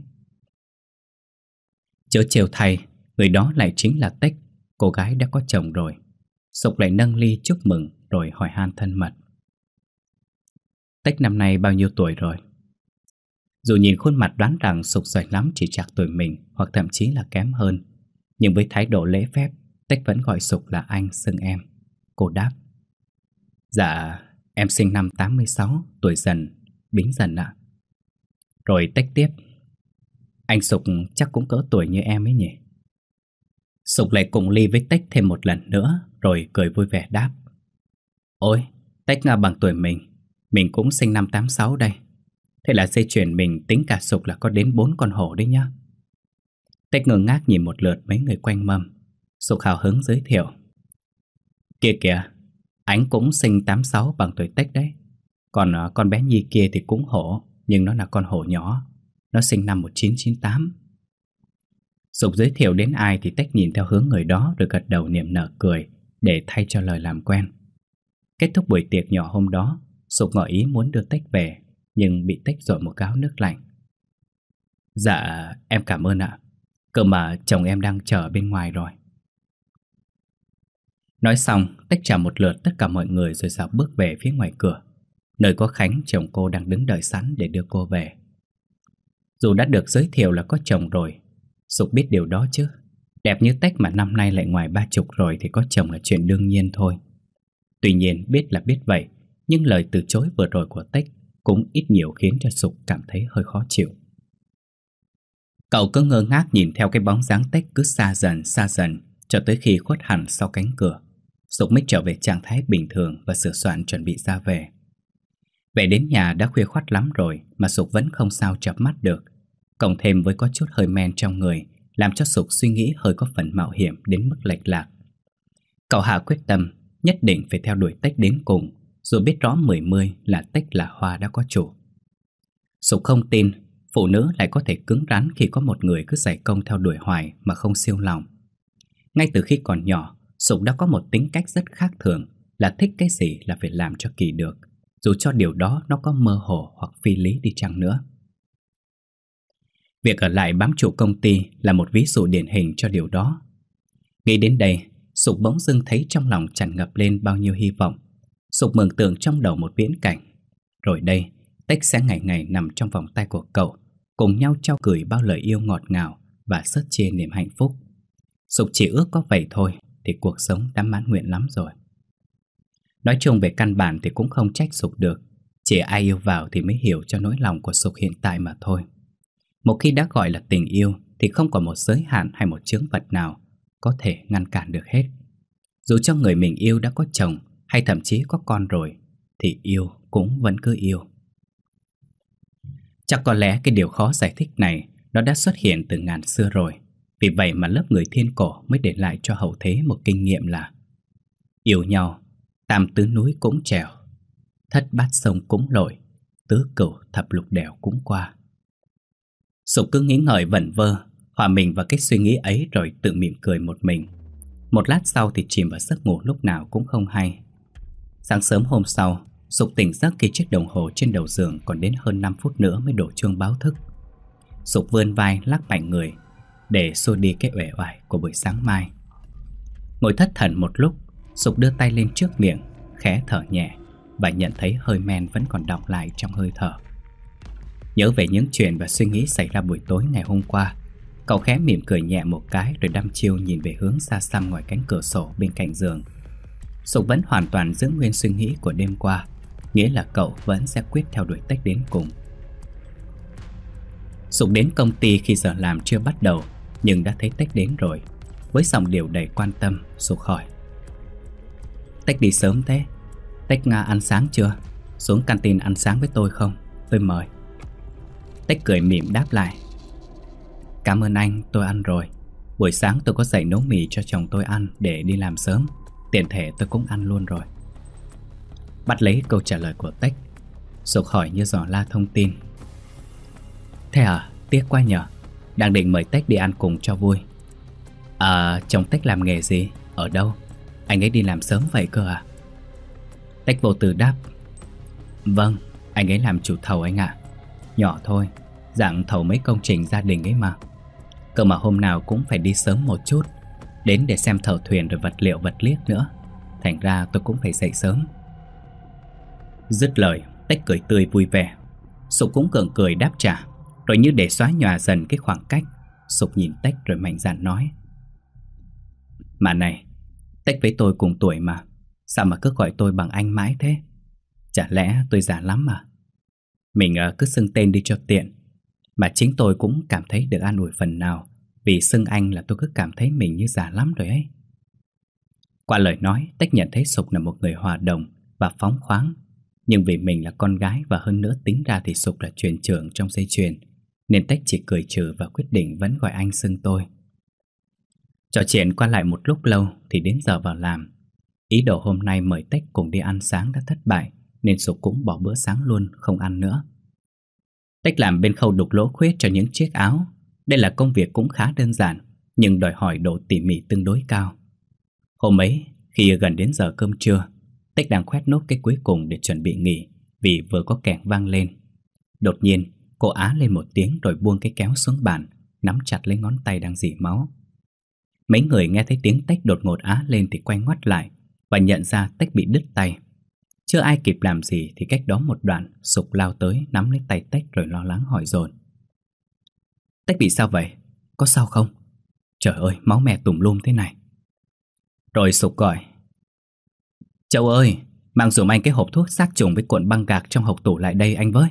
Chớ trêu thay, người đó lại chính là Tách, cô gái đã có chồng rồi. Sục lại nâng ly chúc mừng rồi hỏi han thân mật. Tách năm nay bao nhiêu tuổi rồi? Dù nhìn khuôn mặt đoán rằng Sục giỏi lắm chỉ chạc tuổi mình hoặc thậm chí là kém hơn, nhưng với thái độ lễ phép, Tách vẫn gọi Sục là anh xưng em. Cô đáp: Dạ, em sinh năm tám mươi sáu, tuổi Dần, Bính Dần ạ. Rồi Tách tiếp: Anh Sục chắc cũng cỡ tuổi như em ấy nhỉ? Sục lại cùng ly với Tách thêm một lần nữa, rồi cười vui vẻ đáp: Ôi, Tách là bằng tuổi mình, mình cũng sinh năm tám sáu đây. Thế là dây chuyền mình tính cả Sục là có đến bốn con hổ đấy nhá. Tách ngơ ngác nhìn một lượt mấy người quanh mâm. Sục hào hứng giới thiệu: Kia kìa, anh cũng sinh tám sáu bằng tuổi Tách đấy. Còn con bé Nhi kia thì cũng hổ, nhưng nó là con hổ nhỏ. Nó sinh năm một nghìn chín trăm chín mươi tám. Sục giới thiệu đến ai thì Tách nhìn theo hướng người đó rồi gật đầu niềm nở cười để thay cho lời làm quen. Kết thúc buổi tiệc nhỏ hôm đó, Sục ngỏ ý muốn đưa Tách về, nhưng bị Tách dội một gáo nước lạnh. Dạ, em cảm ơn ạ. Cơ mà chồng em đang chờ bên ngoài rồi. Nói xong, Tách chào một lượt tất cả mọi người rồi dạo bước về phía ngoài cửa, nơi có Khánh, chồng cô đang đứng đợi sẵn để đưa cô về. Dù đã được giới thiệu là có chồng rồi, Sục biết điều đó chứ. Đẹp như Tách mà năm nay lại ngoài ba chục rồi thì có chồng là chuyện đương nhiên thôi. Tuy nhiên biết là biết vậy, nhưng lời từ chối vừa rồi của Tách cũng ít nhiều khiến cho Sục cảm thấy hơi khó chịu. Cậu cứ ngơ ngác nhìn theo cái bóng dáng Tách cứ xa dần xa dần cho tới khi khuất hẳn sau cánh cửa. Sục mới trở về trạng thái bình thường và sửa soạn chuẩn bị ra về. Về đến nhà đã khuya khoắt lắm rồi mà Sục vẫn không sao chợp mắt được. Cộng thêm với có chút hơi men trong người, làm cho Sục suy nghĩ hơi có phần mạo hiểm đến mức lệch lạc. Cậu hạ quyết tâm nhất định phải theo đuổi Tách đến cùng, dù biết rõ mười mươi là Tách là hoa đã có chủ. Sục không tin phụ nữ lại có thể cứng rắn khi có một người cứ dày công theo đuổi hoài mà không siêu lòng. Ngay từ khi còn nhỏ, Sục đã có một tính cách rất khác thường, là thích cái gì là phải làm cho kỳ được, dù cho điều đó nó có mơ hồ hoặc phi lý đi chăng nữa. Việc ở lại bám trụ công ty là một ví dụ điển hình cho điều đó. Nghĩ đến đây, Sục bỗng dưng thấy trong lòng tràn ngập lên bao nhiêu hy vọng. Sục mường tượng trong đầu một viễn cảnh. Rồi đây, Tách sẽ ngày ngày nằm trong vòng tay của cậu, cùng nhau trao gửi bao lời yêu ngọt ngào và sớt chia niềm hạnh phúc. Sục chỉ ước có vậy thôi thì cuộc sống đã mãn nguyện lắm rồi. Nói chung về căn bản thì cũng không trách Sục được. Chỉ ai yêu vào thì mới hiểu cho nỗi lòng của Sục hiện tại mà thôi. Một khi đã gọi là tình yêu thì không có một giới hạn hay một chướng vật nào có thể ngăn cản được hết. Dù cho người mình yêu đã có chồng hay thậm chí có con rồi, thì yêu cũng vẫn cứ yêu. Chắc có lẽ cái điều khó giải thích này nó đã xuất hiện từ ngàn xưa rồi. Vì vậy mà lớp người thiên cổ mới để lại cho hậu thế một kinh nghiệm là yêu nhau, tam tứ núi cũng trèo, thất bát sông cũng lội, tứ cửu thập lục đèo cũng qua. Sục cứ nghĩ ngợi vẩn vơ, hòa mình vào cái suy nghĩ ấy rồi tự mỉm cười một mình. Một lát sau thì chìm vào giấc ngủ lúc nào cũng không hay. Sáng sớm hôm sau, Sục tỉnh giấc khi chiếc đồng hồ trên đầu giường còn đến hơn năm phút nữa mới đổ chuông báo thức. Sục vươn vai lắc mạnh người để xua đi cái uể oải của buổi sáng mai. Ngồi thất thần một lúc, Sục đưa tay lên trước miệng, khẽ thở nhẹ và nhận thấy hơi men vẫn còn đọng lại trong hơi thở. Nhớ về những chuyện và suy nghĩ xảy ra buổi tối ngày hôm qua, cậu khẽ mỉm cười nhẹ một cái rồi đăm chiêu nhìn về hướng xa xăm ngoài cánh cửa sổ bên cạnh giường. Sục vẫn hoàn toàn giữ nguyên suy nghĩ của đêm qua, nghĩa là cậu vẫn sẽ quyết theo đuổi Tách đến cùng. Sục đến công ty khi giờ làm chưa bắt đầu, nhưng đã thấy Tách đến rồi. Với giọng điệu đầy quan tâm, Sục hỏi: Tách đi sớm thế? Tách Nga ăn sáng chưa? Xuống canteen ăn sáng với tôi không? Tôi mời. Tách cười mỉm đáp lại: Cảm ơn anh, tôi ăn rồi. Buổi sáng tôi có dậy nấu mì cho chồng tôi ăn để đi làm sớm. Tiện thể tôi cũng ăn luôn rồi. Bắt lấy câu trả lời của Tách, Sục hỏi như dò la thông tin: Thế à, tiếc quá nhờ. Đang định mời Tách đi ăn cùng cho vui. À, chồng Tách làm nghề gì? Ở đâu? Anh ấy đi làm sớm vậy cơ à? Tách vô tư đáp: Vâng, anh ấy làm chủ thầu anh ạ. Nhỏ thôi, dạng thầu mấy công trình gia đình ấy mà. Cơ mà hôm nào cũng phải đi sớm một chút, đến để xem thợ thuyền rồi vật liệu vật liếc nữa. Thành ra tôi cũng phải dậy sớm. Dứt lời, Tách cười tươi vui vẻ. Sục cũng gượng cười đáp trả. Rồi như để xóa nhòa dần cái khoảng cách, Sục nhìn Tách rồi mạnh dạn nói: Mà này, Tách với tôi cùng tuổi mà, sao mà cứ gọi tôi bằng anh mãi thế? Chả lẽ tôi già lắm à? Mình cứ xưng tên đi cho tiện. Mà chính tôi cũng cảm thấy được an ủi phần nào, vì xưng anh là tôi cứ cảm thấy mình như già lắm rồi ấy. Qua lời nói, Tách nhận thấy Sục là một người hòa đồng và phóng khoáng. Nhưng vì mình là con gái và hơn nữa tính ra thì Sục là chuyền trưởng trong dây chuyền, nên Tách chỉ cười trừ và quyết định vẫn gọi anh xưng tôi. Trò chuyện qua lại một lúc lâu thì đến giờ vào làm. Ý đồ hôm nay mời Tách cùng đi ăn sáng đã thất bại, nên Sục cũng bỏ bữa sáng luôn, không ăn nữa. Tách làm bên khâu đục lỗ khuyết cho những chiếc áo. Đây là công việc cũng khá đơn giản, nhưng đòi hỏi độ tỉ mỉ tương đối cao. Hôm ấy, khi gần đến giờ cơm trưa, Tách đang khoét nốt cái cuối cùng để chuẩn bị nghỉ, vì vừa có kẹng vang lên. Đột nhiên, cô á lên một tiếng rồi buông cái kéo xuống bàn, nắm chặt lấy ngón tay đang rỉ máu. Mấy người nghe thấy tiếng Tách đột ngột á lên thì quay ngoắt lại và nhận ra Tách bị đứt tay. Chưa ai kịp làm gì thì cách đó một đoạn, Sục lao tới nắm lấy tay Tách rồi lo lắng hỏi dồn: Tách bị sao vậy? Có sao không? Trời ơi, máu me tùm lum thế này. Rồi Sục gọi: Châu ơi, mang dùm anh cái hộp thuốc sát trùng với cuộn băng gạc trong hộc tủ lại đây anh với.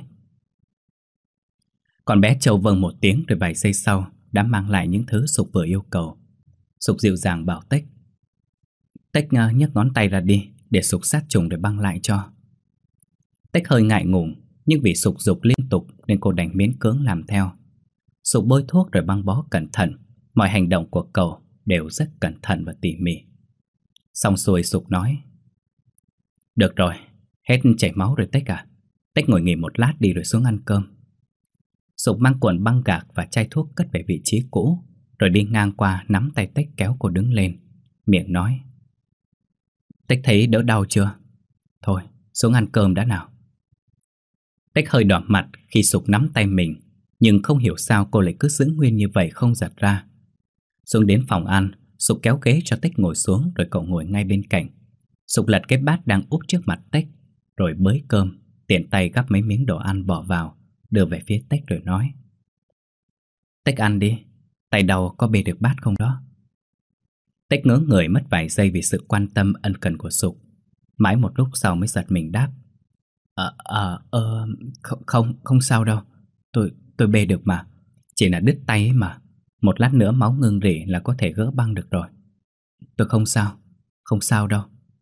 Con bé Châu vâng một tiếng rồi vài giây sau đã mang lại những thứ Sục vừa yêu cầu. Sục dịu dàng bảo Tách: Tách nhấc ngón tay ra đi để Sục sát trùng rồi băng lại cho. Tách hơi ngại ngùng, nhưng vì Sục giục liên tục nên cô đành miễn cưỡng làm theo. Sục bôi thuốc rồi băng bó cẩn thận. Mọi hành động của cậu đều rất cẩn thận và tỉ mỉ. Xong xuôi Sục nói: Được rồi, hết chảy máu rồi Tách à. Tách ngồi nghỉ một lát đi rồi xuống ăn cơm. Sục mang cuộn băng gạc và chai thuốc cất về vị trí cũ, rồi đi ngang qua nắm tay Tách kéo cô đứng lên, miệng nói: Tách thấy đỡ đau chưa? Thôi, xuống ăn cơm đã nào. Tách hơi đỏ mặt khi Sục nắm tay mình, nhưng không hiểu sao cô lại cứ giữ nguyên như vậy không giật ra. Xuống đến phòng ăn, Sục kéo ghế cho Tích ngồi xuống, rồi cậu ngồi ngay bên cạnh. Sục lật cái bát đang úp trước mặt Tích, rồi bới cơm, tiện tay gắp mấy miếng đồ ăn bỏ vào, đưa về phía Tích rồi nói: Tích ăn đi, tay đau có bê được bát không đó? Tích ngớ người mất vài giây vì sự quan tâm ân cần của Sục. Mãi một lúc sau mới giật mình đáp: Ờ, ờ, ờ, không, không, không sao đâu. Tôi, tôi bê được mà. Chỉ là đứt tay ấy mà. Một lát nữa máu ngưng rỉ là có thể gỡ băng được rồi. Tôi không sao, không sao đâu.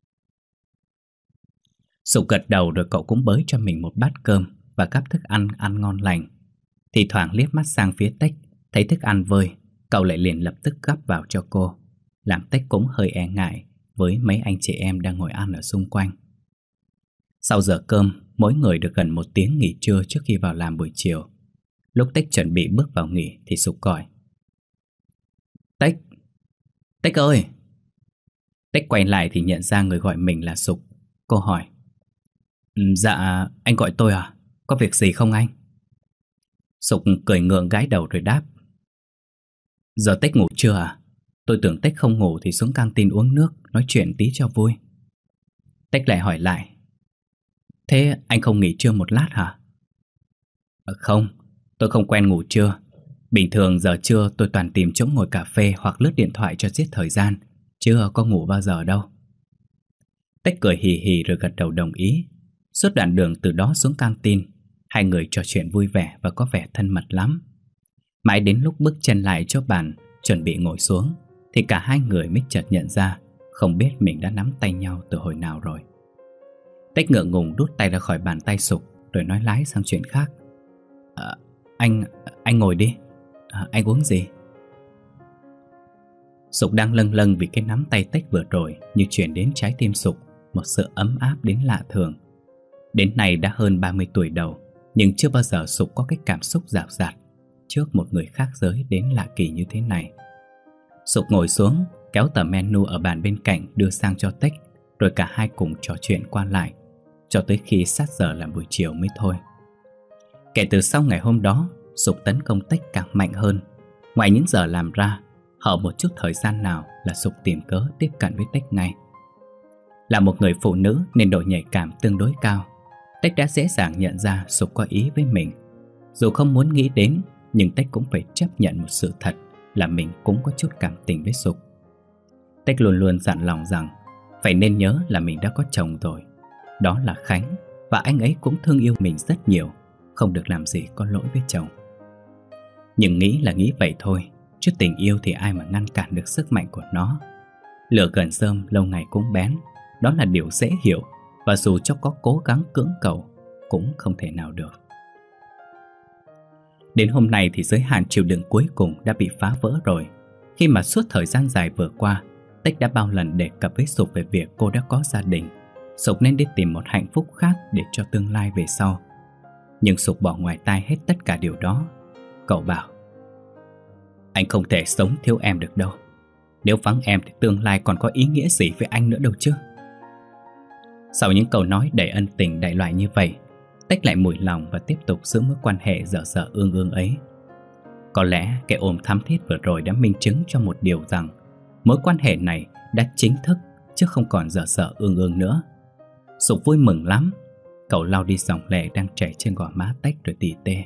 Sục gật đầu rồi cậu cũng bới cho mình một bát cơm và gắp thức ăn ăn ngon lành. Thì thoảng liếc mắt sang phía Tích, thấy thức ăn vơi, cậu lại liền lập tức gắp vào cho cô, làm Tích cũng hơi e ngại với mấy anh chị em đang ngồi ăn ở xung quanh. Sau giờ cơm, mỗi người được gần một tiếng nghỉ trưa trước khi vào làm buổi chiều. Lúc Tích chuẩn bị bước vào nghỉ thì Sục gọi: Tích! Tích ơi! Tích quay lại thì nhận ra người gọi mình là Sục. Cô hỏi: Dạ, anh gọi tôi à? Có việc gì không anh? Sục cười ngượng gãi đầu rồi đáp: Giờ Tích ngủ chưa à? Tôi tưởng Tích không ngủ thì xuống canteen uống nước, nói chuyện tí cho vui. Tích lại hỏi lại: Thế anh không nghỉ trưa một lát hả? À, không, tôi không quen ngủ trưa. Bình thường giờ trưa tôi toàn tìm chỗ ngồi cà phê hoặc lướt điện thoại cho giết thời gian, chứ có ngủ bao giờ đâu. Tích cười hì hì rồi gật đầu đồng ý. Suốt đoạn đường từ đó xuống canteen, hai người trò chuyện vui vẻ và có vẻ thân mật lắm. Mãi đến lúc bước chân lại chỗ bàn, chuẩn bị ngồi xuống, thì cả hai người mới chợt nhận ra không biết mình đã nắm tay nhau từ hồi nào rồi. Tích ngượng ngùng đút tay ra khỏi bàn tay Sục rồi nói lái sang chuyện khác: à, Anh, anh ngồi đi. à, Anh uống gì? Sục đang lâng lâng vì cái nắm tay Tích vừa rồi như chuyển đến trái tim Sục một sự ấm áp đến lạ thường. Đến nay đã hơn ba mươi tuổi đầu, nhưng chưa bao giờ Sục có cái cảm xúc dạo dạt trước một người khác giới đến lạ kỳ như thế này. Sục ngồi xuống, kéo tờ menu ở bàn bên cạnh đưa sang cho Tích, rồi cả hai cùng trò chuyện qua lại cho tới khi sát giờ làm buổi chiều mới thôi. Kể từ sau ngày hôm đó, Sục tấn công Tích càng mạnh hơn. Ngoài những giờ làm ra, hở một chút thời gian nào là Sục tìm cớ tiếp cận với Tích ngay. Là một người phụ nữ nên độ nhạy cảm tương đối cao, Tích đã dễ dàng nhận ra Sục có ý với mình. Dù không muốn nghĩ đến, nhưng Tích cũng phải chấp nhận một sự thật là mình cũng có chút cảm tình với Sục. Tích luôn luôn dặn lòng rằng phải nên nhớ là mình đã có chồng rồi, đó là Khánh, và anh ấy cũng thương yêu mình rất nhiều, không được làm gì có lỗi với chồng. Nhưng nghĩ là nghĩ vậy thôi, chứ tình yêu thì ai mà ngăn cản được sức mạnh của nó. Lửa gần rơm lâu ngày cũng bén, đó là điều dễ hiểu, và dù cho có cố gắng cưỡng cầu cũng không thể nào được. Đến hôm nay thì giới hạn chịu đựng cuối cùng đã bị phá vỡ rồi, khi mà suốt thời gian dài vừa qua, Tích đã bao lần đề cập với Sục về việc cô đã có gia đình, Sục nên đi tìm một hạnh phúc khác để cho tương lai về sau. Nhưng Sục bỏ ngoài tai hết tất cả điều đó. Cậu bảo: Anh không thể sống thiếu em được đâu. Nếu vắng em thì tương lai còn có ý nghĩa gì với anh nữa đâu chứ. Sau những câu nói đầy ân tình đại loại như vậy, Tích lại mùi lòng và tiếp tục giữ mối quan hệ dở dở ương ương ấy. Có lẽ cái ôm thắm thiết vừa rồi đã minh chứng cho một điều rằng mối quan hệ này đã chính thức chứ không còn dở dở ương ương nữa. Sục vui mừng lắm. Cậu lau đi dòng lệ đang chảy trên gò má Tích rồi tỉ tê: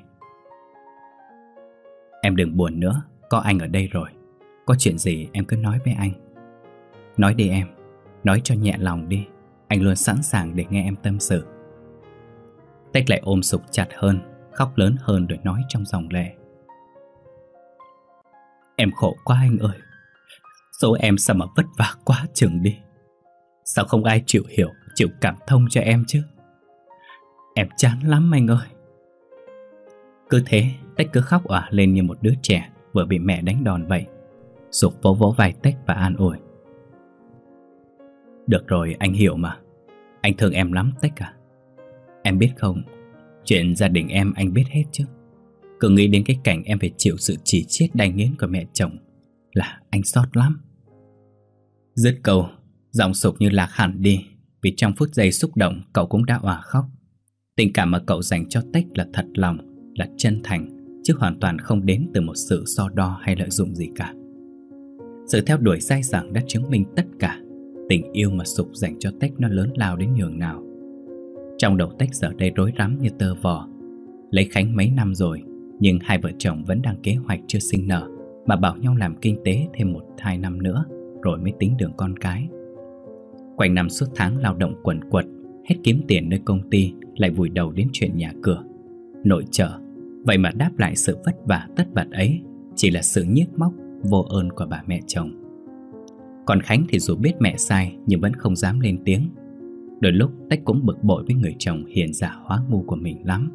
Em đừng buồn nữa, có anh ở đây rồi. Có chuyện gì em cứ nói với anh. Nói đi em, nói cho nhẹ lòng đi. Anh luôn sẵn sàng để nghe em tâm sự. Tích lại ôm Sục chặt hơn, khóc lớn hơn rồi nói trong dòng lệ: Em khổ quá anh ơi. Số em sao mà vất vả quá chừng đi. Sao không ai chịu hiểu, chịu cảm thông cho em chứ. Em chán lắm anh ơi. Cứ thế, Tích cứ khóc òa lên như một đứa trẻ vừa bị mẹ đánh đòn vậy. Sục vỗ vỗ vai Tích và an ủi: Được rồi, anh hiểu mà. Anh thương em lắm Tích à. Em biết không, chuyện gia đình em anh biết hết chứ. Cứ nghĩ đến cái cảnh em phải chịu sự chỉ chiết đay nghiến của mẹ chồng là anh xót lắm. Dứt câu, giọng Sục như lạc hẳn đi, vì trong phút giây xúc động cậu cũng đã òa khóc. Tình cảm mà cậu dành cho Tích là thật lòng, là chân thành, chứ hoàn toàn không đến từ một sự so đo hay lợi dụng gì cả. Sự theo đuổi dai dẳng đã chứng minh tất cả. Tình yêu mà Sục dành cho Tech nó lớn lao đến nhường nào. Trong đầu Tech giờ đây rối rắm như tơ vò. Lấy Khánh mấy năm rồi, nhưng hai vợ chồng vẫn đang kế hoạch chưa sinh nở, mà bảo nhau làm kinh tế thêm một hai năm nữa rồi mới tính đường con cái. Quanh năm suốt tháng lao động quần quật, hết kiếm tiền nơi công ty, lại vùi đầu đến chuyện nhà cửa, nội trợ. Vậy mà đáp lại sự vất vả tất bật ấy chỉ là sự nhiếc móc vô ơn của bà mẹ chồng. Còn Khánh thì dù biết mẹ sai nhưng vẫn không dám lên tiếng. Đôi lúc Tech cũng bực bội với người chồng hiền giả hóa ngu của mình lắm.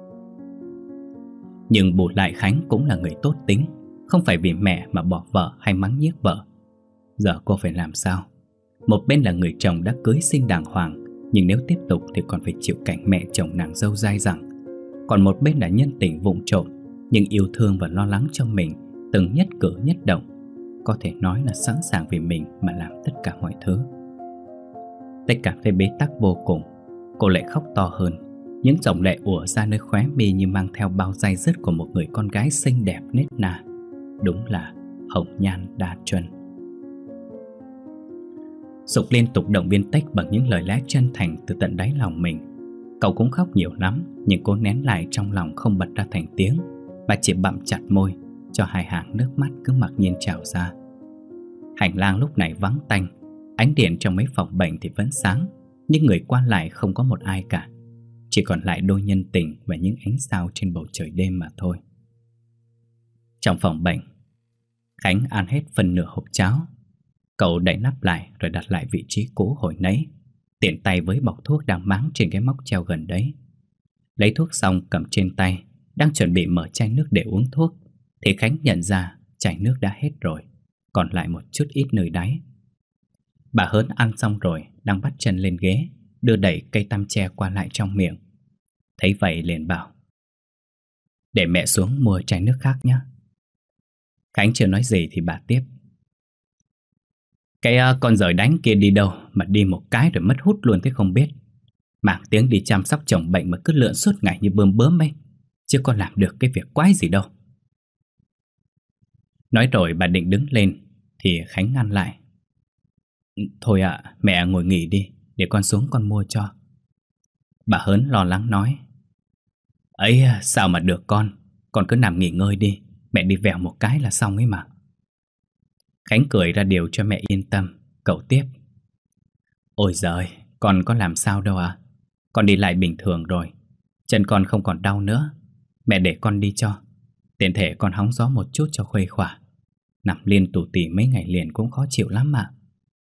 Nhưng bù lại Khánh cũng là người tốt tính, không phải vì mẹ mà bỏ vợ hay mắng nhiếc vợ. Giờ cô phải làm sao? Một bên là người chồng đã cưới xin đàng hoàng, nhưng nếu tiếp tục thì còn phải chịu cảnh mẹ chồng nàng dâu dai dẳng. Còn một bên là nhân tình vụng trộm, nhưng yêu thương và lo lắng cho mình từng nhất cử nhất động. Có thể nói là sẵn sàng vì mình mà làm tất cả mọi thứ. Tech cảm thấy bế tắc vô cùng. Cô lại khóc to hơn. Những dòng lệ ùa ra nơi khóe mi như mang theo bao day dứt của một người con gái xinh đẹp nết na. Đúng là hồng nhan đa chuân. Sục liên tục động viên Tech bằng những lời lẽ chân thành từ tận đáy lòng mình. Cậu cũng khóc nhiều lắm, nhưng cố nén lại trong lòng không bật ra thành tiếng, và chỉ bặm chặt môi cho hai hàng nước mắt cứ mặc nhiên trào ra. Hành lang lúc này vắng tanh. Ánh điện trong mấy phòng bệnh thì vẫn sáng, nhưng người qua lại không có một ai cả. Chỉ còn lại đôi nhân tình và những ánh sao trên bầu trời đêm mà thôi. Trong phòng bệnh, Khánh ăn hết phần nửa hộp cháo. Cậu đậy nắp lại rồi đặt lại vị trí cũ hồi nãy, tiện tay với bọc thuốc đang máng trên cái móc treo gần đấy. Lấy thuốc xong cầm trên tay, đang chuẩn bị mở chai nước để uống thuốc, thì Khánh nhận ra chai nước đã hết rồi, còn lại một chút ít nơi đáy. Bà Hớn ăn xong rồi, đang bắt chân lên ghế, đưa đẩy cây tăm tre qua lại trong miệng. Thấy vậy liền bảo: "Để mẹ xuống mua chai nước khác nhé." Khánh chưa nói gì thì bà tiếp: "Cái uh, con giời đánh kia đi đâu mà đi một cái rồi mất hút luôn thế không biết. Mảng tiếng đi chăm sóc chồng bệnh mà cứ lượn suốt ngày như bơm bướm ấy, chứ có làm được cái việc quái gì đâu." Nói rồi bà định đứng lên thì Khánh ngăn lại: "Thôi ạ, à, mẹ ngồi nghỉ đi, để con xuống con mua cho." Bà Hớn lo lắng nói: "Ấy sao mà được con, con cứ nằm nghỉ ngơi đi, mẹ đi vèo một cái là xong ấy mà." Khánh cười ra điều cho mẹ yên tâm. Cậu tiếp: "Ôi giời, con có làm sao đâu à. Con đi lại bình thường rồi, chân con không còn đau nữa. Mẹ để con đi cho, tiện thể con hóng gió một chút cho khuây khỏa. Nằm liên tù tì mấy ngày liền cũng khó chịu lắm mà."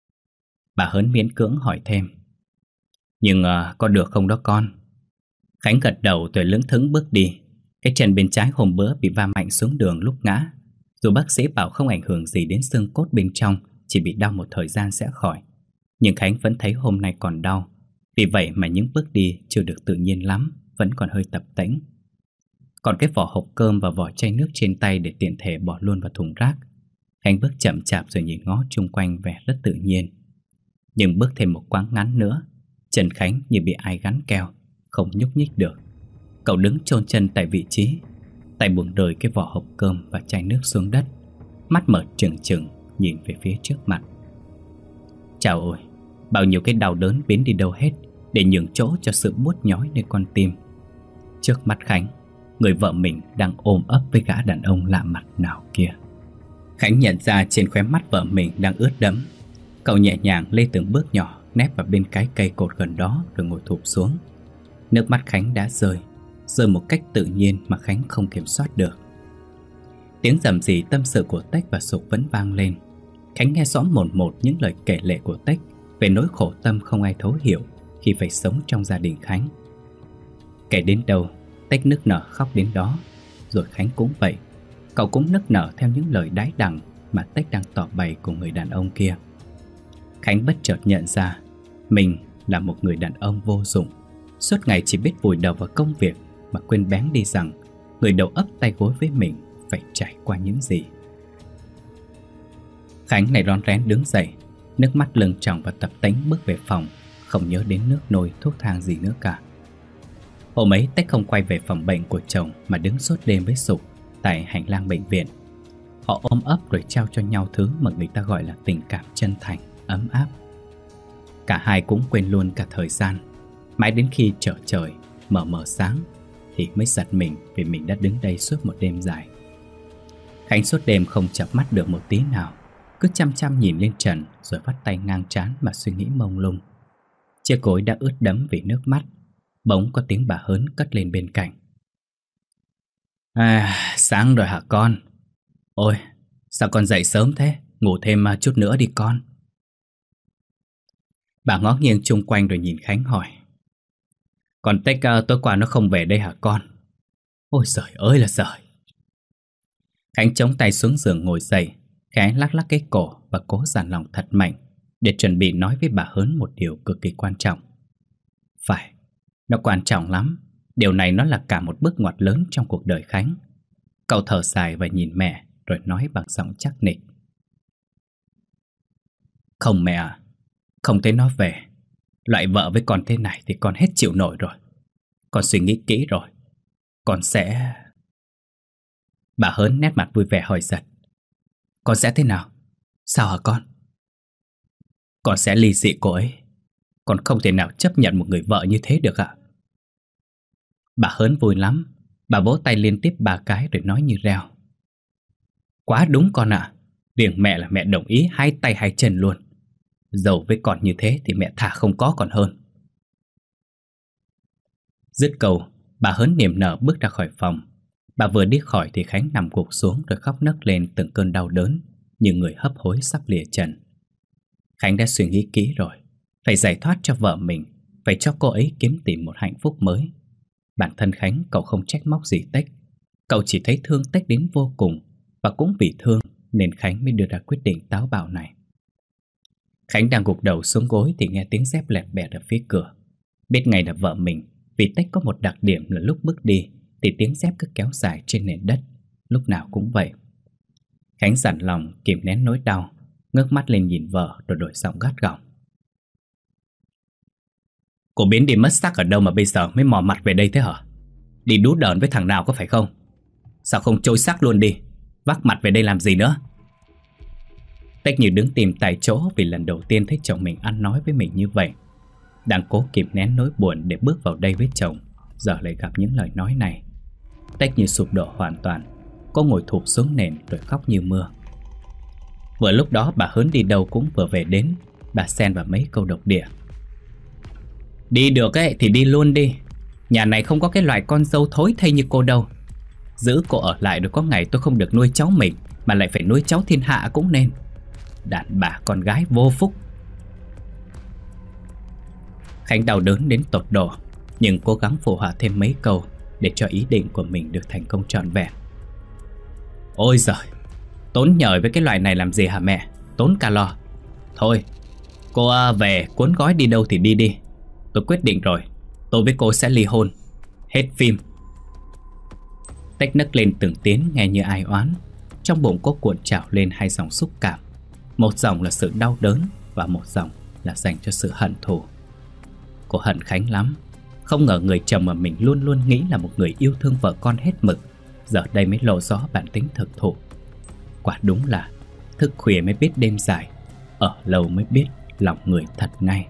Bà Hớn miễn cưỡng hỏi thêm: "Nhưng uh, có được không đó con?" Khánh gật đầu rồi lững thững bước đi. Cái chân bên trái hôm bữa bị va mạnh xuống đường lúc ngã. Dù bác sĩ bảo không ảnh hưởng gì đến xương cốt bên trong, chỉ bị đau một thời gian sẽ khỏi, nhưng Khánh vẫn thấy hôm nay còn đau. Vì vậy mà những bước đi chưa được tự nhiên lắm, vẫn còn hơi tập tễnh. Còn cái vỏ hộp cơm và vỏ chai nước trên tay để tiện thể bỏ luôn vào thùng rác. Khánh bước chậm chạp rồi nhìn ngó chung quanh vẻ rất tự nhiên. Nhưng bước thêm một quãng ngắn nữa, chân Khánh như bị ai gắn keo, không nhúc nhích được. Cậu đứng chôn chân tại vị trí, tay buông rời cái vỏ hộp cơm và chai nước xuống đất, mắt mở trừng trừng nhìn về phía trước mặt. Chào ôi, bao nhiêu cái đau đớn biến đi đâu hết để nhường chỗ cho sự buốt nhói nơi con tim. Trước mắt Khánh, người vợ mình đang ôm ấp với gã đàn ông lạ mặt nào kia. Khánh nhận ra trên khóe mắt vợ mình đang ướt đẫm. Cậu nhẹ nhàng lê từng bước nhỏ, nép vào bên cái cây cột gần đó rồi ngồi thụp xuống. Nước mắt Khánh đã rơi, rơi một cách tự nhiên mà Khánh không kiểm soát được. Tiếng rầm rì tâm sự của Tech và Sục vẫn vang lên. Khánh nghe rõ một một những lời kể lể của Tech về nỗi khổ tâm không ai thấu hiểu khi phải sống trong gia đình Khánh. Kể đến đâu, Tech nức nở khóc đến đó. Rồi Khánh cũng vậy. Cậu cũng nức nở theo những lời đái đằng mà Tech đang tỏ bày cùng người đàn ông kia. Khánh bất chợt nhận ra mình là một người đàn ông vô dụng, suốt ngày chỉ biết vùi đầu vào công việc mà quên bén đi rằng người đầu ấp tay gối với mình phải trải qua những gì. Khánh này rón rén đứng dậy, nước mắt lưng tròng và tập tễnh bước về phòng, không nhớ đến nước nôi thuốc thang gì nữa cả. Hôm ấy Tech không quay về phòng bệnh của chồng mà đứng suốt đêm với Sục tại hành lang bệnh viện. Họ ôm ấp rồi trao cho nhau thứ mà người ta gọi là tình cảm chân thành, ấm áp. Cả hai cũng quên luôn cả thời gian. Mãi đến khi trở trời mờ mờ sáng thì mới giật mình vì mình đã đứng đây suốt một đêm dài. Khánh suốt đêm không chợp mắt được một tí nào, cứ chăm chăm nhìn lên trần rồi vắt tay ngang trán mà suy nghĩ mông lung. Chiếc gối đã ướt đẫm vì nước mắt. Bỗng có tiếng bà Hớn cất lên bên cạnh. À, sáng rồi hả con? Ôi, sao con dậy sớm thế? Ngủ thêm chút nữa đi con. Bà ngó nghiêng chung quanh rồi nhìn Khánh hỏi. Còn Tích uh, tối qua nó không về đây hả con? Ôi giời ơi là giời. Khánh chống tay xuống giường ngồi dậy, khẽ lắc lắc cái cổ và cố dằn lòng thật mạnh để chuẩn bị nói với bà Hớn một điều cực kỳ quan trọng. Phải, nó quan trọng lắm. Điều này nó là cả một bước ngoặt lớn trong cuộc đời Khánh. Cậu thở dài và nhìn mẹ rồi nói bằng giọng chắc nịch. Không mẹ à, không thấy nó về. Loại vợ với con thế này thì con hết chịu nổi rồi. Con suy nghĩ kỹ rồi. Con sẽ... Bà Hớn nét mặt vui vẻ hỏi giật. Con sẽ thế nào? Sao hả con? Con sẽ ly dị cô ấy. Con không thể nào chấp nhận một người vợ như thế được ạ. Bà Hớn vui lắm. Bà vỗ tay liên tiếp ba cái rồi nói như reo. Quá đúng con ạ. Riêng mẹ là mẹ đồng ý hai tay hai chân luôn. Dầu với con như thế thì mẹ thà không có còn hơn. Dứt câu, bà Hớn niềm nở bước ra khỏi phòng. Bà vừa đi khỏi thì Khánh nằm gục xuống rồi khóc nấc lên từng cơn đau đớn, như người hấp hối sắp lìa trần. Khánh đã suy nghĩ kỹ rồi. Phải giải thoát cho vợ mình, phải cho cô ấy kiếm tìm một hạnh phúc mới. Bản thân Khánh cậu không trách móc gì Tích. Cậu chỉ thấy thương Tích đến vô cùng. Và cũng vì thương nên Khánh mới đưa ra quyết định táo bạo này. Khánh đang gục đầu xuống gối thì nghe tiếng dép lẹt bẹt ở phía cửa. Biết ngay là vợ mình, vì Tích có một đặc điểm là lúc bước đi thì tiếng dép cứ kéo dài trên nền đất, lúc nào cũng vậy. Khánh dằn lòng kìm nén nỗi đau, ngước mắt lên nhìn vợ rồi đổi giọng gắt gỏng. Cô biến đi mất xác ở đâu mà bây giờ mới mò mặt về đây thế hả? Đi đú đờn với thằng nào có phải không? Sao không trôi xác luôn đi, vác mặt về đây làm gì nữa? Tích như đứng tìm tại chỗ vì lần đầu tiên thấy chồng mình ăn nói với mình như vậy. Đang cố kìm nén nỗi buồn để bước vào đây với chồng, giờ lại gặp những lời nói này. Tích như sụp đổ hoàn toàn. Cô ngồi thụp xuống nền rồi khóc như mưa. Vừa lúc đó bà Hớn đi đâu cũng vừa về đến. Bà xen vào mấy câu độc địa. Đi được ấy thì đi luôn đi. Nhà này không có cái loại con dâu thối thây như cô đâu. Giữ cô ở lại rồi có ngày tôi không được nuôi cháu mình mà lại phải nuôi cháu thiên hạ cũng nên. Đàn bà con gái vô phúc. Khánh đau đớn đến tột độ, nhưng cố gắng phụ họa thêm mấy câu để cho ý định của mình được thành công trọn vẹn. Ôi giời, tốn nhời với cái loại này làm gì hả mẹ? Tốn calo. Thôi, cô về cuốn gói đi đâu thì đi đi. Tôi quyết định rồi, tôi với cô sẽ ly hôn. Hết phim. Tích nấc lên từng tiếng nghe như ai oán. Trong bụng cô cuộn trào lên hai dòng xúc cảm. Một dòng là sự đau đớn và một dòng là dành cho sự hận thù. Cô hận Khánh lắm. Không ngờ người chồng mà mình luôn luôn nghĩ là một người yêu thương vợ con hết mực, giờ đây mới lộ rõ bản tính thực thụ. Quả đúng là thức khuya mới biết đêm dài, ở lâu mới biết lòng người thật ngay.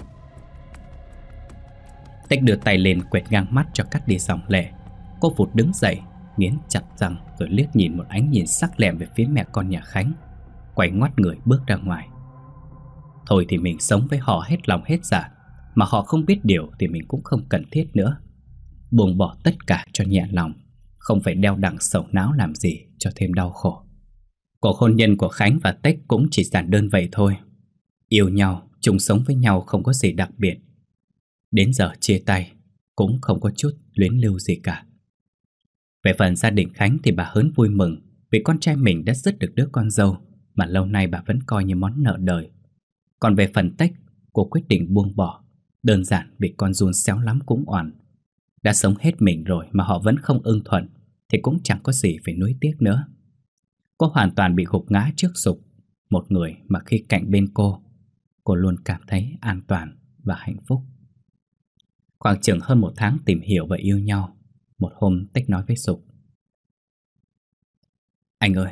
Tích đưa tay lên quệt ngang mắt cho cắt đi dòng lệ. Cô vụt đứng dậy, nghiến chặt răng rồi liếc nhìn một ánh nhìn sắc lẹm về phía mẹ con nhà Khánh, quay ngoắt người bước ra ngoài. Thôi thì mình sống với họ hết lòng hết dạ, mà họ không biết điều thì mình cũng không cần thiết nữa. Buông bỏ tất cả cho nhẹ lòng, không phải đeo đẳng sầu não làm gì cho thêm đau khổ. Cuộc hôn nhân của Khánh và Tích cũng chỉ giản đơn vậy thôi. Yêu nhau, chung sống với nhau không có gì đặc biệt. Đến giờ chia tay cũng không có chút luyến lưu gì cả. Về phần gia đình Khánh thì bà Hớn vui mừng vì con trai mình đã dứt được đứa con dâu mà lâu nay bà vẫn coi như món nợ đời. Còn về phần Tích, cô quyết định buông bỏ, đơn giản vì con giun xéo lắm cũng oằn. Đã sống hết mình rồi mà họ vẫn không ưng thuận thì cũng chẳng có gì phải nuối tiếc nữa. Cô hoàn toàn bị gục ngã trước Dục, một người mà khi cạnh bên cô, cô luôn cảm thấy an toàn và hạnh phúc. Khoảng chừng hơn một tháng tìm hiểu và yêu nhau, một hôm Tích nói với Dục: Anh ơi,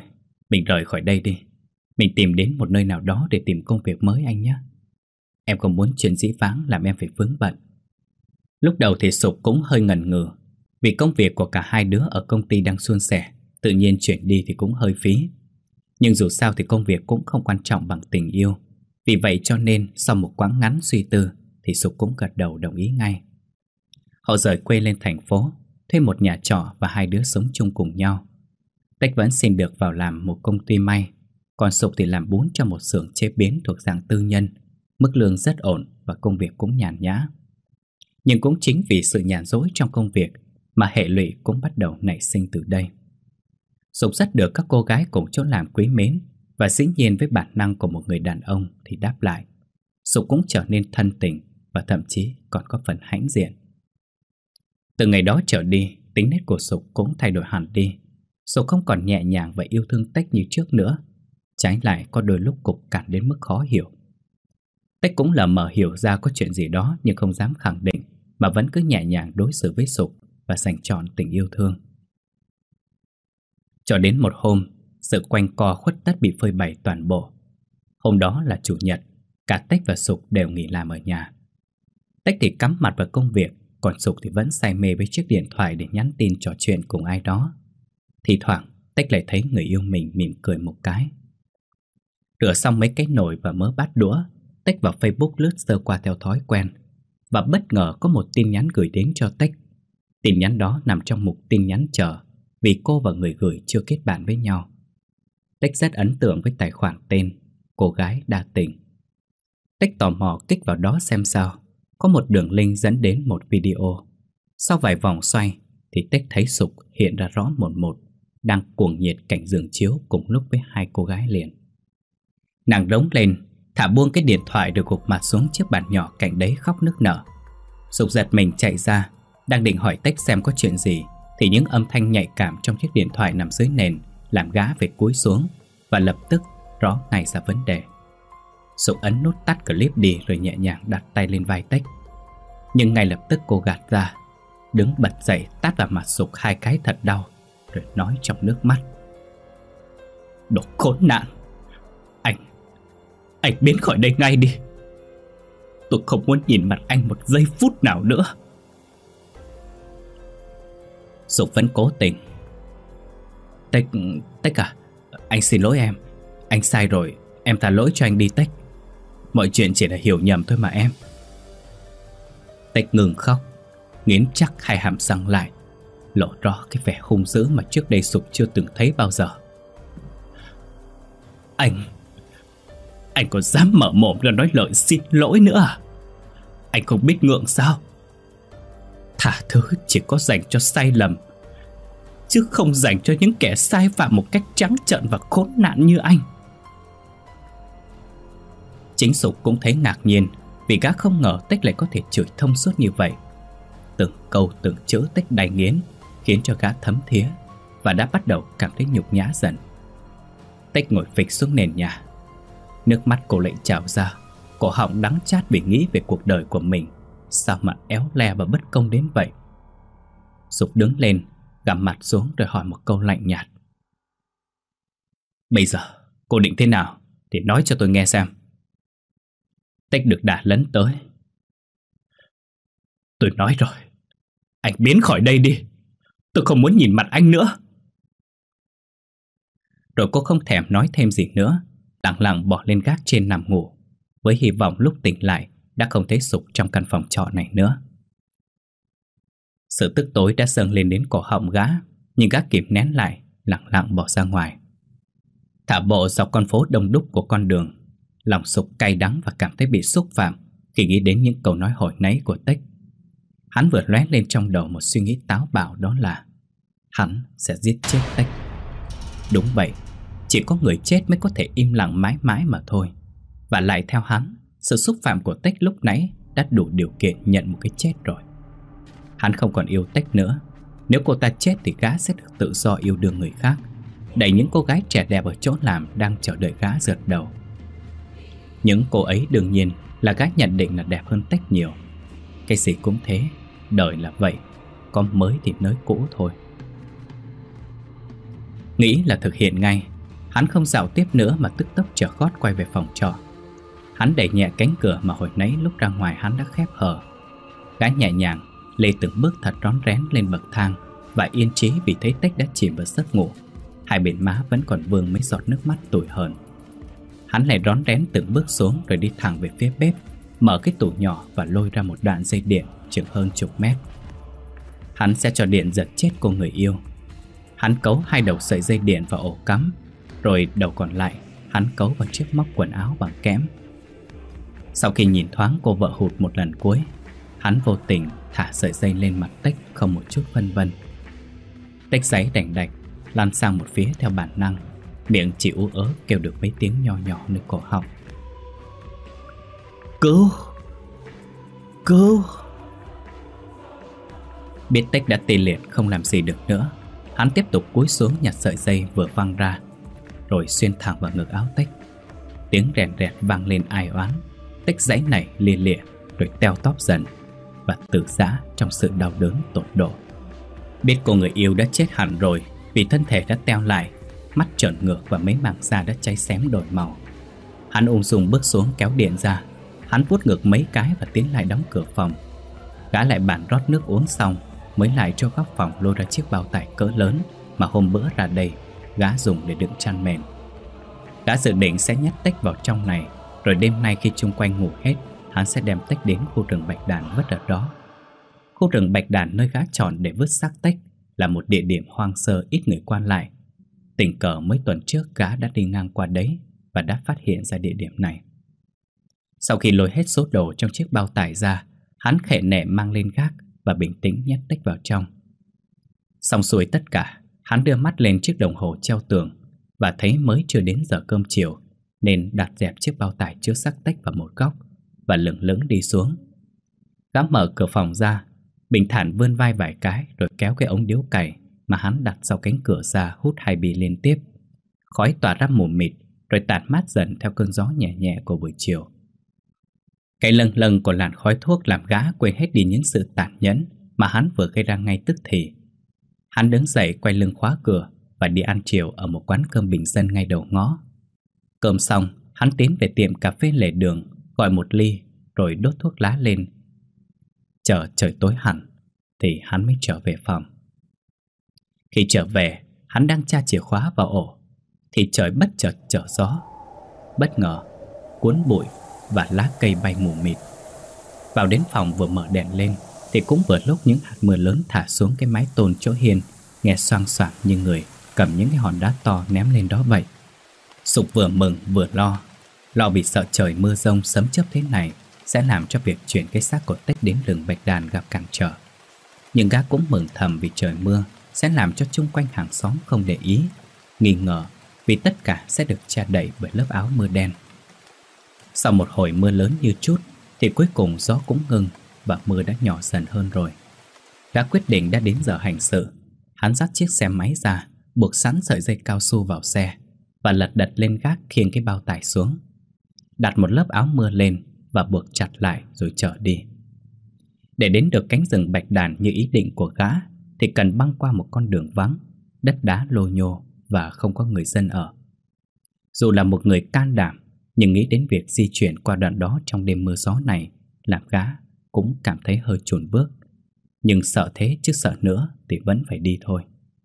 Mình rời khỏi đây đi. Mình tìm đến một nơi nào đó để tìm công việc mới anh nhé. Em không muốn chuyện dĩ vãng làm em phải vướng bận. Lúc đầu thì Sục cũng hơi ngần ngừ, vì công việc của cả hai đứa ở công ty đang suôn sẻ, tự nhiên chuyển đi thì cũng hơi phí. Nhưng dù sao thì công việc cũng không quan trọng bằng tình yêu. Vì vậy cho nên sau một quãng ngắn suy tư thì Sục cũng gật đầu đồng ý ngay. Họ rời quê lên thành phố, thuê một nhà trọ và hai đứa sống chung cùng nhau. Tech vẫn xin được vào làm một công ty may, còn Sục thì làm bún cho một xưởng chế biến thuộc dạng tư nhân. Mức lương rất ổn và công việc cũng nhàn nhã. Nhưng cũng chính vì sự nhàn rỗi trong công việc mà hệ lụy cũng bắt đầu nảy sinh từ đây. Sục rất được các cô gái cùng chỗ làm quý mến, và dĩ nhiên với bản năng của một người đàn ông thì đáp lại. Sục cũng trở nên thân tình và thậm chí còn có phần hãnh diện. Từ ngày đó trở đi, tính nết của Sục cũng thay đổi hẳn đi. Sục không còn nhẹ nhàng và yêu thương Tech như trước nữa. Trái lại có đôi lúc cục cằn đến mức khó hiểu. Tech cũng lờ mờ hiểu ra có chuyện gì đó nhưng không dám khẳng định, mà vẫn cứ nhẹ nhàng đối xử với Sục và dành trọn tình yêu thương. Cho đến một hôm, sự quanh co khuất tất bị phơi bày toàn bộ. Hôm đó là chủ nhật, cả Tech và Sục đều nghỉ làm ở nhà. Tech thì cắm mặt vào công việc, còn Sục thì vẫn say mê với chiếc điện thoại để nhắn tin trò chuyện cùng ai đó. Thì thoảng, Tech lại thấy người yêu mình mỉm cười một cái. Rửa xong mấy cái nồi và mớ bát đũa, Tech vào Facebook lướt sơ qua theo thói quen, và bất ngờ có một tin nhắn gửi đến cho Tech. Tin nhắn đó nằm trong mục tin nhắn chờ, vì cô và người gửi chưa kết bạn với nhau. Tech rất ấn tượng với tài khoản tên cô gái đa tình. Tech tò mò kích vào đó xem sao. Có một đường link dẫn đến một video. Sau vài vòng xoay thì Tech thấy Sục hiện ra rõ một một, đang cuồng nhiệt cạnh giường chiếu cùng lúc với hai cô gái liền. Nàng rống lên, thả buông cái điện thoại rồi gục mặt xuống chiếc bàn nhỏ cạnh đấy khóc nức nở. Sục giật mình chạy ra, đang định hỏi Tech xem có chuyện gì thì những âm thanh nhạy cảm trong chiếc điện thoại nằm dưới nền làm gã phải cúi xuống và lập tức rõ ngay ra vấn đề. Sục ấn nút tắt clip đi rồi nhẹ nhàng đặt tay lên vai Tech. Nhưng ngay lập tức cô gạt ra, đứng bật dậy tát vào mặt Sục hai cái thật đau, rồi nói trong nước mắt: "Đồ khốn nạn! Anh, anh biến khỏi đây ngay đi! Tôi không muốn nhìn mặt anh một giây phút nào nữa!" Sục vẫn cố tình: Tech, Tech à, anh xin lỗi em. Anh sai rồi, em tha lỗi cho anh đi Tech. Mọi chuyện chỉ là hiểu nhầm thôi mà em. Tech ngừng khóc, nghiến chắc hai hàm răng lại, lộ rõ cái vẻ hung dữ mà trước đây Sục chưa từng thấy bao giờ. Anh, anh còn dám mở mồm ra nói lời xin lỗi nữa à? Anh không biết ngượng sao? Tha thứ chỉ có dành cho sai lầm, chứ không dành cho những kẻ sai phạm một cách trắng trợn và khốn nạn như anh. Chính Sục cũng thấy ngạc nhiên, vì gã không ngờ Tech lại có thể chửi thông suốt như vậy. Từng câu từng chữ Tech đay nghiến khiến cho gã thấm thía và đã bắt đầu cảm thấy nhục nhã dần. Tech ngồi phịch xuống nền nhà, nước mắt cô lại trào ra, cổ họng đắng chát vì nghĩ về cuộc đời của mình. Sao mà éo le và bất công đến vậy? Sục đứng lên, gằm mặt xuống rồi hỏi một câu lạnh nhạt: "Bây giờ cô định thế nào thì nói cho tôi nghe xem." Tech được đà lấn tới: "Tôi nói rồi, anh biến khỏi đây đi. Tôi không muốn nhìn mặt anh nữa." Rồi cô không thèm nói thêm gì nữa, lặng lặng bỏ lên gác trên nằm ngủ, với hy vọng lúc tỉnh lại đã không thấy Sục trong căn phòng trọ này nữa. Sự tức tối đã dâng lên đến cổ họng gã, nhưng gã kìm nén lại, lặng lặng bỏ ra ngoài. Thả bộ dọc con phố đông đúc của con đường, lòng Sục cay đắng và cảm thấy bị xúc phạm khi nghĩ đến những câu nói hồi nãy của Tech. Hắn vừa lóe lên trong đầu một suy nghĩ táo bạo, đó là hắn sẽ giết chết Tech. Đúng vậy, chỉ có người chết mới có thể im lặng mãi mãi mà thôi. Và lại theo hắn, sự xúc phạm của Tech lúc nãy đã đủ điều kiện nhận một cái chết rồi. Hắn không còn yêu Tech nữa. Nếu cô ta chết thì gã sẽ được tự do yêu đương người khác, đẩy những cô gái trẻ đẹp ở chỗ làm đang chờ đợi gã rượt đầu. Những cô ấy đương nhiên là gã nhận định là đẹp hơn Tech nhiều. Cái gì cũng thế, đời là vậy, có mới thì nới cũ thôi. Nghĩ là thực hiện ngay, hắn Hắn không dạo tiếp nữa mà tức tốc trở gót quay về phòng trọ. Hắn đẩy nhẹ cánh cửa mà hồi nãy lúc ra ngoài hắn đã khép hờ. Gã nhẹ nhàng lê từng bước thật rón rén lên bậc thang, và yên trí vì thấy Tech đã chìm vào giấc ngủ. Hai bên má vẫn còn vương mấy giọt nước mắt tủi hờn. Hắn lại rón rén từng bước xuống rồi đi thẳng về phía bếp, mở cái tủ nhỏ và lôi ra một đoạn dây điện chừng hơn chục mét. Hắn sẽ cho điện giật chết cô người yêu. Hắn cấu hai đầu sợi dây điện vào ổ cắm, rồi đầu còn lại hắn cấu vào chiếc móc quần áo bằng kẽm. Sau khi nhìn thoáng cô vợ hụt một lần cuối, hắn vô tình thả sợi dây lên mặt Tech không một chút phân vân. Tech giấy đành đạch lăn sang một phía theo bản năng, miệng chỉ ú ớ kêu được mấy tiếng nho nhỏ nơi cổ họng. Cứu! Cứu! Biết Tech đã tê liệt không làm gì được nữa, hắn tiếp tục cúi xuống nhặt sợi dây vừa văng ra, rồi xuyên thẳng vào ngực áo Tech. Tiếng rèn rẹt vang lên ai oán. Tech giãy nảy lia lịa rồi teo tóp dần và tự giã trong sự đau đớn tột độ. Biết cô người yêu đã chết hẳn rồi vì thân thể đã teo lại, mắt trợn ngược và mấy mảng da đã cháy xém đổi màu. Hắn ung dung bước xuống kéo điện ra. Hắn vuốt ngược mấy cái và tiến lại đóng cửa phòng. Gã lại bàn rót nước uống xong mới lại cho góc phòng lôi ra chiếc bao tải cỡ lớn mà hôm bữa ra đây gã dùng để đựng chăn mền. Gã dự định sẽ nhét Tech vào trong này, rồi đêm nay khi chung quanh ngủ hết, hắn sẽ đem Tech đến khu rừng Bạch Đàn vứt ở đó. Khu rừng Bạch Đàn nơi gã chọn để vứt xác Tech là một địa điểm hoang sơ ít người quan lại. Tình cờ mấy tuần trước gã đã đi ngang qua đấy và đã phát hiện ra địa điểm này. Sau khi lôi hết số đồ trong chiếc bao tải ra, hắn khệ nệ mang lên gác và bình tĩnh nhét Tech vào trong. Xong xuôi tất cả, hắn đưa mắt lên chiếc đồng hồ treo tường và thấy mới chưa đến giờ cơm chiều, nên đặt dẹp chiếc bao tải chứa xác Tech vào một góc và lững lững đi xuống. Gã mở cửa phòng ra, bình thản vươn vai vài cái rồi kéo cái ống điếu cày mà hắn đặt sau cánh cửa ra hút hai bì liên tiếp. Khói tỏa ra mù mịt rồi tản mát dần theo cơn gió nhẹ nhẹ của buổi chiều. Cái lâng lâng của làn khói thuốc làm gã quên hết đi những sự tàn nhẫn mà hắn vừa gây ra ngay tức thì. Hắn đứng dậy quay lưng khóa cửa và đi ăn chiều ở một quán cơm bình dân ngay đầu ngõ. Cơm xong, hắn tiến về tiệm cà phê lề đường, gọi một ly rồi đốt thuốc lá lên. Chờ trời tối hẳn thì hắn mới trở về phòng. Khi trở về, hắn đang tra chìa khóa vào ổ thì trời bất chợt trở gió. Bất ngờ, cuốn bụi và lá cây bay mù mịt. Vào đến phòng vừa mở đèn lên thì cũng vừa lúc những hạt mưa lớn thả xuống cái mái tôn chỗ hiên, nghe xoang xoảng như người cầm những cái hòn đá to ném lên đó vậy. Sục vừa mừng vừa lo. Lo vì sợ trời mưa rông sấm chớp thế này sẽ làm cho việc chuyển cái xác của Tech đến rừng Bạch Đàn gặp cản trở. Nhưng gã cũng mừng thầm vì trời mưa sẽ làm cho chung quanh hàng xóm không để ý, nghi ngờ vì tất cả sẽ được che đậy bởi lớp áo mưa đen. Sau một hồi mưa lớn như chút thì cuối cùng gió cũng ngừng và mưa đã nhỏ dần hơn rồi. Gã quyết định đã đến giờ hành sự. Hắn dắt chiếc xe máy ra, buộc sẵn sợi dây cao su vào xe và lật đật lên gác khiêng cái bao tải xuống. Đặt một lớp áo mưa lên và buộc chặt lại rồi chở đi. Để đến được cánh rừng Bạch Đàn như ý định của gã thì cần băng qua một con đường vắng, đất đá lô nhô và không có người dân ở. Dù là một người can đảm, nhưng nghĩ đến việc di chuyển qua đoạn đó trong đêm mưa gió này làm gã cũng cảm thấy hơi chùn bước. Nhưng sợ thế chứ sợ nữa thì vẫn phải đi thôi.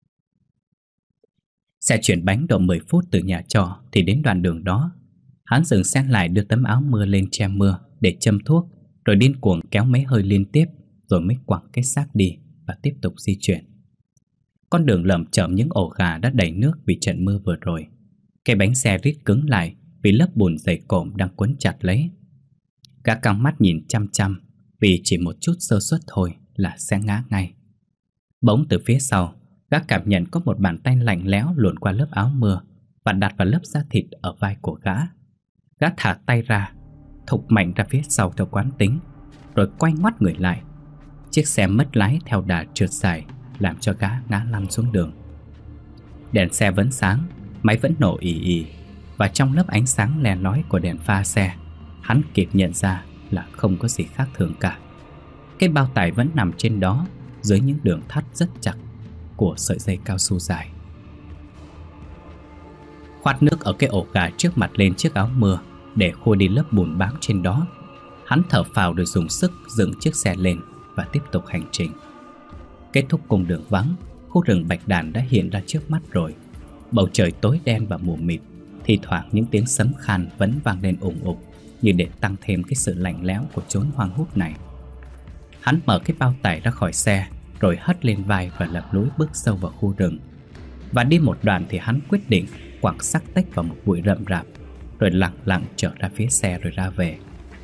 Xe chuyển bánh độ mười phút từ nhà trọ thì đến đoạn đường đó. Hắn dừng xe lại đưa tấm áo mưa lên che mưa để châm thuốc, rồi điên cuồng kéo mấy hơi liên tiếp rồi mới quẳng cái xác đi và tiếp tục di chuyển. Con đường lởm chởm những ổ gà đã đầy nước vì trận mưa vừa rồi. Cái bánh xe rít cứng lại vì lớp bùn dày cộm đang quấn chặt lấy. Gã căng mắt nhìn chăm chăm vì chỉ một chút sơ suất thôi là sẽ ngã ngay. Bỗng từ phía sau, gã cảm nhận có một bàn tay lạnh lẽo luồn qua lớp áo mưa và đặt vào lớp da thịt ở vai của gã. Gã thả tay ra, thục mạnh ra phía sau theo quán tính, rồi quay ngoắt người lại. Chiếc xe mất lái theo đà trượt dài làm cho gã ngã lăn xuống đường. Đèn xe vẫn sáng, máy vẫn nổ ì ì, và trong lớp ánh sáng le lói của đèn pha xe, hắn kịp nhận ra là không có gì khác thường cả. Cái bao tải vẫn nằm trên đó dưới những đường thắt rất chặt của sợi dây cao su dài. khoát nước ở cái ổ gà trước mặt lên chiếc áo mưa để khô đi lớp bùn bám trên đó. Hắn thở phào rồi dùng sức dựng chiếc xe lên và tiếp tục hành trình. Kết thúc cung đường vắng, khu rừng bạch đàn đã hiện ra trước mắt rồi. Bầu trời tối đen và mù mịt, thi thoảng những tiếng sấm khan vẫn vang lên ùng ục, như để tăng thêm cái sự lạnh lẽo của chốn hoang hút này. Hắn mở cái bao tải ra khỏi xe, rồi hất lên vai và lầm lũi bước sâu vào khu rừng. Và đi một đoạn thì hắn quyết định quẳng xác tách vào một bụi rậm rạp, rồi lặng lặng trở ra phía xe rồi ra về.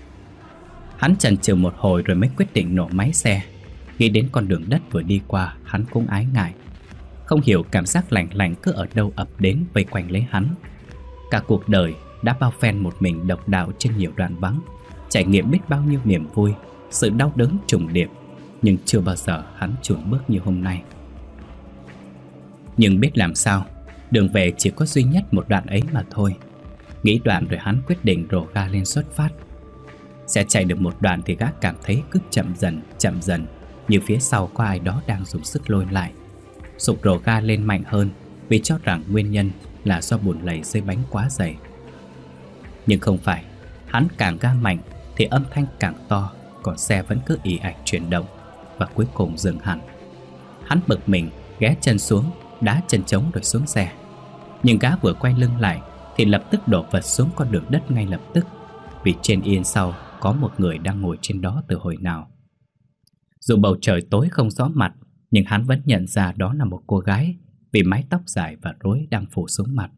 Hắn chần chừ một hồi rồi mới quyết định nổ máy xe. Nghĩ đến con đường đất vừa đi qua, hắn cũng ái ngại. Không hiểu cảm giác lạnh lạnh cứ ở đâu ập đến vây quanh lấy hắn. Cả cuộc đời đã bao phen một mình độc đạo trên nhiều đoạn vắng, trải nghiệm biết bao nhiêu niềm vui, sự đau đớn trùng điệp, nhưng chưa bao giờ hắn chùn bước như hôm nay. Nhưng biết làm sao, đường về chỉ có duy nhất một đoạn ấy mà thôi. Nghĩ đoạn rồi hắn quyết định rồ ga lên xuất phát. Xe chạy được một đoạn thì gã cảm thấy cứ chậm dần, chậm dần, như phía sau có ai đó đang dùng sức lôi lại. Sục rồ ga lên mạnh hơn vì cho rằng nguyên nhân là do bùn lầy dưới bánh quá dày. Nhưng không phải, hắn càng ga mạnh thì âm thanh càng to, còn xe vẫn cứ ì ạch chuyển động và cuối cùng dừng hẳn. Hắn bực mình, ghé chân xuống, đá chân trống rồi xuống xe. Nhưng gã vừa quay lưng lại thì lập tức đổ vật xuống con đường đất ngay lập tức, vì trên yên sau có một người đang ngồi trên đó từ hồi nào. Dù bầu trời tối không rõ mặt, nhưng hắn vẫn nhận ra đó là một cô gái, vì mái tóc dài và rối đang phủ xuống mặt.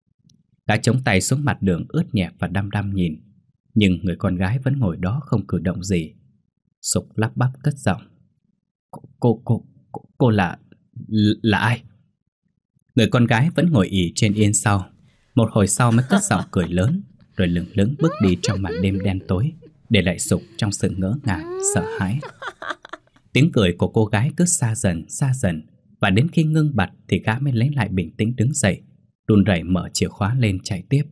Gã chống tay xuống mặt đường ướt nhẹp và đăm đăm nhìn, nhưng người con gái vẫn ngồi đó không cử động gì. Sục lắp bắp cất giọng: Cô, cô, cô, cô, cô là, là ai? Người con gái vẫn ngồi ì trên yên sau. Một hồi sau mới cất giọng cười lớn, rồi lững lững bước đi trong màn đêm đen tối, để lại Sục trong sự ngỡ ngàng, sợ hãi. Tiếng cười của cô gái cứ xa dần, xa dần, và đến khi ngưng bặt thì gã mới lấy lại bình tĩnh đứng dậy, run rẩy mở chìa khóa lên chạy tiếp.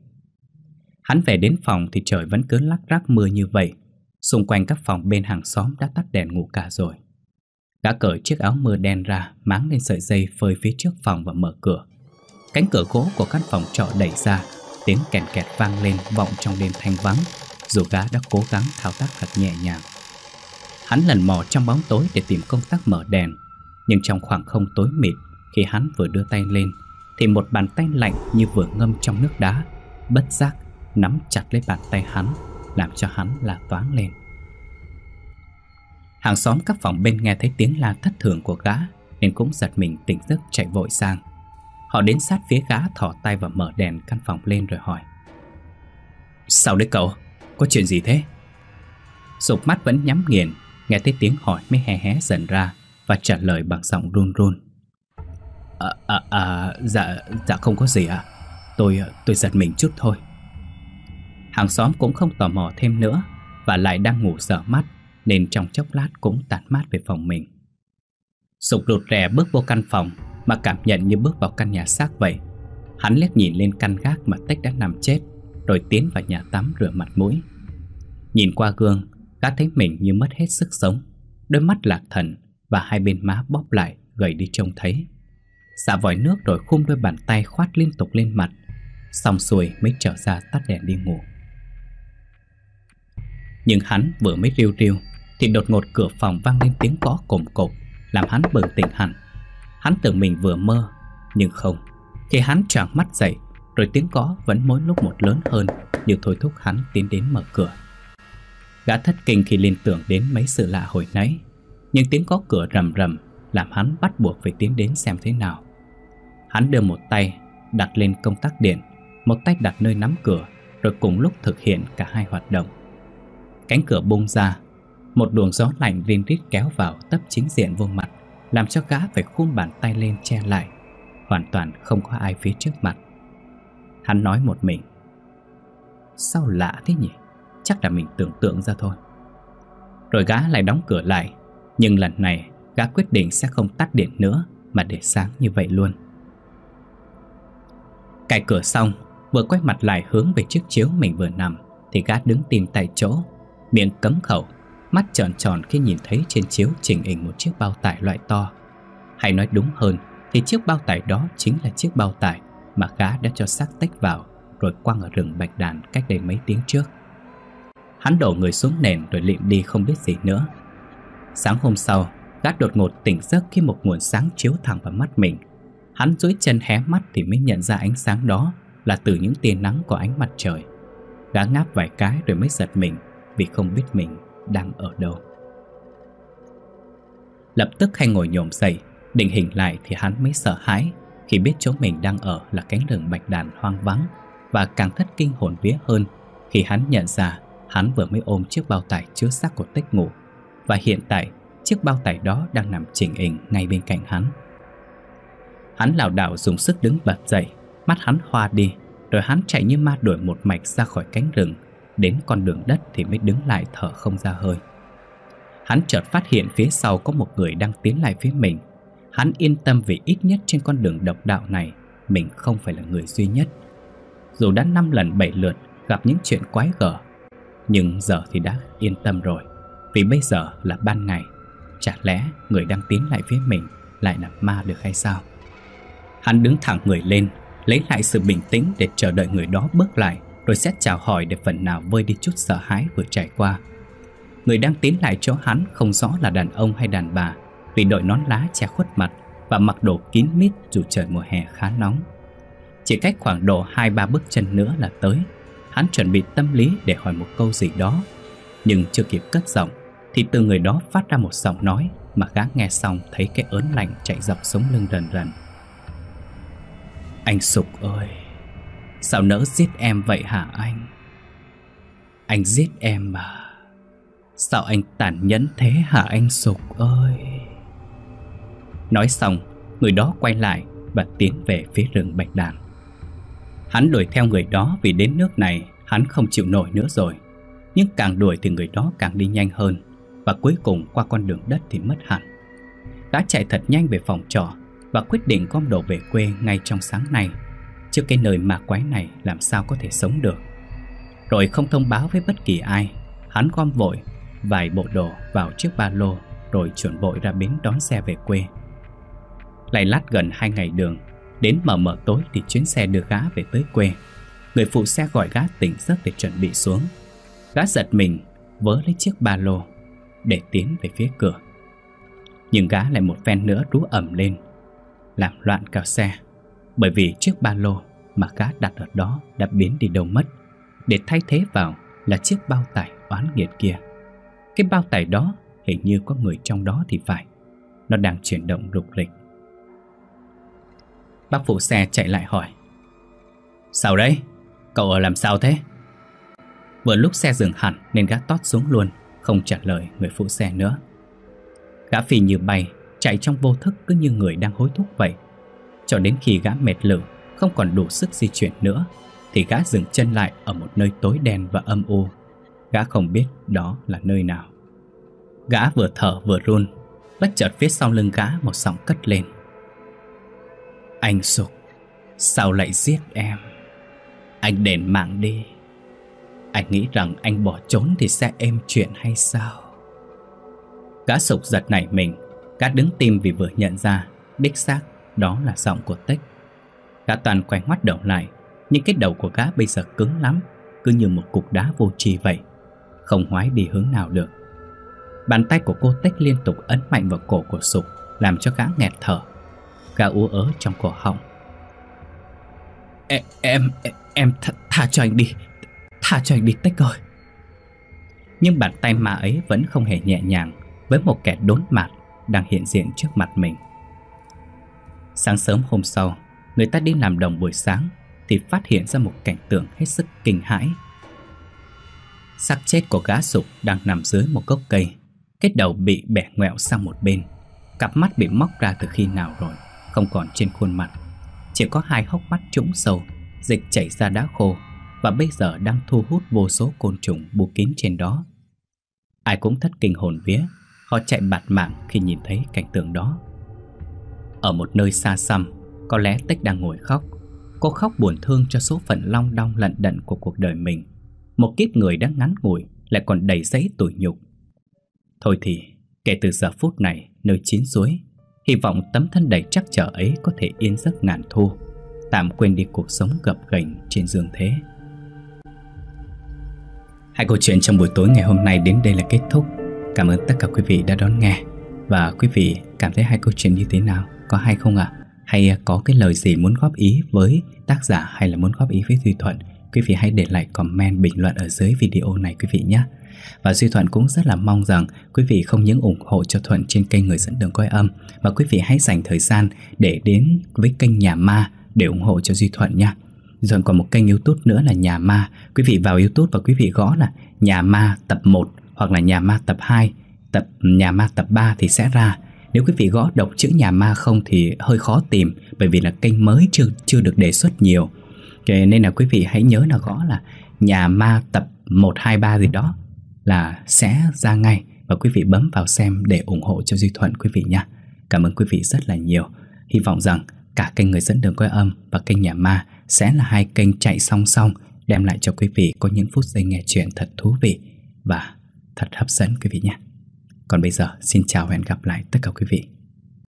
Hắn về đến phòng thì trời vẫn cứ lắc rắc mưa như vậy. Xung quanh các phòng bên hàng xóm đã tắt đèn ngủ cả rồi. Gã cởi chiếc áo mưa đen ra, máng lên sợi dây phơi phía trước phòng và mở cửa. Cánh cửa gỗ của căn phòng trọ đẩy ra, tiếng kèn kẹt vang lên vọng trong đêm thanh vắng, dù gã đã cố gắng thao tác thật nhẹ nhàng. Hắn lần mò trong bóng tối để tìm công tắc mở đèn, nhưng trong khoảng không tối mịt, khi hắn vừa đưa tay lên thì một bàn tay lạnh như vừa ngâm trong nước đá bất giác nắm chặt lấy bàn tay hắn, làm cho hắn la toáng lên. Hàng xóm các phòng bên nghe thấy tiếng la thất thường của gã nên cũng giật mình tỉnh giấc chạy vội sang. Họ đến sát phía gã, thò tay và mở đèn căn phòng lên rồi hỏi: Sao đấy cậu? Có chuyện gì thế? Sục mắt vẫn nhắm nghiền, nghe thấy tiếng hỏi mới hé hé dần ra và trả lời bằng giọng run run: À, à, à, dạ, dạ không có gì ạ. Tôi, tôi giật mình chút thôi. Hàng xóm cũng không tò mò thêm nữa, và lại đang ngủ dở mắt nên trong chốc lát cũng tản mát về phòng mình. Sục rụt rè bước vô căn phòng mà cảm nhận như bước vào căn nhà xác vậy. Hắn liếc nhìn lên căn gác mà Tách đã nằm chết, rồi tiến vào nhà tắm rửa mặt mũi. Nhìn qua gương, gã thấy mình như mất hết sức sống, đôi mắt lạc thần và hai bên má bóp lại gầy đi trông thấy. Xả vòi nước rồi khum đôi bàn tay khoát liên tục lên mặt, xong xuôi mới trở ra tắt đèn đi ngủ. Nhưng hắn vừa mới riu riu thì đột ngột cửa phòng vang lên tiếng gõ cộm cộp, làm hắn bừng tỉnh hẳn. Hắn tưởng mình vừa mơ, nhưng không. Khi hắn choàng mắt dậy, rồi tiếng gõ vẫn mỗi lúc một lớn hơn, như thôi thúc hắn tiến đến mở cửa. Gã thất kinh khi liên tưởng đến mấy sự lạ hồi nãy, nhưng tiếng gõ cửa rầm rầm làm hắn bắt buộc phải tiến đến xem thế nào. Hắn đưa một tay đặt lên công tắc điện, một tay đặt nơi nắm cửa, rồi cùng lúc thực hiện cả hai hoạt động. Cánh cửa bung ra, một luồng gió lạnh rin rít kéo vào tấp chính diện vô mặt, làm cho gã phải khum bàn tay lên che lại. Hoàn toàn không có ai phía trước mặt. Hắn nói một mình: Sao lạ thế nhỉ? Chắc là mình tưởng tượng ra thôi. Rồi gã lại đóng cửa lại, nhưng lần này gã quyết định sẽ không tắt điện nữa, mà để sáng như vậy luôn. Cài cửa xong, vừa quay mặt lại hướng về chiếc chiếu mình vừa nằm, thì gã đứng tìm tại chỗ, miệng cấm khẩu, mắt tròn tròn khi nhìn thấy trên chiếu chỉnh hình một chiếc bao tải loại to. Hay nói đúng hơn thì chiếc bao tải đó chính là chiếc bao tải mà gã đã cho xác Tích vào rồi quăng ở rừng bạch đàn cách đây mấy tiếng trước. Hắn đổ người xuống nền rồi lịm đi không biết gì nữa. Sáng hôm sau, gã đột ngột tỉnh giấc khi một nguồn sáng chiếu thẳng vào mắt mình. Hắn duỗi chân hé mắt thì mới nhận ra ánh sáng đó là từ những tia nắng của ánh mặt trời. Gã ngáp vài cái rồi mới giật mình vì không biết mình đang ở đâu. Lập tức hay ngồi nhổm dậy, định hình lại thì hắn mới sợ hãi khi biết chỗ mình đang ở là cánh rừng bạch đàn hoang vắng, và càng thất kinh hồn vía hơn khi hắn nhận ra hắn vừa mới ôm chiếc bao tải chứa xác của Tích ngủ, và hiện tại chiếc bao tải đó đang nằm chỉnh hình ngay bên cạnh hắn. Hắn lảo đảo dùng sức đứng bật dậy, mắt hắn hoa đi, rồi hắn chạy như ma đuổi một mạch ra khỏi cánh rừng. Đến con đường đất thì mới đứng lại thở không ra hơi. Hắn chợt phát hiện phía sau có một người đang tiến lại phía mình. Hắn yên tâm vì ít nhất trên con đường độc đạo này mình không phải là người duy nhất. Dù đã năm lần bảy lượt gặp những chuyện quái gở, nhưng giờ thì đã yên tâm rồi, vì bây giờ là ban ngày. Chả lẽ người đang tiến lại phía mình lại là ma được hay sao? Hắn đứng thẳng người lên, lấy lại sự bình tĩnh để chờ đợi người đó bước lại, rồi sẽ chào hỏi để phần nào vơi đi chút sợ hãi vừa trải qua. Người đang tiến lại chỗ hắn không rõ là đàn ông hay đàn bà, vì đội nón lá che khuất mặt và mặc đồ kín mít dù trời mùa hè khá nóng. Chỉ cách khoảng độ hai ba bước chân nữa là tới. Hắn chuẩn bị tâm lý để hỏi một câu gì đó, nhưng chưa kịp cất giọng thì từ người đó phát ra một giọng nói mà gã nghe xong thấy cái ớn lạnh chạy dọc sống lưng rần rần. Anh Sục ơi, sao nỡ giết em vậy hả anh? Anh giết em mà, sao anh tàn nhẫn thế hả anh Sục ơi? Nói xong, người đó quay lại và tiến về phía rừng bạch đàn. Hắn đuổi theo người đó vì đến nước này hắn không chịu nổi nữa rồi. Nhưng càng đuổi thì người đó càng đi nhanh hơn, và cuối cùng qua con đường đất thì mất hẳn. Đã chạy thật nhanh về phòng trọ và quyết định gom đồ về quê ngay trong sáng nay, chứ cái nơi ma quái này làm sao có thể sống được. Rồi không thông báo với bất kỳ ai, hắn gom vội vài bộ đồ vào chiếc ba lô rồi chuẩn vội ra bến đón xe về quê. Lại lát gần hai ngày đường, đến mờ mờ tối thì chuyến xe đưa gã về tới quê. Người phụ xe gọi gã tỉnh giấc để chuẩn bị xuống. Gã giật mình vớ lấy chiếc ba lô để tiến về phía cửa, nhưng gã lại một phen nữa rú ầm lên làm loạn cả xe, bởi vì chiếc ba lô mà gã đặt ở đó đã biến đi đâu mất, để thay thế vào là chiếc bao tải oán nghiệt kia. Cái bao tải đó hình như có người trong đó thì phải. Nó đang chuyển động rục rịch. Bác phụ xe chạy lại hỏi: Sao đấy? Cậu ở làm sao thế? Vừa lúc xe dừng hẳn nên gã tót xuống luôn, không trả lời người phụ xe nữa. Gã phi như bay, chạy trong vô thức cứ như người đang hối thúc vậy. Cho đến khi gã mệt lử, không còn đủ sức di chuyển nữa, thì gã dừng chân lại ở một nơi tối đen và âm u. Gã không biết đó là nơi nào. Gã vừa thở vừa run, bất chợt phía sau lưng gã một giọng cất lên: Anh Sục, sao lại giết em? Anh đền mạng đi. Anh nghĩ rằng anh bỏ trốn thì sẽ êm chuyện hay sao? Gã Sục giật nảy mình. Gã đứng tim vì vừa nhận ra đích xác đó là giọng của Tích. Gã toàn quay ngoắt đầu lại, nhưng cái đầu của gã bây giờ cứng lắm, cứ như một cục đá vô tri vậy, không ngoái đi hướng nào được. Bàn tay của cô Tích liên tục ấn mạnh vào cổ của Sục, làm cho gã nghẹt thở. Gã ú ớ trong cổ họng: Em, em, em th tha cho anh đi, tha cho anh đi Tích ơi. Nhưng bàn tay ma ấy vẫn không hề nhẹ nhàng với một kẻ đốn mạt đang hiện diện trước mặt mình. Sáng sớm hôm sau, người ta đi làm đồng buổi sáng thì phát hiện ra một cảnh tượng hết sức kinh hãi. Xác chết của gã Sục đang nằm dưới một gốc cây, cái đầu bị bẻ ngoẹo sang một bên, cặp mắt bị móc ra từ khi nào rồi, không còn trên khuôn mặt, chỉ có hai hốc mắt trũng sâu, dịch chảy ra đá khô, và bây giờ đang thu hút vô số côn trùng bù kín trên đó. Ai cũng thất kinh hồn vía, họ chạy bạt mạng khi nhìn thấy cảnh tượng đó. Ở một nơi xa xăm, có lẽ Tích đang ngồi khóc. Cô khóc buồn thương cho số phận long đong lận đận của cuộc đời mình. Một kiếp người đã ngắn ngủi lại còn đầy dẫy tủi nhục. Thôi thì kể từ giờ phút này nơi chín suối, hy vọng tấm thân đầy trắc trở ấy có thể yên giấc ngàn thu. tạm quên đi cuộc sống gập ghềnh trên dương thế. Hai câu chuyện trong buổi tối ngày hôm nay đến đây là kết thúc. Cảm ơn tất cả quý vị đã đón nghe. Và quý vị cảm thấy hai câu chuyện như thế nào? Có hay không ạ? À? Hay có cái lời gì muốn góp ý với tác giả hay là muốn góp ý với Duy Thuận? Quý vị hãy để lại comment bình luận ở dưới video này quý vị nhé. Và Duy Thuận cũng rất là mong rằng quý vị không những ủng hộ cho Thuận trên kênh Người Dẫn Đường Coi Âm, mà quý vị hãy dành thời gian để đến với kênh Nhà Ma để ủng hộ cho Duy Thuận nha. Duy Thuận còn một kênh YouTube nữa là Nhà Ma. Quý vị vào YouTube và quý vị gõ là Nhà Ma tập một hoặc là Nhà Ma tập hai, tập Nhà Ma tập ba thì sẽ ra. Nếu quý vị gõ độc chữ Nhà Ma không thì hơi khó tìm, bởi vì là kênh mới chưa chưa được đề xuất nhiều. Nên là quý vị hãy nhớ là gõ là Nhà Ma tập một, hai, ba gì đó là sẽ ra ngay, và quý vị bấm vào xem để ủng hộ cho Duy Thuận quý vị nha. Cảm ơn quý vị rất là nhiều. Hy vọng rằng cả kênh Người Dẫn Đường Coi Âm và kênh Nhà Ma sẽ là hai kênh chạy song song, đem lại cho quý vị có những phút giây nghe chuyện thật thú vị và thật hấp dẫn quý vị nhé. Còn bây giờ xin chào và hẹn gặp lại tất cả quý vị.